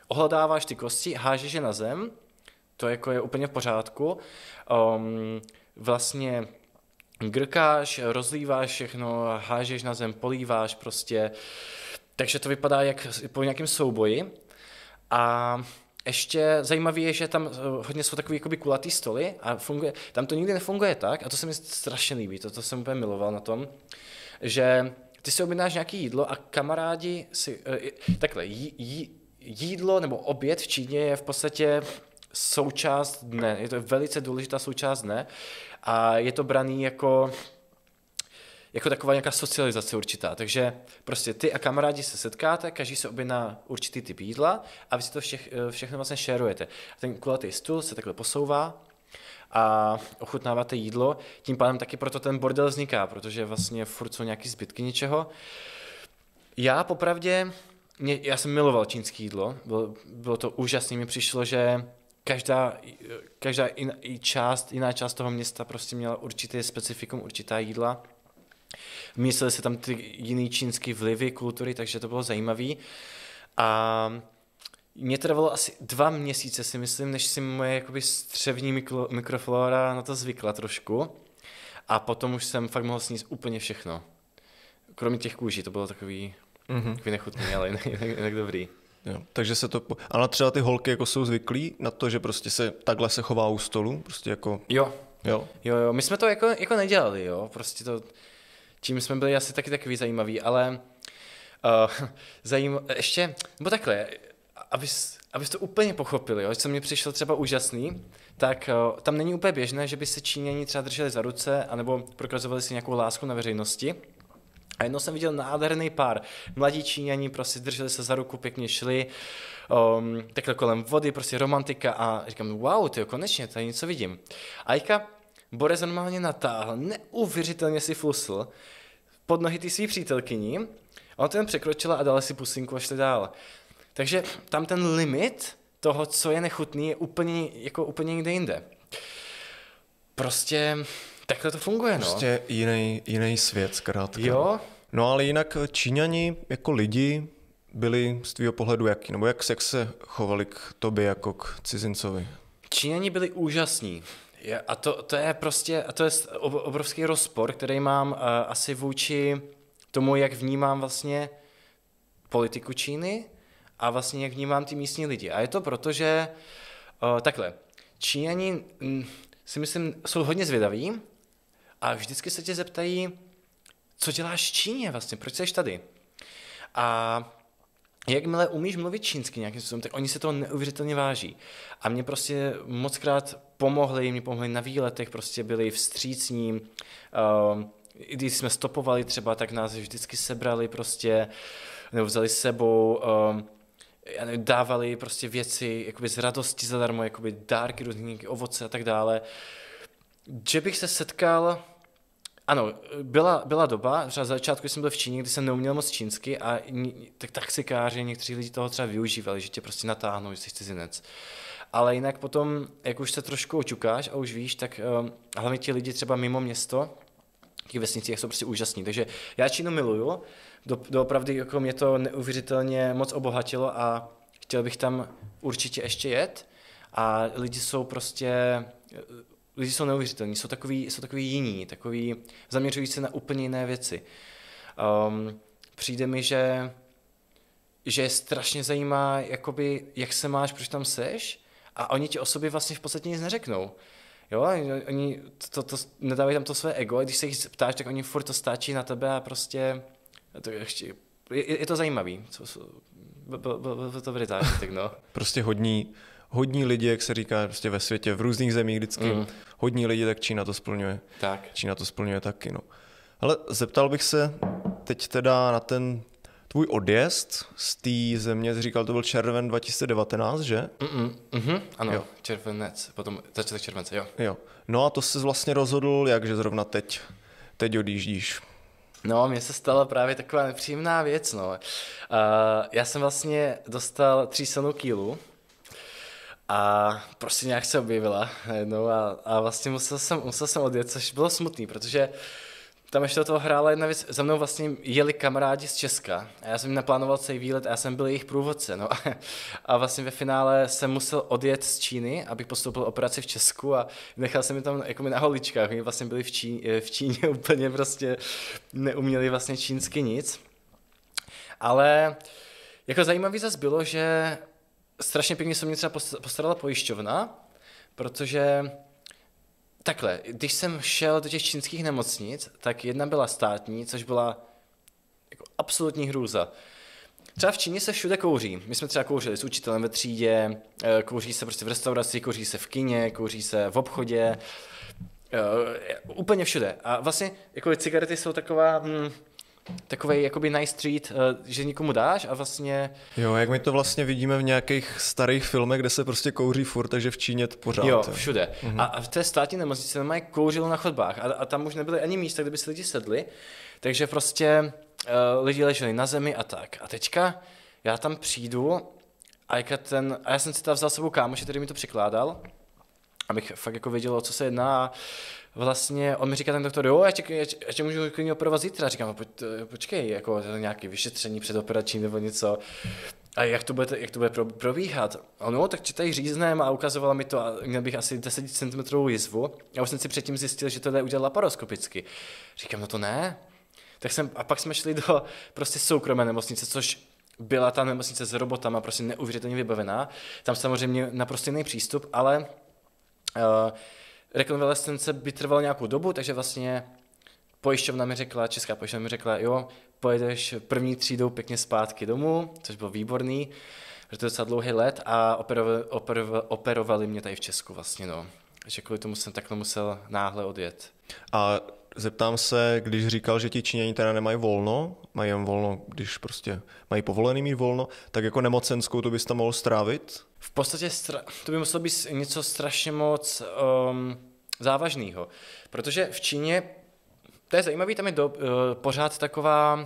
ohledáváš ty kosti, hážeš je na zem, to jako je úplně v pořádku. Vlastně grkáš, rozlíváš všechno, hážeš na zem, políváš prostě. Takže to vypadá jak po nějakém souboji. A ještě zajímavé je, že tam hodně jsou takový jakoby kulatý stoly a funguje, tam to nikdy nefunguje tak, a to se mi strašně líbí, to jsem úplně miloval na tom, že ty si objednáš nějaké jídlo a kamarádi si, takhle, jídlo nebo oběd v Číně je v podstatě součást dne, je to velice důležitá součást dne a je to braný jako taková nějaká socializace určitá. Takže prostě ty a kamarádi se setkáte, každý se objedná určitý typ jídla a vy si to všechno vlastně šerujete. Ten kulatý stůl se takhle posouvá a ochutnáváte jídlo, tím pádem taky proto ten bordel vzniká, protože vlastně furt jsou nějaký zbytky něčeho. Já popravdě, já jsem miloval čínské jídlo, bylo to úžasné, mi přišlo, že každá jiná část toho města prostě měla určitý specifikum, určitá jídla. Mysleli se tam ty jiný čínský vlivy, kultury, takže to bylo zajímavé. A mě trvalo asi 2 měsíce, si myslím, než si moje jakoby střevní mikroflora na to zvykla trošku. A potom už jsem fakt mohl sníst úplně všechno. Kromě těch kůží, to bylo takový nechutný, ale jinak dobrý. Jo, takže se to... Ale třeba ty holky jako jsou zvyklí na to, že prostě takhle se chová u stolu? Prostě jako... Jo. My jsme to jako nedělali, jo. Prostě to... Čím jsme byli asi taky takový zajímaví, ale ještě, nebo takhle, abys to úplně pochopili, jo, co mě přišlo třeba úžasný, tak tam není úplně běžné, že by se Číňani třeba drželi za ruce, anebo prokazovali si nějakou lásku na veřejnosti. A jednou jsem viděl nádherný pár. Mladí Číňani prostě drželi se za ruku, pěkně šli, takhle kolem vody, prostě romantika a říkám, wow, tyjo, konečně, tady něco vidím. A Borec normálně natáhl, neuvěřitelně si flusl pod nohy ty svý přítelkyni, on ten překročila a dala si pusinku a šli dál. Takže tam ten limit toho, co je nechutný, je úplně někde jinde. Prostě takhle to funguje, no. Prostě jiný svět, zkrátka. Jo. No ale jinak Číňani jako lidi byli z tvýho pohledu jaký? Nebo jak se chovali k tobě jako k cizincovi? Číňani byli úžasní. A to je prostě, a to je obrovský rozpor, který mám asi vůči tomu, jak vnímám vlastně politiku Číny a vlastně jak vnímám ty místní lidi. A je to proto, že takhle, Číňani si myslím, jsou hodně zvědaví a vždycky se tě zeptají, co děláš v Číně vlastně, proč jsi tady? A jakmile umíš mluvit čínsky nějakým způsobem, tak oni se toho neuvěřitelně váží. A mě prostě mockrát mě pomohli na výletech, prostě byli vstřícní. Když jsme stopovali třeba, tak nás vždycky sebrali prostě, nebo vzali s sebou, dávali prostě věci jakoby z radosti zadarmo, jakoby dárky, různé ovoce a tak dále. Že bych se setkal... Ano, byla doba, třeba za začátku, když jsem byl v Číně, kdy jsem neuměl moc čínsky a tak taxikáři, někteří lidi toho třeba využívali, že tě prostě natáhnou, že jsi cizinec. Ale jinak potom, jak už se trošku oťukáš a už víš, tak hlavně ti lidi třeba mimo město, v těch vesnicích jsou prostě úžasní. Takže já Čínu miluju, doopravdy jako mě to neuvěřitelně moc obohatilo a chtěl bych tam určitě ještě jet. A lidi jsou neuvěřitelní, jsou takový jiní, takový zaměřují se na úplně jiné věci. Přijde mi, že je strašně zajímá, jakoby, jak se máš, proč tam seš, a oni ti o sobě vlastně v podstatě nic neřeknou. Jo, oni to nedávají tam to své ego, a když se jich ptáš, tak oni furt to stáčí na tebe a prostě je to zajímavý. Byl to velice zážitek, no. Prostě hodní lidi, jak se říká prostě ve světě, v různých zemích vždycky, hodní lidi, tak Čína to splňuje. Tak. Čína to splňuje taky, no. Ale zeptal bych se teď teda na ten tvůj odjezd z té země, jsi říkal, to byl červen 2019, že? Ano, jo. Červenec, potom začátek července, jo. Jo. No a to jsi vlastně rozhodl, jakže zrovna teď odjíždíš. No, mně se stala právě taková nepříjemná věc, no. Já jsem vlastně dostal třísanou kýlu a prostě nějak se objevila najednou a vlastně musel jsem odjet, což bylo smutný, protože tam ještě do toho hrála jedna věc, za mnou vlastně jeli kamarádi z Česka a já jsem jim naplánoval celý výlet a já jsem byl jejich průvodce, no. A vlastně ve finále jsem musel odjet z Číny, abych postoupil operaci v Česku a nechal jsem je tam jako na holičkách, oni vlastně byli v Číně úplně prostě neuměli vlastně čínsky nic. Ale jako zajímavý zase bylo, že strašně pěkně se mě třeba postarala pojišťovna, protože takhle, když jsem šel do těch čínských nemocnic, tak jedna byla státní, což byla jako absolutní hrůza. Třeba v Číně se všude kouří. My jsme třeba kouřili s učitelem ve třídě, kouří se prostě v restauraci, kouří se v kině, kouří se v obchodě, úplně všude. A vlastně jako cigarety jsou takový jakoby nice treat, že nikomu dáš a vlastně... Jo, jak my to vlastně vidíme v nějakých starých filmech, kde se prostě kouří furt, takže v Číně to pořád. Jo, všude. A v té státní nemocnici normálně kouřilo na chodbách a tam už nebyly ani místa, kde by si lidi sedli, takže prostě lidi leželi na zemi a tak. A teďka já tam přijdu a já jsem si tam vzal s sebou kámoše, který mi to překládal, abych fakt jako věděl, o co se jedná a vlastně on mi říká ten doktor, jo, já tě můžu klidně operovat zítra. Říkám, počkej, jako to je nějaké vyšetření předoperační nebo něco. A jak to bude probíhat? No, tak ti tady říznem a ukazovala mi to a měl bych asi 10 cm jizvu. Já už jsem si předtím zjistil, že to jde udělat laparoskopicky. Říkám, no to ne. A pak jsme šli do prostě soukromé nemocnice, což byla ta nemocnice s robotama, prostě neuvěřitelně vybavená. Tam samozřejmě naprosto jiný přístup, ale rekonvalescence by trvala nějakou dobu, takže vlastně česká pojišťovna mi řekla, jo, pojedeš první třídou pěkně zpátky domů, což bylo výborný, protože to je docela dlouhý let a operovali mě tady v Česku vlastně, no. Takže kvůli tomu jsem takhle musel náhle odjet. A zeptám se, když říkal, že ti Číňani teda nemají volno, mají jen volno, když prostě mají povolený mít volno, tak jako nemocenskou to bys tam mohl strávit? V podstatě to by muselo být něco strašně moc závažného, protože v Číně, to je zajímavé, tam je pořád taková,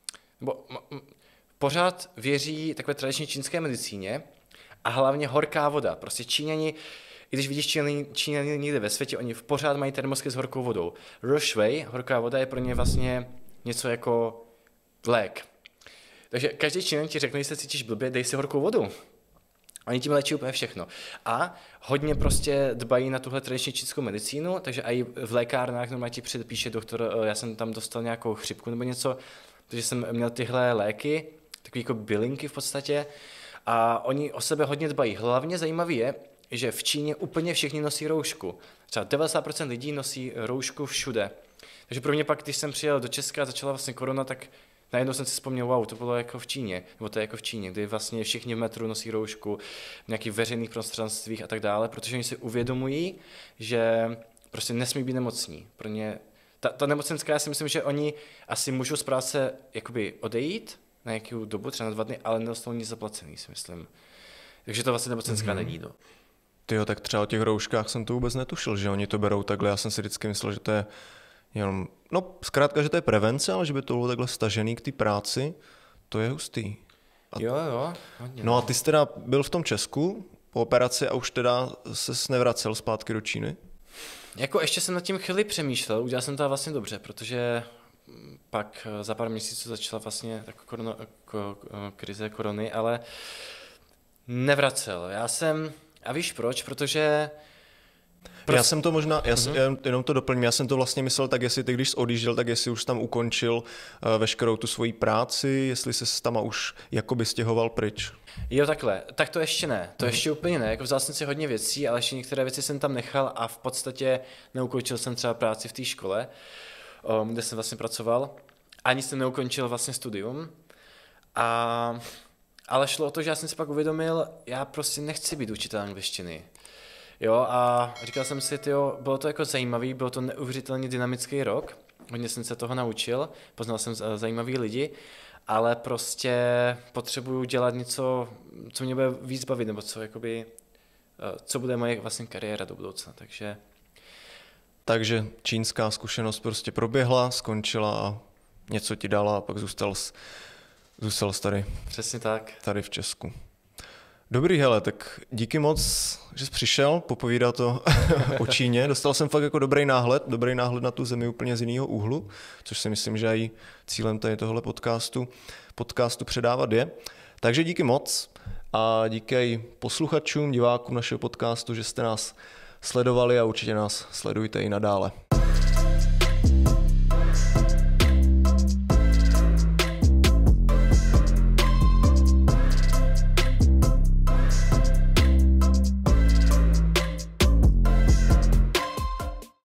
pořád věří takové tradiční čínské medicíně a hlavně horká voda. Prostě Číňani, i když vidíš Číňany někde ve světě, oni pořád mají termosky s horkou vodou. Shui, horká voda, je pro ně vlastně něco jako lék. Takže každý Číňan ti řekne, když se cítíš blbě, dej si horkou vodu. Oni tím léčí úplně všechno. A hodně prostě dbají na tuhle tradiční čínskou medicínu, takže i v lékárnách normálně ti předpíše doktor, já jsem tam dostal nějakou chřipku nebo něco, takže jsem měl tyhle léky, takové jako bylinky v podstatě, a oni o sebe hodně dbají. Hlavně zajímavý je, že v Číně úplně všichni nosí roušku. Třeba 90% lidí nosí roušku všude. Takže pro mě pak, když jsem přijel do Česka a začala vlastně korona, tak najednou jsem si vzpomněl, wow, to bylo jako v Číně, nebo to je jako v Číně, kdy vlastně všichni v metru nosí roušku, v nějakých veřejných prostranstvích a tak dále, protože oni si uvědomují, že prostě nesmí být nemocní. Pro ně ta nemocenská, já si myslím, že oni asi můžou z práce jakoby odejít na nějakou dobu, třeba na 2 dny, ale nedostanou nic zaplacený, si myslím. Takže to vlastně nemocenská není, no. Tyjo, tak třeba o těch rouškách jsem to vůbec netušil, že oni to berou takhle, já jsem si vždycky myslel, že to je jenom, no zkrátka, že to je prevence, ale že by to bylo takhle stažený k té práci, to je hustý. Jo, hodně. No a ty jsi teda byl v tom Česku po operaci a už teda ses nevracel zpátky do Číny? Jako ještě jsem nad tím chvíli přemýšlel, udělal jsem to vlastně dobře, protože pak za pár měsíců začala vlastně krize korony, ale nevracel. A víš proč? Protože... Já jsem to možná, jenom to doplním, já jsem to vlastně myslel tak, jestli ty, když jsi odjížděl, tak jestli už tam ukončil veškerou tu svoji práci, jestli se tam už jakoby stěhoval pryč. Jo, takhle. Tak to ještě ne. To ještě úplně ne. Jako vzal jsem si hodně věcí, ale ještě některé věci jsem tam nechal a v podstatě neukončil jsem třeba práci v té škole, kde jsem vlastně pracoval. Ani jsem neukončil vlastně studium. Ale šlo o to, že já jsem si pak uvědomil, já prostě nechci být učitel angličtiny. Jo, a říkal jsem si, bylo to jako zajímavý, bylo to neuvěřitelně dynamický rok, hodně jsem se toho naučil, poznal jsem zajímavý lidi, ale prostě potřebuju dělat něco, co mě bude víc bavit, nebo co bude moje vlastně kariéra do budoucna, Takže čínská zkušenost prostě proběhla, skončila a něco ti dala a pak zůstal tady. Přesně tak. Tady v Česku. Dobrý, hele, tak díky moc, že jsi přišel popovídat to o Číně. Dostal jsem fakt jako dobrý náhled na tu zemi úplně z jiného úhlu, což si myslím, že i cílem tady tohle podcastu předávat je. Takže díky moc a díky i posluchačům, divákům našeho podcastu, že jste nás sledovali a určitě nás sledujte i nadále.